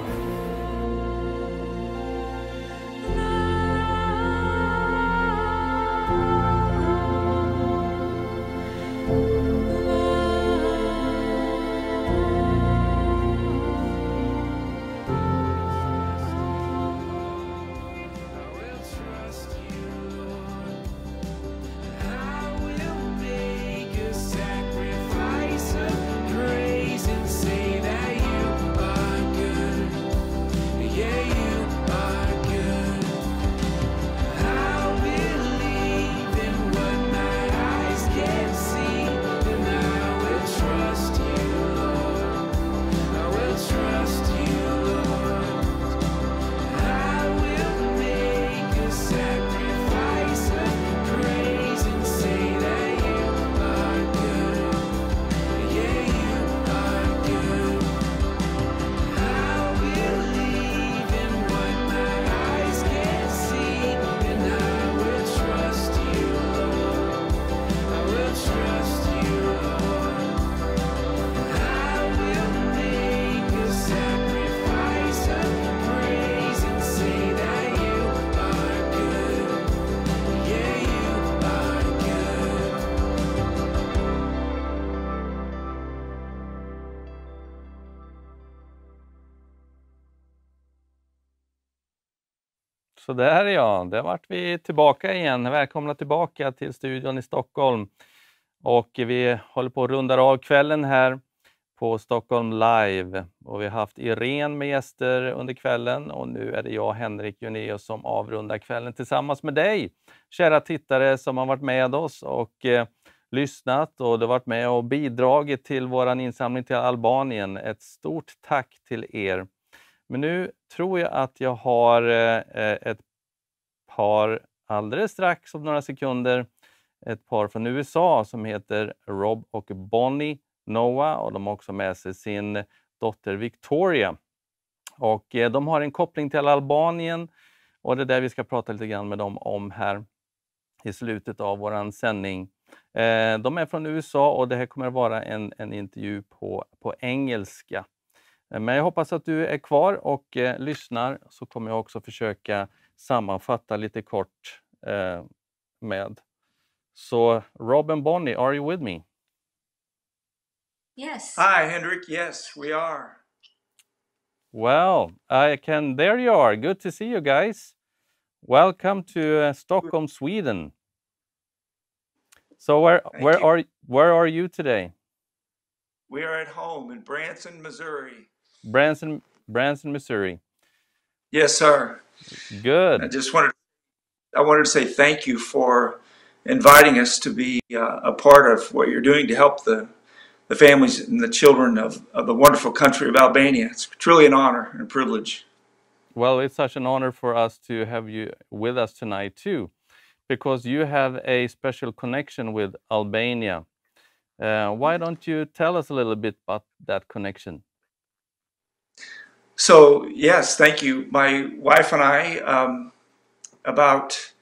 Så där ja, där vart vi tillbaka igen. Välkomna tillbaka till studion i Stockholm. Och vi håller på att runda av kvällen här på Stockholm Live. Och vi har haft Irene med gäster under kvällen. Och nu är det jag, Henrik Junéus, som avrundar kvällen tillsammans med dig. Kära tittare som har varit med oss och eh, lyssnat. Och du har varit med och bidragit till våran insamling till Albanien. Ett stort tack till er. Men nu tror jag att jag har eh, ett par alldeles strax om några sekunder. Ett par från U S A som heter Rob och Bonnie Noah. Och de har också med sig sin dotter Victoria. Och eh, de har en koppling till Albanien. Och det är där vi ska prata lite grann med dem om här i slutet av våran sändning. Eh, de är från U S A och det här kommer att vara en, en intervju på, på engelska. Men jag hoppas att du är kvar och eh, lyssnar, så kommer jag också försöka sammanfatta lite kort eh, med. Så Rob and Bonnie, are you with me? Yes. Hi, Henrik. Yes, we are. Well, I can. There you are. Good to see you guys. Welcome to uh, Stockholm, Sweden. So where Thank where you. are where are you today? We are at home in Branson, Missouri. Branson, Branson, Missouri. Yes, sir. Good. I just wanted I wanted to say thank you for inviting us to be uh, a part of what you're doing to help the the families and the children of, of the wonderful country of Albania. It's truly an honor and a privilege. Well, it's such an honor for us to have you with us tonight too, because you have a special connection with Albania. Uh, why don't you tell us a little bit about that connection? So, yes, thank you. My wife and I, um, about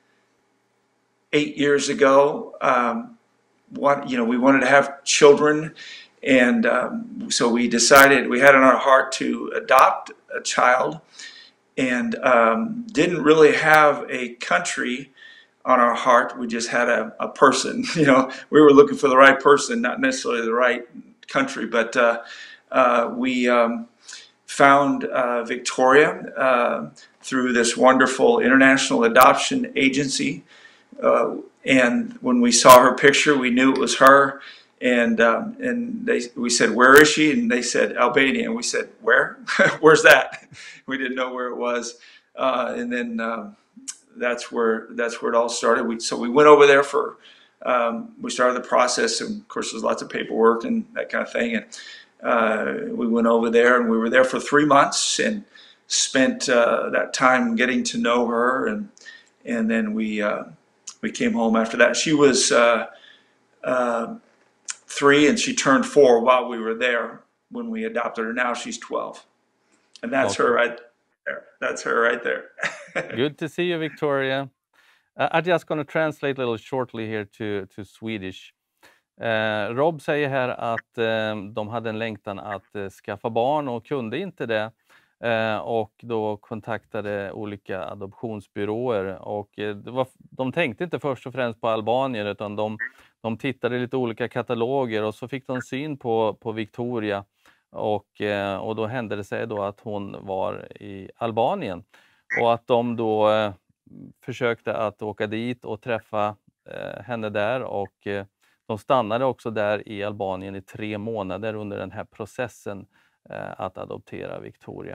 eight years ago, um, want, you know, we wanted to have children, and um, so we decided, we had in our heart to adopt a child, and um, didn't really have a country on our heart. We just had a, a person. You know, we were looking for the right person, not necessarily the right country, but uh, uh, we um, found uh, Victoria uh, through this wonderful international adoption agency. Uh, and when we saw her picture, we knew it was her. And um, and they, we said, "Where is she?" And they said, "Albania." And we said, "Where? Where's that?" We didn't know where it was. Uh, and then um, that's where that's where it all started. We so we went over there for um, we started the process, and of course there's lots of paperwork and that kind of thing. And uh, we went over there, and we were there for three months and spent uh, that time getting to know her, and and then we uh, we came home after that. She was uh, uh, three, and she turned four while we were there when we adopted her. Now she's twelve, and that's Okay. her right there. That's her right there. Good to see you, Victoria. Uh, I'm just going to translate a little shortly here to, to Swedish. Uh, Rob säger här att um, de hade en längtan att uh, skaffa barn och kunde inte det. Uh, och då kontaktade olika adoptionsbyråer. Och uh, det var, de tänkte inte först och främst på Albanien, utan de, de tittade i lite olika kataloger, och så fick de syn på, på Victoria. Och, uh, och då hände det sig då att hon var i Albanien. Och att de då uh, försökte att åka dit och träffa uh, henne där. Och uh, de stannade också där i Albanien i tre månader under den här processen uh, att adoptera Victoria.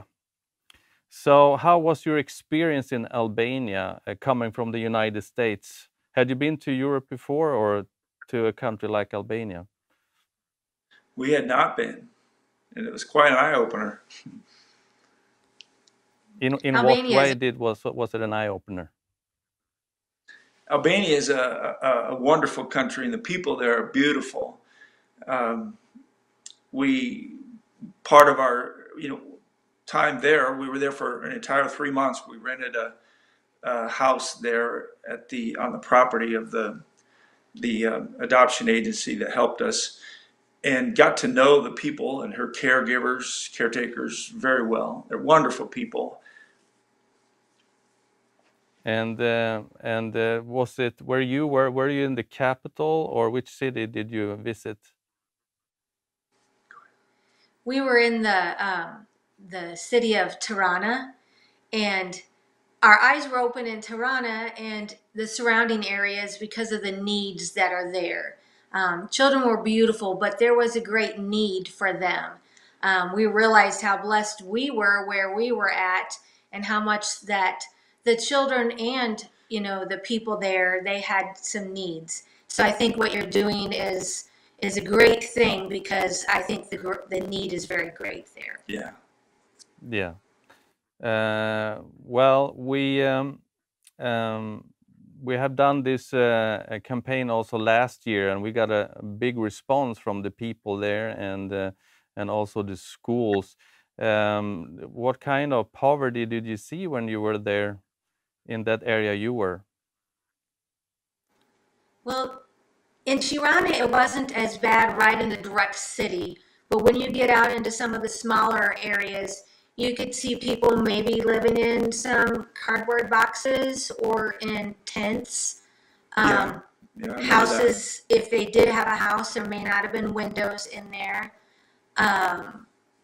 So how was your experience in Albania uh, coming from the United States? Had you been to Europe before, or to a country like Albania? We had not been, and it was quite an eye-opener. In in Albania what is- way did was was it an eye opener? Albania is a, a, a wonderful country, and the people there are beautiful. Um, we, part of our, you know, time there, we were there for an entire three months. We rented a, a house there at the on the property of the the um, adoption agency that helped us, and got to know the people and her caregivers, caretakers very well. They're wonderful people. And uh, and uh, was it where you were? Were you in the capital, or which city did you visit? We were in the um, the city of Tirana, and our eyes were open in Tirana and the surrounding areas because of the needs that are there. Um, children were beautiful, but there was a great need for them. Um, we realized how blessed we were where we were at, and how much that the children and, you know, the people there, they had some needs. So I think what you're doing is is a great thing, because I think the gr- the need is very great there. Yeah. Yeah. Uh, well, we um, um, we have done this uh, a campaign also last year, and we got a, a big response from the people there, and uh, and also the schools. Um, what kind of poverty did you see when you were there in that area you were? Well, in Tirana, it wasn't as bad right in the direct city, but when you get out into some of the smaller areas, you could see people maybe living in some cardboard boxes or in tents. Um, Yeah. Yeah, I remember that. houses, if they did have a house, there may not have been windows in there. Um,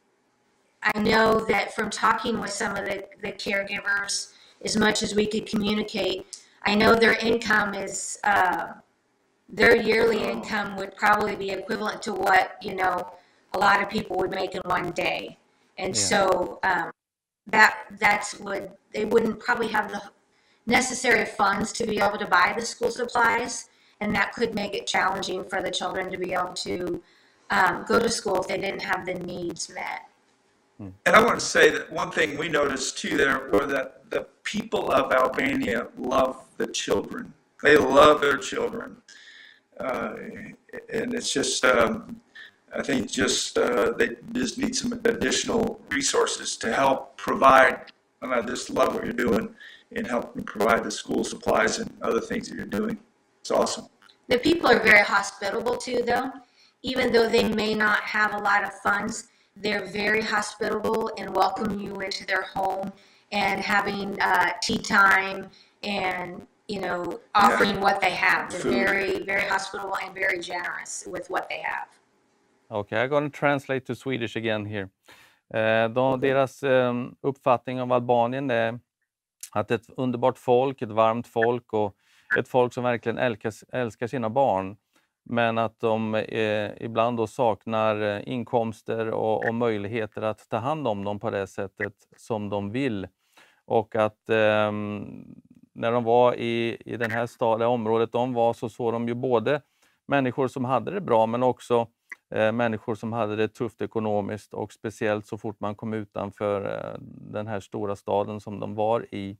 I know that from talking with some of the, the caregivers, as much as we could communicate, I know their income is, uh, their yearly income would probably be equivalent to what, you know, a lot of people would make in one day. And Yeah. so um, that that's would they wouldn't probably have the necessary funds to be able to buy the school supplies, and that could make it challenging for the children to be able to um, go to school if they didn't have the needs met. And I want to say that one thing we noticed too there were that the people of Albania love the children. They love their children. Uh, and it's just, um, I think just, uh, they just need some additional resources to help provide, and I just love what you're doing in helping provide the school supplies and other things that you're doing. It's awesome. The people are very hospitable too, though. Even though they may not have a lot of funds, they're very hospitable and welcome you into their home, and having uh, tea time and, you know, offering what they have. They're Food. very, very hospitable and very generous with what they have. Okay, I'm going to translate to Swedish again here. Eh, de, deras eh, uppfattning av Albanien är att ett underbart folk, ett varmt folk och ett folk som verkligen älskar, älskar sina barn. Men att de eh, ibland då saknar eh, inkomster och, och möjligheter att ta hand om dem på det sättet som de vill. Och att eh, när de var i, i den här staden, området de var, så såg de ju både människor som hade det bra, men också eh, människor som hade det tufft ekonomiskt, och speciellt så fort man kom utanför eh, den här stora staden som de var i.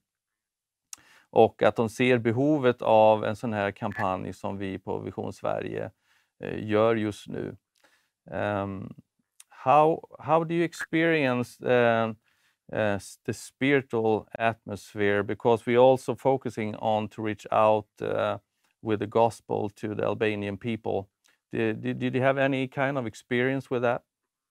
Och att de ser behovet av en sån här kampanj som vi på Vision Sverige eh, gör just nu. Um, how, how do you experience uh, uh, the spiritual atmosphere? Because we're also focusing on to reach out uh, with the gospel to the Albanian people. Did, did, did you have any kind of experience with that?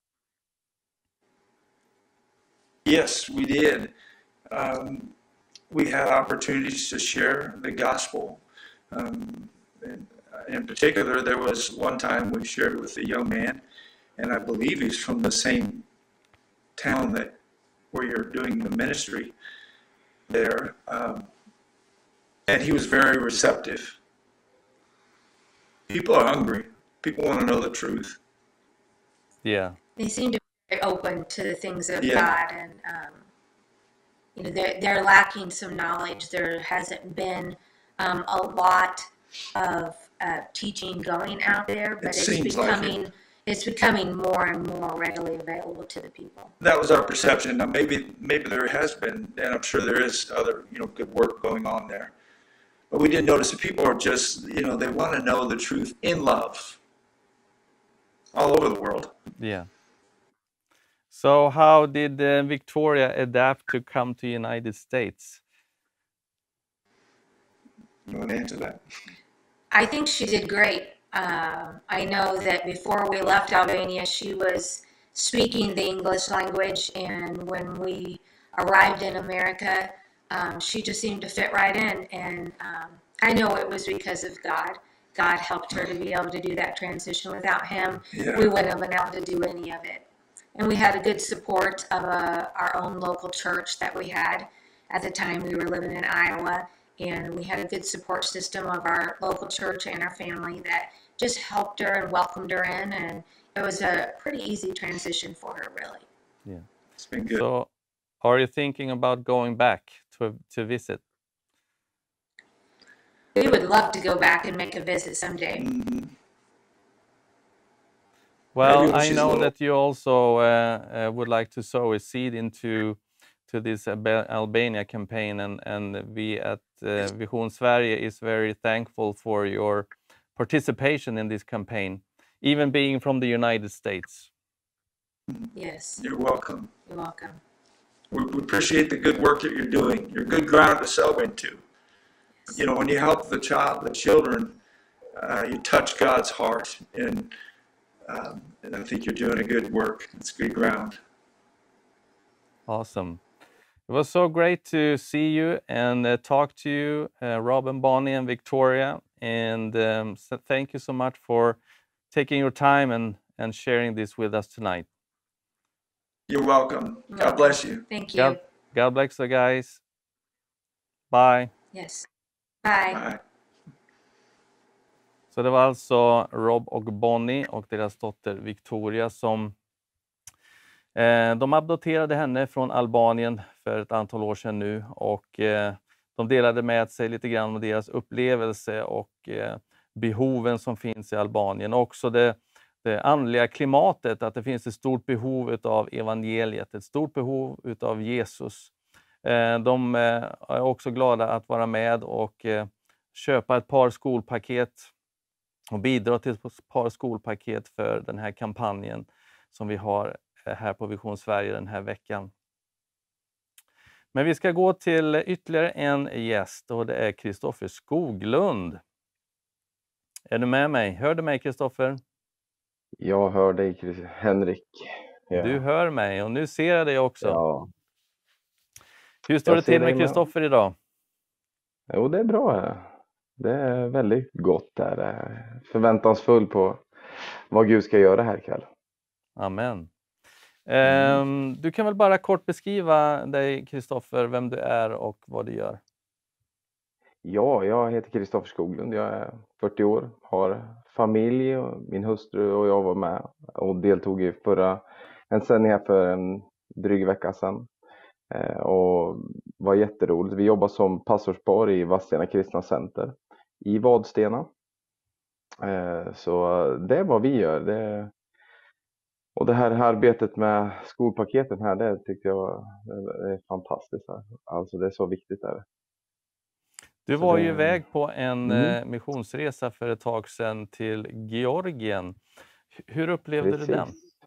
Yes, we did. Um, we had opportunities to share the gospel. Um, in, in particular, there was one time we shared with a young man, and I believe he's from the same town that where you're doing the ministry there. Um, and he was very receptive. People are hungry. People want to know the truth. Yeah. They seem to be very open to the things of Yeah. God, and um, you know, they're, they're lacking some knowledge. There hasn't been um, a lot of uh, teaching going out there, but It it's seems like it. becoming it's becoming more and more readily available to the people. That was our perception. Now, maybe maybe there has been, and I'm sure there is other, you know, good work going on there. But we did notice that people are just, you know, they want to know the truth in love all over the world. Yeah. So how did uh, Victoria adapt to come to United States? You want to answer that? I think she did great. Um, I know that before we left Albania, she was speaking the English language, and when we arrived in America, um, she just seemed to fit right in. And um, I know it was because of God. God helped her to be able to do that transition. Without Him, Yeah. we wouldn't have been able to do any of it. And we had a good support of uh, our own local church that we had at the time we were living in Iowa, and we had a good support system of our local church and our family that just helped her and welcomed her in, and it was a pretty easy transition for her, really. Yeah. It's been good. So, are you thinking about going back to to visit? We would love to go back and make a visit someday. Mm-hmm. Well, Maybe when I she's know little. that you also uh, uh, would like to sow a seed into to this Alba- Albania campaign, and and we at uh, Vision Sverige is very thankful for your participation in this campaign, even being from the United States. Yes, You're welcome. you're welcome. We, we appreciate the good work that you're doing. You're good ground to sow into. You know, when you help the child, the children, uh, you touch God's heart, and um, and I think you're doing a good work. It's good ground. Awesome. It was so great to see you and uh, talk to you, uh, Rob and Bonnie and Victoria. And um, so thank you so much for taking your time and, and sharing this with us tonight. You're welcome. God bless you. Thank you. God, God bless you guys. Bye. Yes. Bye. Bye. Så det var alltså Rob och Bonnie och deras dotter Victoria som eh, de adopterade henne från Albanien för ett antal år sedan nu, och eh, de delade med sig lite grann om deras upplevelse och eh, behoven som finns i Albanien. Också det, det andliga klimatet, att det finns ett stort behov av evangeliet, ett stort behov av Jesus. Eh, de eh, är också glada att vara med och eh, köpa ett par skolpaket och bidra till ett par skolpaket för den här kampanjen som vi har här på Vision Sverige den här veckan. Men vi ska gå till ytterligare en gäst, och det är Kristoffer Skoglund. Är du med mig? Hör du mig, Kristoffer? Jag hör dig, Henrik. Ja. Du hör mig, och nu ser jag dig också. Ja. Hur står Jag det ser till dig med med. Kristoffer idag? Jo, det är bra. Det är väldigt gott där. Förväntansfull på vad Gud ska göra här ikväll. Amen. Mm. Du kan väl bara kort beskriva dig, Kristoffer, vem du är och vad du gör. Ja, jag heter Kristoffer Skoglund. Jag är fyrtio år, har familj, och min hustru och jag var med och deltog i förra en sändning här för en dryg vecka sedan. Eh, och var jätteroligt. Vi jobbar som pastorspar i Vadstena Kristna Center i Vadstena. Eh, så det är vad vi gör. Det, och det här arbetet med skolpaketen här, det tyckte jag det är fantastiskt. Här. Alltså det är så viktigt där. Du Så var det... ju iväg på en mm. missionsresa för ett tag sedan till Georgien. Hur upplevde Precis. du den?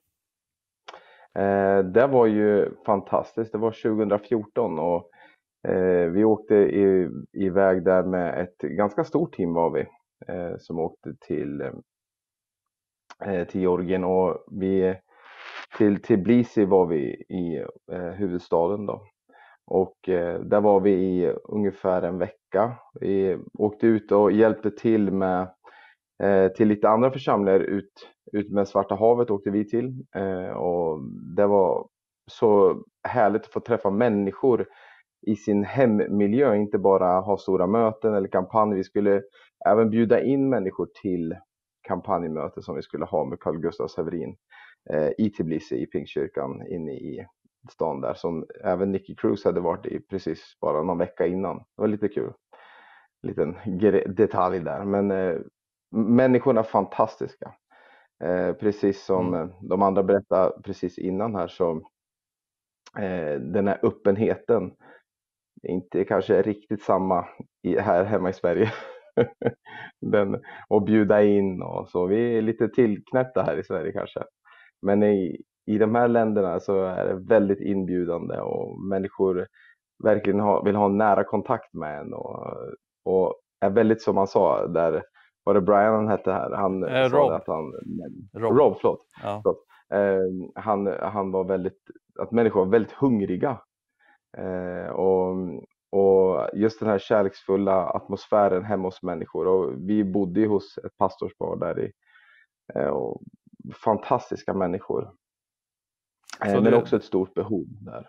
Eh, det var ju fantastiskt. Det var tjugohundrafjorton och eh, vi åkte i, iväg där med ett ganska stort team var vi eh, som åkte till, eh, till Georgien, och vi till Tbilisi var vi i eh, huvudstaden då. Och eh, där var vi i ungefär en vecka. Vi åkte ut och hjälpte till med eh, till lite andra församlingar ut, ut med Svarta havet åkte vi till. Eh, och det var så härligt att få träffa människor i sin hemmiljö, inte bara ha stora möten eller kampanjer. Vi skulle även bjuda in människor till kampanjmöte som vi skulle ha med Carl Gustaf Severin eh, i Tbilisi i Pingstkyrkan inne i stan där, som även Nicky Cruz hade varit i precis bara någon vecka innan. Det var lite kul. Liten detalj där. Men eh, människorna är fantastiska. Eh, precis som mm. de andra berättade precis innan här, så eh, den här öppenheten inte kanske riktigt samma i, här hemma i Sverige. den, och bjuda in och så. Vi är lite tillknäppta här i Sverige kanske. Men i, i de här länderna så är det väldigt inbjudande, och människor verkligen ha, vill ha en nära kontakt med en, och, och är väldigt, som han sa där, var det Brian han hette här? Han eh, sa Rob. att han, Rob. Rob, förlåt. Ja. förlåt. Eh, han, han var väldigt, att människor var väldigt hungriga. Eh, och, och just den här kärleksfulla atmosfären hemma hos människor. Och vi bodde ju hos ett pastorspar där i, eh, och fantastiska människor. Eh, men det... också ett stort behov där.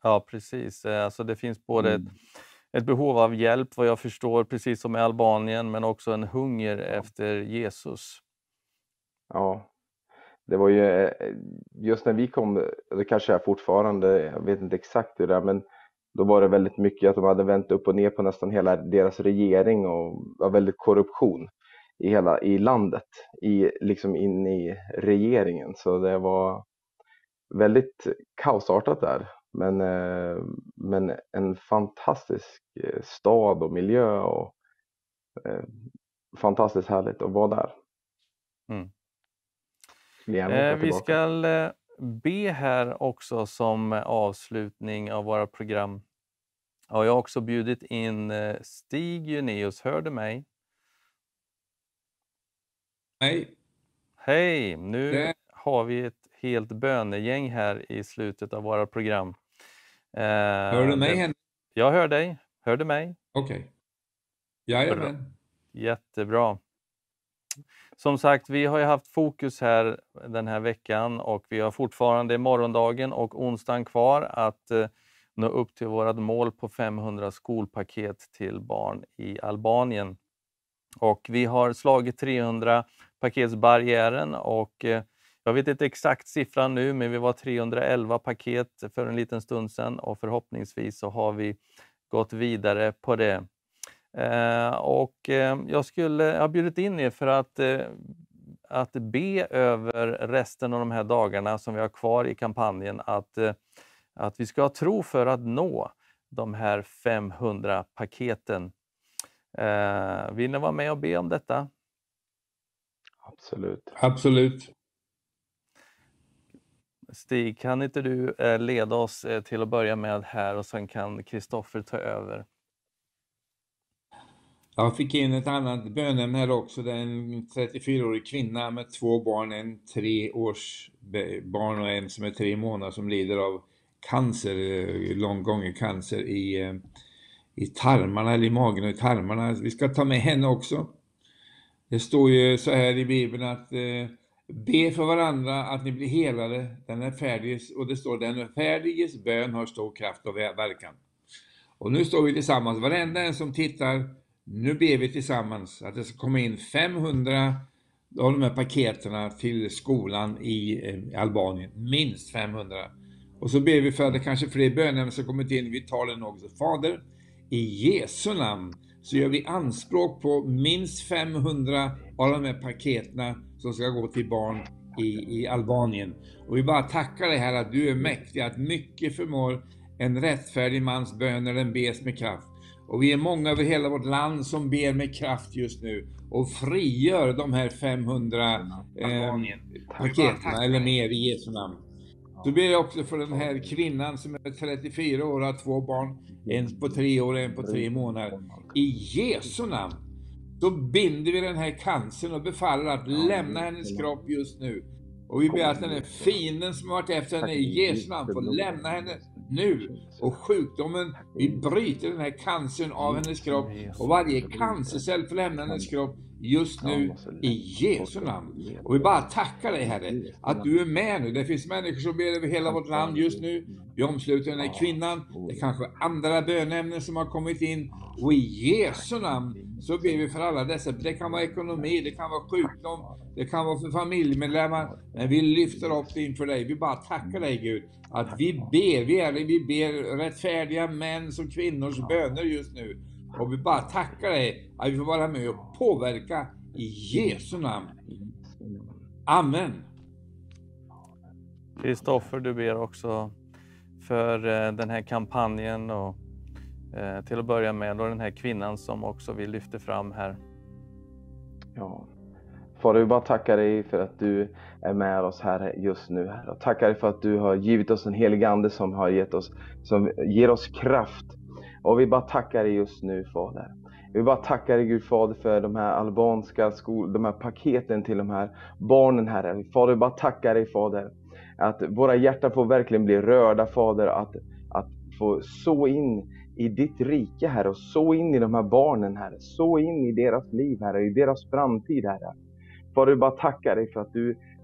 Ja, precis. Eh, Alltså det finns både Mm. ett, ett behov av hjälp, vad jag förstår, precis som i Albanien, men också en hunger efter Jesus. Ja, det var ju eh, just när vi kom, det kanske är fortfarande, jag vet inte exakt hur det är, men då var det väldigt mycket att de hade vänt upp och ner på nästan hela deras regering och var väldigt korruption i hela i landet, i liksom in i regeringen. Så det var väldigt kaosartat där, men eh, men en fantastisk eh, stad och miljö och eh, fantastiskt härligt att vara där. Mm. Vill gärna Eh, åka vi tillbaka. ska eh, be här också som avslutning av våra program. Ja, jag har också bjudit in eh, Stig Juneus. Hör du mig? Nej, Hej! Nu det, har vi ett helt bönegäng här i slutet av våra program. Eh, hör du mig det- Henrik? Jag hör dig. Hör du mig? Okej. Jajamän. Jättebra. Som sagt, vi har ju haft fokus här den här veckan och vi har fortfarande morgondagen och onsdagen kvar att eh, nå upp till vårat mål på femhundra skolpaket till barn i Albanien. Och vi har slagit trehundra paketsbarriären och eh, jag vet inte exakt siffran nu, men vi var trehundraelva paket för en liten stund sedan och förhoppningsvis så har vi gått vidare på det. Eh, och eh, jag skulle jag har bjudit in er för att, eh, att be över resten av de här dagarna som vi har kvar i kampanjen, att, eh, att vi ska ha tro för att nå de här femhundra paketen. Eh, vill ni vara med och be om detta? Absolut. Absolut. Stig, kan inte du eh, leda oss eh, till att börja med här och sen kan Kristoffer ta över? Jag fick in ett annat bönämne här också. Det är en trettiofyraårig kvinna med två barn, en tre års be- barn och en som är tre månader som lider av cancer, eh, långgången cancer i, eh, i tarmarna eller i magen och i tarmarna. Vi ska ta med henne också. Det står ju så här i Bibeln att eh, be för varandra att ni blir helade. Den är färdig, och det står den är färdiges bön har stor kraft och verkan. Och nu står vi tillsammans, varenda en som tittar, nu ber vi tillsammans att det ska komma in femhundra av de här paketerna till skolan i eh, Albanien, minst femhundra. Och så ber vi för att det kanske fler bönämnen som kommit in, vi tar den också. Fader, i Jesu namn så gör vi anspråk på minst femhundra av de här paketerna som ska gå till barn i, i Albanien. Och vi bara tackar dig här att du är mäktig, att mycket förmår en rättfärdig mans bön när den bes med kraft. Och vi är många över hela vårt land som ber med kraft just nu och frigör de här femhundra eh, paketerna eller mer i Jesu namn. Så ber jag också för den här kvinnan som är trettiofyra år och har två barn, en på tre år och en på tre månader. I Jesu namn så binder vi den här cancern och befaller att lämna hennes kropp just nu. Och vi ber att den här fienden som har varit efter henne i Jesu namn får lämna henne nu. Och sjukdomen, vi bryter den här cancern av hennes kropp. Och varje cancercell får lämna hennes kropp just nu i Jesu namn. Och vi bara tackar dig Herre att du är med nu. Det finns människor som ber över hela vårt land just nu. Vi omsluter den här kvinnan. Det är kanske andra bönämnen som har kommit in. Och i Jesu namn så ber vi för alla dessa. Det kan vara ekonomi, det kan vara sjukdom, det kan vara för familjemedlemmar. Men vi lyfter upp det inför dig. Vi bara tackar dig Gud att vi ber, vi, är, vi ber rättfärdiga män som kvinnors böner just nu. Och vi bara tackar dig att vi får vara med och påverka i Jesu namn. Amen. Kristoffer, du ber också för eh, den här kampanjen och eh, till att börja med och den här kvinnan som också vi lyfter fram här. Ja. Fader, vi bara tackar dig för att du är med oss här just nu. Här. Och tackar dig för att du har givit oss en helig ande som har gett oss, som ger oss kraft. Och vi bara tackar dig just nu, Fader. Vi bara tackar dig, Gud Fader, för de här albanska skol, de här paketen till de här barnen här. Fader, vi bara tackar dig, Fader, att våra hjärtan får verkligen bli rörda, Fader, att, att få så in i ditt rike, Herre, och så in i de här barnen, Herre, så in i deras liv, Herre, i deras framtid, Herre. Fader, vi bara tackar dig för att du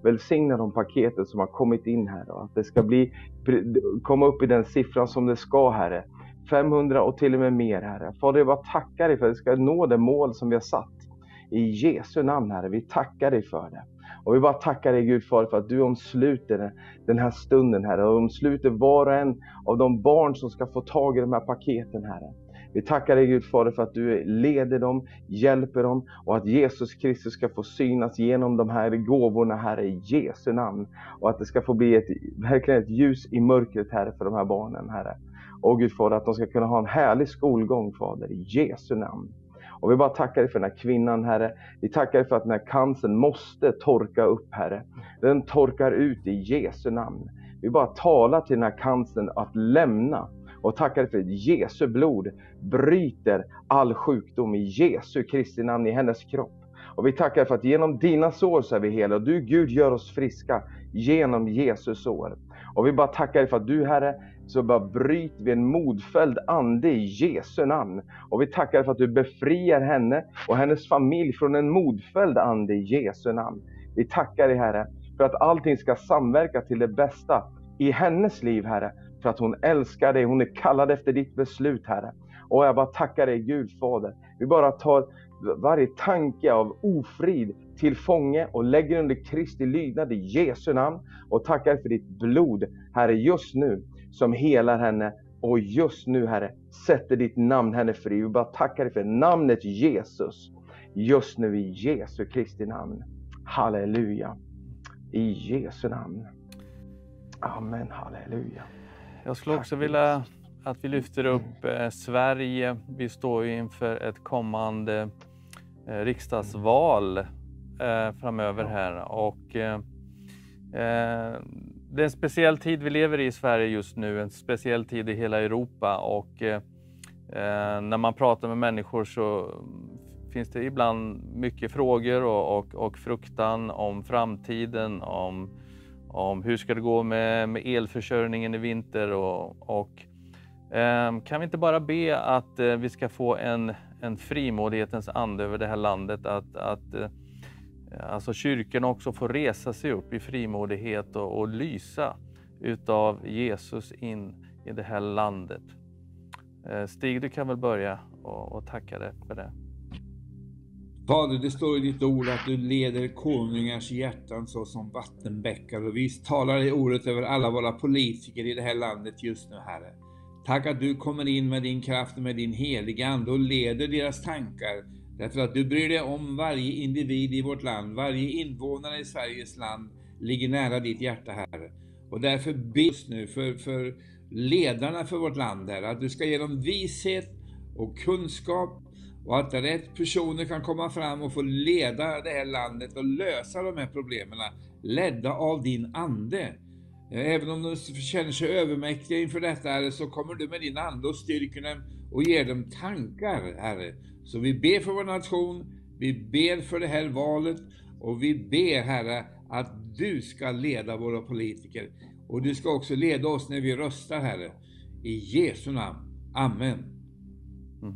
Välsigna de paketen som har kommit in här. Och att det ska bli, komma upp i den siffran som det ska, Herre. femhundra och till och med mer, Herre. Fader, jag bara tackar dig för att det ska nå det mål som vi har satt. I Jesu namn, Herre. Vi tackar dig för det. Och vi bara tackar dig, Gud, för att du omsluter den här stunden, Herre. Och omsluter var och en av de barn som ska få tag i de här paketen, Herre. Vi tackar dig, Gud, Fader, för att du leder dem, hjälper dem. Och att Jesus Kristus ska få synas genom de här gåvorna, Herre, i Jesu namn. Och att det ska få bli ett, verkligen ett ljus i mörkret, Herre, för de här barnen, Herre. Och Gud, Fader, att de ska kunna ha en härlig skolgång, Fader, i Jesu namn. Och vi bara tackar dig för den här kvinnan, Herre. Vi tackar dig för att den här cancern måste torka upp, Herre. Den torkar ut i Jesu namn. Vi bara talar till den här cancern att lämna. Och tackar dig för att Jesu blod bryter all sjukdom i Jesu Kristi namn i hennes kropp. Och vi tackar för att genom dina sår så är vi hela. Och du, Gud, gör oss friska genom Jesus sår. Och vi bara tackar dig för att du, Herre, så bara bryter vi en modfälld ande i Jesu namn. Och vi tackar för att du befriar henne och hennes familj från en modfälld ande i Jesu namn. Vi tackar dig, Herre, för att allting ska samverka till det bästa i hennes liv, Herre. För att hon älskar dig, hon är kallad efter ditt beslut, Herre. Och jag bara tackar dig, Gud, Fader. Vi bara tar varje tanke av ofrid till fånge och lägger under Kristi lydnad i Jesu namn. Och tackar för ditt blod, Herre, just nu som helar henne. Och just nu, Herre, sätter ditt namn henne fri. Vi bara tackar dig för namnet Jesus. Just nu i Jesu Kristi namn. Halleluja. I Jesu namn. Amen, halleluja. Jag skulle också vilja att vi lyfter upp eh, Sverige. Vi står ju inför ett kommande eh, riksdagsval eh, framöver här. Och eh, eh, det är en speciell tid vi lever i i Sverige just nu. En speciell tid i hela Europa. Och eh, när man pratar med människor så finns det ibland mycket frågor och, och, och fruktan om framtiden. Om Om hur ska det gå med, med elförsörjningen i vinter och, och eh, kan vi inte bara be att eh, vi ska få en, en frimodighetens ande över det här landet, att, att eh, alltså kyrkan också får resa sig upp i frimodighet och, och lysa utav Jesus in i det här landet. Eh, Stig, du kan väl börja och, och tacka dig för det. Fader, det står i ditt ord att du leder konungars hjärtan så som vattenbäckar, och vi talar i ordet över alla våra politiker i det här landet just nu, Herre. Tack att du kommer in med din kraft och med din heliga ande och leder deras tankar, därför att du bryr dig om varje individ i vårt land. Varje invånare i Sveriges land ligger nära ditt hjärta, Herre. Och därför bes nu för, för ledarna för vårt land, Herre, att du ska ge dem vishet och kunskap, och att rätt personer kan komma fram och få leda det här landet och lösa de här problemen, ledda av din ande. Även om de känner sig övermäktiga inför detta, Herre, så kommer du med din ande och styrker dem och ger dem tankar, Herre. Så vi ber för vår nation, vi ber för det här valet, och vi ber, Herre, att du ska leda våra politiker. Och du ska också leda oss när vi röstar, Herre. I Jesu namn. Amen. Mm.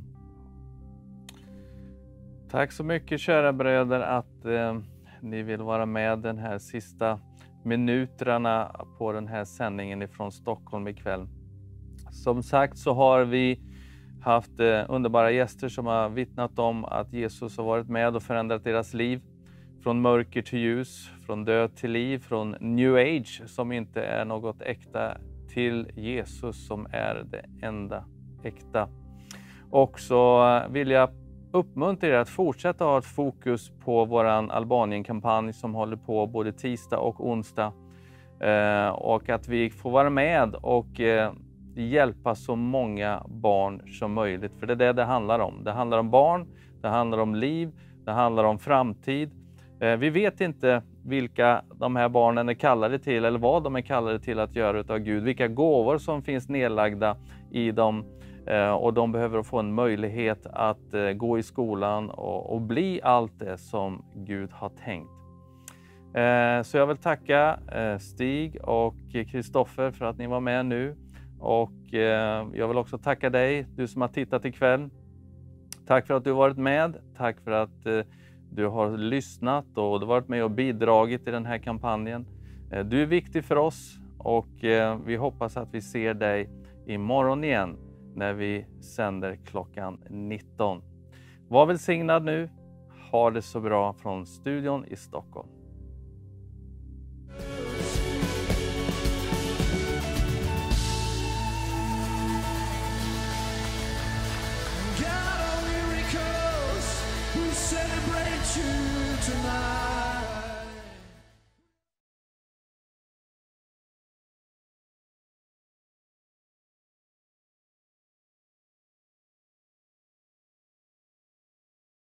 Tack så mycket, kära bröder, att eh, ni vill vara med den här sista minuterna på den här sändningen ifrån Stockholm ikväll. Som sagt så har vi haft eh, underbara gäster som har vittnat om att Jesus har varit med och förändrat deras liv. Från mörker till ljus, från död till liv, från new age som inte är något äkta till Jesus som är det enda äkta. Och så vill jag uppmuntra er att fortsätta ha ett fokus på våran Albanien-kampanj som håller på både tisdag och onsdag. Eh, och att vi får vara med och eh, hjälpa så många barn som möjligt. För det är det det handlar om. Det handlar om barn, det handlar om liv, det handlar om framtid. Eh, vi vet inte vilka de här barnen är kallade till eller vad de är kallade till att göra utav Gud. Vilka gåvor som finns nedlagda i dem. Och de behöver få en möjlighet att gå i skolan och, och bli allt det som Gud har tänkt. Så jag vill tacka Stig och Kristoffer för att ni var med nu. Och jag vill också tacka dig, du som har tittat ikväll. Tack för att du har varit med. Tack för att du har lyssnat och du har varit med och bidragit i den här kampanjen. Du är viktig för oss och vi hoppas att vi ser dig imorgon igen när vi sänder klockan nitton. Var välsignad nu. Ha det så bra från studion i Stockholm.